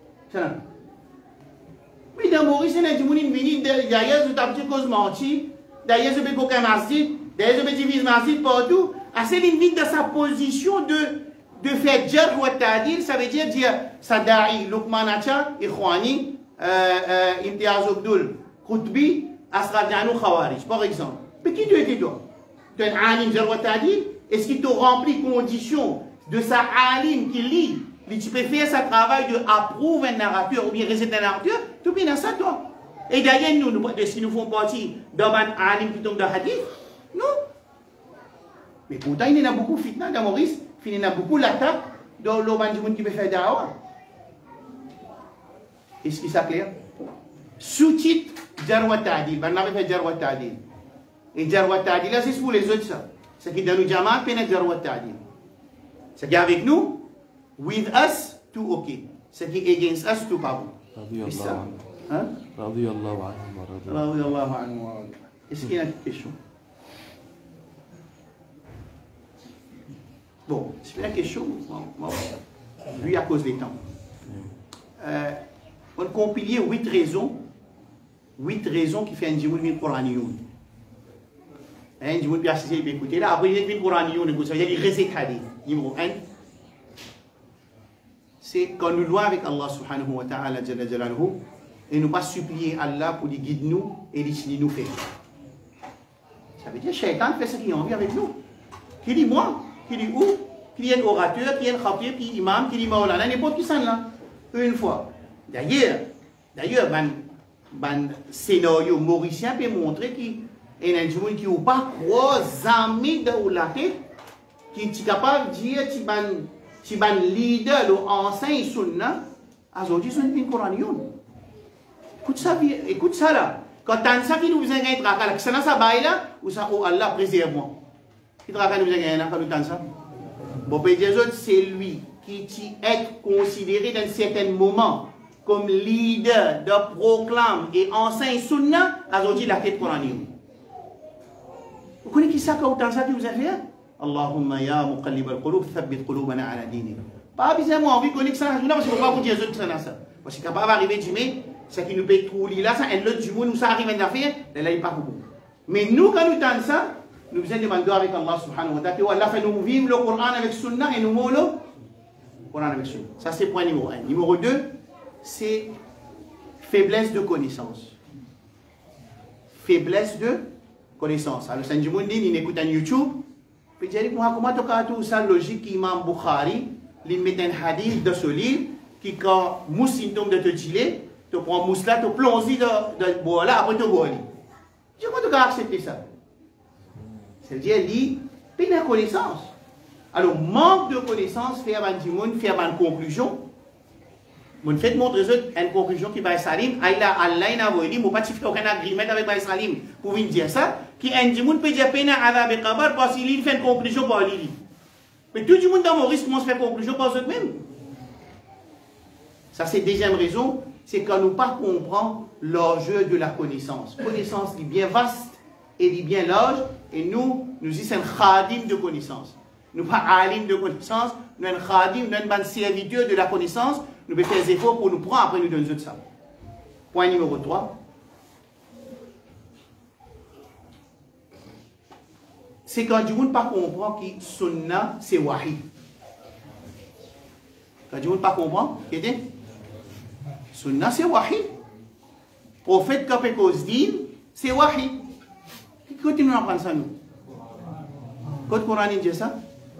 Mais dans Maurice, il y a des gens qui viennent derrière, je t'ai dit cause menti, derrière, je vais aucun masjid, derrière, je vais diviser masjid partout. Assez il dans sa position de faire dire what t'as-dit, ça veut dire Sada'i, Luqman Acha, Ikhwani, Imtiaz Abdul, Qutbi, Asraf Janou, Khawarij, par exemple. Mais qui tu es toi? Tu es un alim, dire what t'as-dit? Est-ce qu'il te remplit conditions de sa alim qui lit? Tu peux faire ce travail de approuver un narrateur ou bien réciter un narrateur? Tu peux dans ça, toi. Et d'ailleurs, nous, si nous faisons partie d'un alim qui tombe dans le hadith, non. Mais pourtant, il y en a beaucoup de fitna dans Maurice, il y en a beaucoup d'attaques dans le monde qui peut faire dawa. Est-ce que ça clair? Sous-titre, Jarwa Ta'dil. Ben, on avait fait Jarwa Ta'dil. Et Jarwa Ta'dil, là, c'est pour les autres, ça. C'est qui dans nous Jamaat, c'est Jarwa Ta'dil. C'est qui avec nous, with us, tout ok. C'est qui against us, tout pas bon. C'est ça. Hein? Radiyallahu anhu. Est-ce qu'il y a une question? Bon, c'est une question, vu à cause des temps. On a compilé 8 raisons qui font un djimoun min Qur'aniyoun. Un djimoun bien assisté, il peut écouter là. Après, il y a une Qur'aniyoun, ça veut dire il récite hadith. Numéro 1, c'est quand nous louons avec Allah subhanahu wa ta'ala jalla jalaluhu et nous pas supplier Allah pour lui guider nous et lui nous faire. Ça veut dire Shaitan fait ce qu'il a envie avec nous. Qui dit moi, qui dit où, qui dit un orateur, qui dit un khatib, qui dit imam, qui dit maulana, n'importe qui s'en là. Une fois. D'ailleurs, scénario mauricien peut montrer qu'il y a des gens qui n'ont pas trois amis de la tête, qui sont capables de dire que c'est un leader ou enseigne sunna, aujourd'hui c'est une Coranion. Écoute ça là. Quand tant ça qui nous vient gagner là, que ça n'a pas bail là, ou ça, oh Allah préserve-moi. Qui travaille nous vient gagner là, quand nous tant ça. Bon, ben des autres, c'est lui qui est considéré dans certains moments comme leader de proclame et enseigne sunna, aujourd'hui la tête coranienne. Vous connaissez qui ça quand tant ça qui vous a fait? Allahumma ya muqallib al-qulub, thabbit qulubana ala dinik. Pas besoin moi envie de connaître ça, parce que pas vous dire que ça n'a ça. Parce que capable d'arriver du mai, ce qui nous paye trop là, ça, et l'autre du monde, nous ça arrive à faire, là, il pas beaucoup. Mais nous, quand nous tentons ça, nous faisons demander avec Allah subhanahu wa ta'ala, que Allah fait nous vivre le Coran avec Sunna et nous mourons le Coran avec Sunna. Ça, c'est point numéro 1. Numéro 2, c'est faiblesse de connaissance. Faiblesse de connaissance. Alors, c'est du monde, il écoute un YouTube, puis il dit, comment tu as tout ça, logique, qu'Imam Bukhari, il met un hadith de ce livre, qui, quand mousse symptôme de te gilet, tu prends mousse là, tu plonges de bois là, après tu bois. Je crois que tu as accepté ça. C'est-à-dire, il y a une connaissance. Alors, manque de connaissance fait avant du monde, fait avant une conclusion. Mon fait montrer une conclusion qui va être salim. Allah n'a pas dit, je ne pas faire aucun agreement avec Baï Salim pour venir dire ça. Qui un du monde peut dire peine à Adab et Kabar parce qu'il fait une conclusion pour lui. Mais tout le monde dans mon risque commence à faire une conclusion pour eux-mêmes. Ça, c'est la deuxième raison, c'est quand nous pas comprendre l'enjeu de la connaissance. Connaissance est bien vaste et est bien large, et nous sommes khadim de connaissance. Nous pas alim de connaissance, nous sommes khadim, nous sommes serviteurs de la connaissance, nous devons faire des efforts pour nous prendre, après nous donner ça. Point numéro 3. C'est quand du monde pas comprend que sunna, c'est wahi. Quand du monde pas comprend, qu'est-ce que sunna, c'est wahi. Prophète Kapekos dit, c'est wahi. Qui continue à apprendre ça, nous? Quand le Coran dit ça?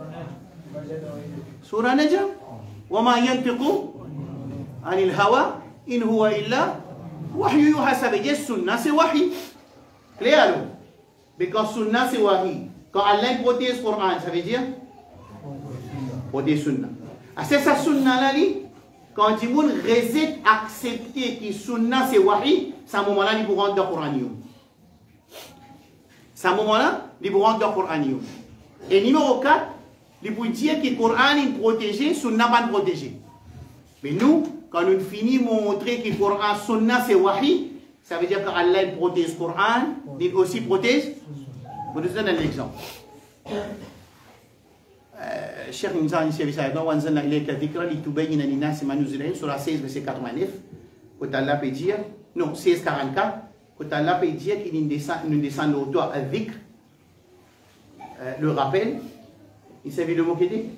Surah Najm. وَمَا يَنْتِقُ عَنِ الْهَوَى إِنْ هُوَ إِلَّا وَحْيُ يُوحَى. Ça veut dire sunna, c'est wahi. Clair alors? Mais quand sunna, c'est wahi. Quand Allah protège le Coran, ça veut dire? Protège sunna. C'est ça sunna là, quand il monde réside accepter que sunna c'est wahi, c'est à un moment là il pourra rentrer dans le Coran. C'est à un moment là il pourra rentrer dans le Coran. Et numéro 4, il peut dire que le Coran est protégé, sunna pas protégé. Mais nous, quand nous finissons de montrer que le Coran sunna c'est wahi, ça veut dire qu'Allah protège le Coran, il aussi protège. Je vous donne un exemple. الشيخ المزاني سيبي سايدنا وانزلنا اليك ذكرى لتبين للناس ما نزل اليهم سوره 16 verset 89 quand Allah peut dire non 16 44 quand Allah peut dire qu'il nous descend au toit à dhikr le rappel il s'agit de mot qui dit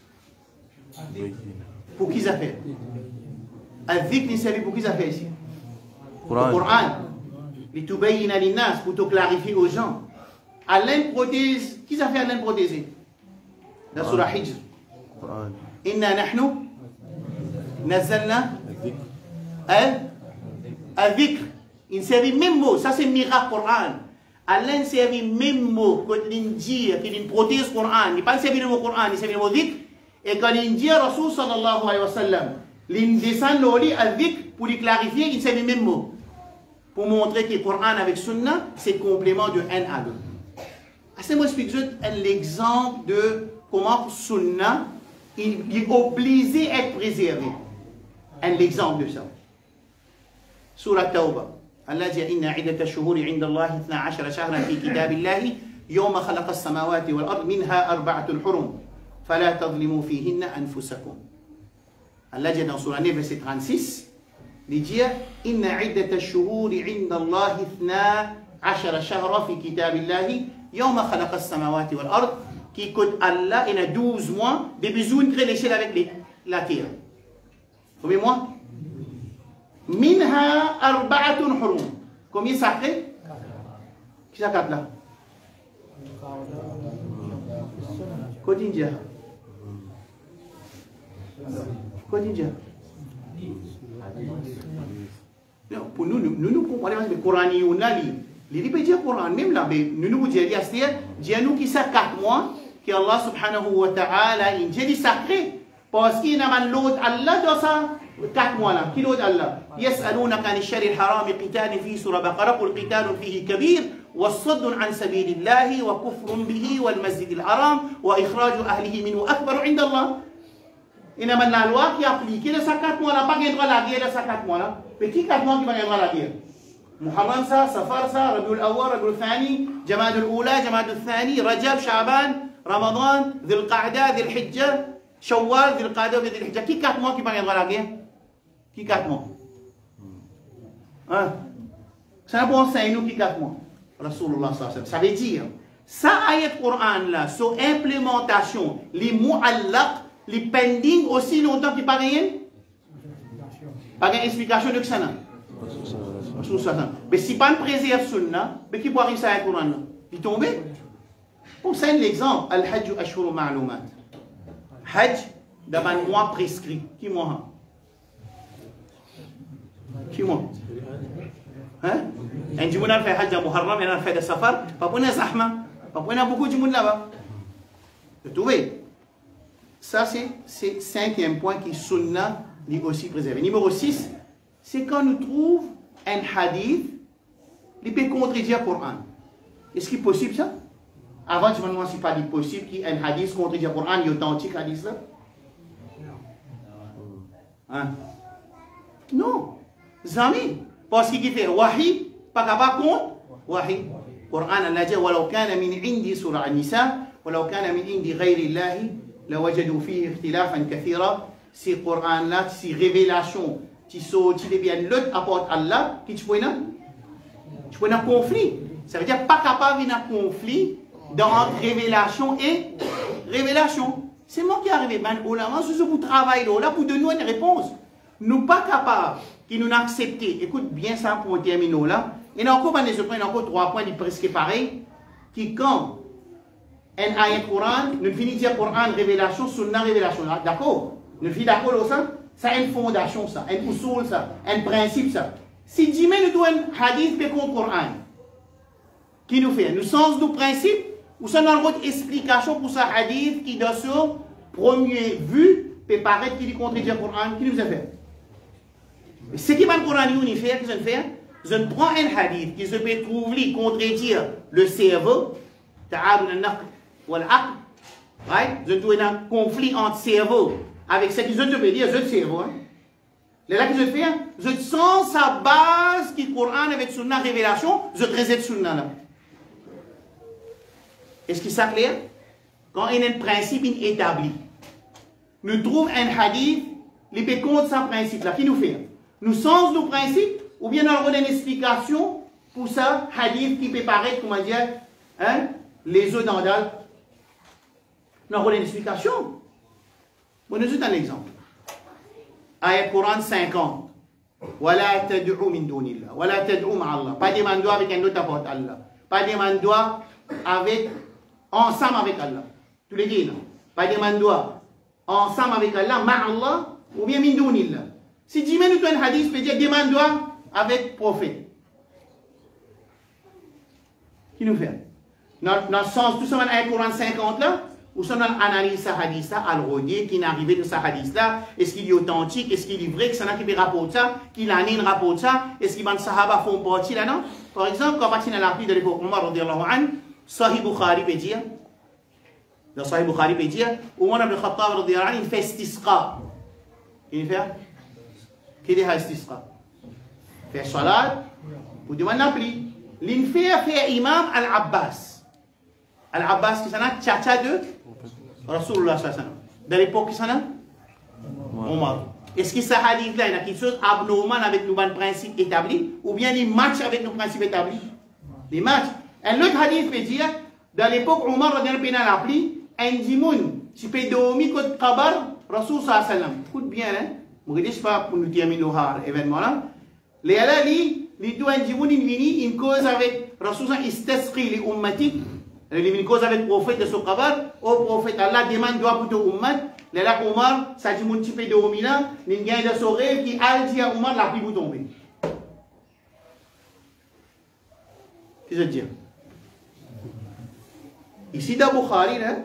pour qui ça fait à dhikr il s'agit pour qui ça fait ici le Coran لتبين للناس pour te clarifier aux gens Allah protège qui ça fait Allah protéger dans Surah Hijr. Inna nahnu nazzalna al-dhikr. Il servi même mot, ça c'est miracle Coran. Allah servi même mot quand il dit qu'il protège le Coran. Il pas servi le mot Coran, il servi le mot dhikr. Et quand il dit Rasul sallallahu alayhi wa sallam, il descend l'oli al-dhikr pour lui clarifier, il servi même mot. Pour montrer que le Coran avec Sunna, c'est complément de un à l'autre. C'est moi explique l'exemple de comment Sunna il est obligé à être préservé. Un exemple de ça. Surah Tawbah. Allah dit Inna iddata ash-shuhuri 'inda Allah 12 shahran fi kitabillahi yawma khalaqa as-samawati wal ard minha arba'atun hurum fala tadhlimu fihinna anfusakum. Allah dit dans Surah 9 verset 36 il dit Inna iddata ash-shuhuri 'inda Allah 12 shahran fi kitabillahi yawma khalaqa as-samawati wal ard qui coûte Allah, il y a 12 mois, des besoins de créer l'échelle avec la terre. Combien de mois? Minha arba'atun hurum. Combien ça fait? Qui ça 4 là? Kodinja. Kodinja. Non, pour nous comprenons le Coran, il peut dire Coran, même là, mais nous disons, c'est-à-dire, nous qui ça 4 mois, que Allah subhanahu wa ta'ala, il dit sacré, parce qu'il y a l'autre Allah dans ça, 4 mois là, qui l'autre Allah? يسألونك عن الشهر الحرام قتال فيه سورة بقرة قل قتال فيه كبير والصد عن سبيل الله وكفر به والمسجد الحرام وإخراج أهله منه أكبر عند الله. إنما la loi qui applique les 4 mois là, pas qu'il y a la guerre les 4 mois là, mais qui 4 mois qui va y avoir la guerre? محرم سا صفر سا ربيع الأول ربيع الثاني جماد الأولى جماد الثاني رجب شعبان رمضان ذي القعدة ذي الحجة شوال ذي القعدة ذي الحجة qui 4 mois qui va y avoir la guerre? Qui 4 mois? Hein? Ça n'a pas enseigné nous qui 4 mois. Rasulullah sallallahu alayhi wa sallam. Ça veut dire, ça ayat Coran là, sur implémentation, les mu'allaq, les pending aussi longtemps qu'il n'y a pas rien? Pas une explication de ça. Mais si pas une préserve sunna, mais qui peut arriver ça ayat Coran là? Il tombe. Pour ça, l'exemple, al-hajj ashhuru ma'lumat. Hajj, d'abord un mois prescrit. Qui mois? Qui mois? Hein? Un jour, on a fait Hajj à Muharram, on a fait de Safar, pas pour zahma, pas pour beaucoup de monde là-bas. Vous trouvez? Ça, c'est le 5e point qui sunna, est aussi préservé. Numéro 6, c'est quand nous trouvons un hadith, il peut contredire le Coran. Est-ce qu'il est possible ça? Avant, je me demande si ce n'est pas possible qu'un hadith contredit le Coran, il est authentique hadith là? Hein? Non. Zami. Parce qu'il fait wahi, pas capable contre wahi. Coran Allah dit ولو كان من عندي سورة النساء ولو كان من عندي غير الله لوجدوا فيه اختلافا كثيرا. C'est Coran là, c'est révélation, qui devient l'autre apporte Allah, qui tu vois un conflit. Ça veut dire pas capable d'un conflit dans révélation et révélation. C'est moi qui arrive, man, ulama, c'est ce que vous travaillez là pour donner une réponse. Nous pas capables qui nous accepté. Écoute bien ça pour terminer là. Il y a encore des points, encore 3 points presque pareils. Qui quand un ayat Coran, nous finissons de dire Coran révélation, sunna révélation. D'accord? Nous finissons d'accord ça? Ça a une fondation ça, un usul ça, un principe ça. Si demain nous doit un hadith contre Coran, qui nous fait? Nous sens du principe ou ça nous a une explication pour ça hadith qui de sur premier vue peut paraître qu'il contredit le Coran, qui nous a fait? Ce qui va le Coran faire, qu'est-ce que je fais? Je prends un hadith qui se peut trouver contredire le cerveau, right? Je trouve un conflit entre cerveau avec ce que je peux dire, je cerveau. Hein? Là que je fais, je sens sa base qui Coran avec sunna révélation, je traite sunna là. Est-ce que ça clair? Quand il y a un principe établi, nous trouvons un hadith, il peut contre ce principe là, qui nous fait? Nous sens nos principes, ou bien nous avons une explication pour ça, hadith qui peut paraître, comment dire, hein, les œufs d'andal. Nous avons une explication. Bon, nous avons un exemple. Ayat Coran 50. Wala tad'u min dunillah. Wala tad'u ma'allah. Pas de mandoua avec un autre apporte Allah. Pas de mandoua avec, ensemble avec Allah. Tous les deux, non. Pas de mandoua ensemble avec Allah, ma'allah, ou bien min dunillah. Si tu mets un hadith, peut dire demande-toi avec prophète. Qui nous fait? Dans le sens, tout ça, on a un Coran 50 là, où ça, on analyse ce hadith là, al-Rodi, qui est arrivé de ce hadith là, est-ce qu'il est authentique, est-ce qu'il est vrai, que ça n'a qui rapporte ça, qu'il a un rapport ça, est-ce qu'il y a des sahaba font partie là, non? Par exemple, quand on a l'appui de l'époque Omar, radiallahu anhu, Sahih Bukhari peut dire, dans Sahih Bukhari peut dire, Omar ibn Khattab, radiallahu anhu, il fait istisqa. Il fait? Quel est l'istisqa? Faire salat pour demander la pluie. L'infère fait imam Al-Abbas. Al-Abbas qui s'en a tchatcha de Rasulullah sallallahu alayhi wa sallam. De l'époque qui s'en a Omar. Est-ce que ça hadith là, il y a quelque chose abnormal avec nos principes établis ou bien les matchs avec nos principes établis? Les matchs. Un autre hadith peut dire, dans l'époque Omar radiyallahu anhu la pluie, un dimoun, tu peux dormir contre Qabar, Rasul sallallahu alayhi wa sallam. Écoute bien, hein? Je ne dis pas pour nous terminer l'événement là. Les alali, les deux individus viennent une cause avec Rasul istasqi li ummati Il y a une cause avec le prophète de ce kabar. Au prophète, Allah demande doit pour tout ummat. Là, Omar, ça dit mon petit peu de Omina. Il y a de ce rêve qui a dit à Omar, la pluie vous tomber. Qu'est-ce que je veux dire? Ici, dans Bukhari, là.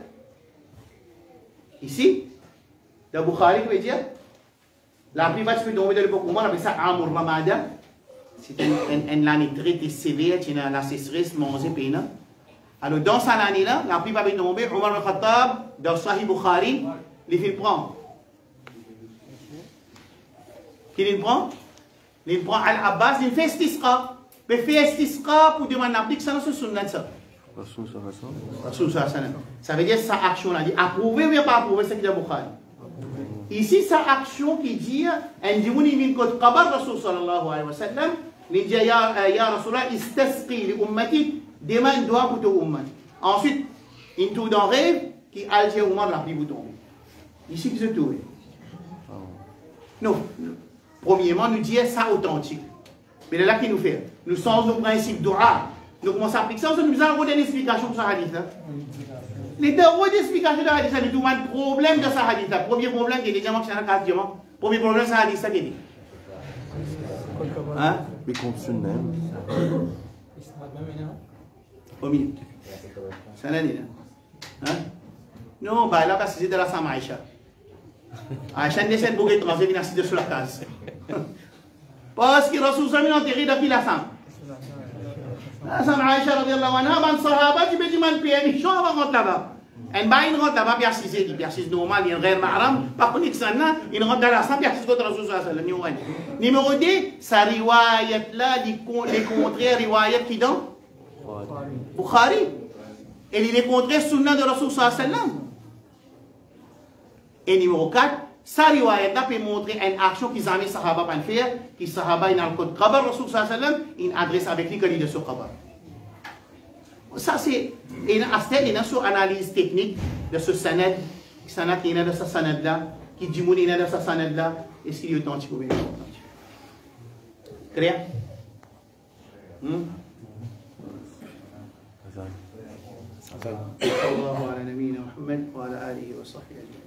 Ici, dans Bukhari, vous voulez dire? La pluie va se tomber dans l'époque Omar, on appelle ça Amur Ramada. C'est une année très sévère, qui a la sécheresse, manger, pénin. Alors, dans cette année-là, la pluie va tomber. Omar al-Khattab, dans Sahih Bukhari, il fait prendre. Qui il prend? Il prend Al-Abbas, il fait istisqa. Il fait istisqa pour demander l'applique, ça, c'est sunnah, ça. Ça veut dire sa action, là, dit approuver ou bien pas approuver, c'est ce qu'il y a Bukhari. Ici, sa action qui dit, elle dit, on y vient quand Qabar Rasul sallallahu alayhi wa sallam, il dit, ya Rasulallah, istasqi li ummati, demande doigt pour ton ummat. Ensuite, il tout dans rêve, qui a dit Omar la pluie vous tombe. Ici, vous êtes trouvé. Non. Premièrement, nous disons ça authentique. Mais là, qui nous fait? Nous sommes au principe d'Oura. Nous commençons à appliquer ça. Nous avons une explication pour ce hadith. Les deux explications de ce hadith, nous avons un problème de ce hadith. Le premier problème, qui est déjà marqué dans le cadre. Le premier problème, c'est ce hadith. Qui dit? Hein? Mais contre sunna. Au milieu. C'est un année. Hein? Non, bah là, parce que c'est de la Sam Aïcha. Aïcha décède pour être transféré dans sur la case. Parce que Rasul Sami n'a enterré depuis la Sam. La Sam Aïcha, radiallahu anha, ban sahaba, qui peut dire man paye, chaud avant rentrer là-bas. Un bain, il rentre là-bas, puis assise, il dit, assise normal, il y a un rêve mahram, par contre, il rentre dans la Sam, puis assise contre Rasul Sallallahu alayhi wa sallam. Numéro 2, sa riwayat là, les contraires riwayat qui dans Bukhari. Et il est contraire sunnah de Rasul Sallallahu alayhi wa sallam. Et numéro 4, sa riwayat peut montrer une action qu'ils ont mis Sahaba pour faire, qui Sahaba dans le code Qabar, Rasul sallallahu alayhi wa sallam, il adresse avec lui que il est sur Qabar. Ça c'est une aspect, une analyse technique de ce sanad, qui est dans ce sanad là, qui dit qu'il est dans ce sanad là, est-ce qu'il est authentique ou bien authentique? Clair? صلى الله على نبينا محمد وعلى آله وصحبه أجمعين.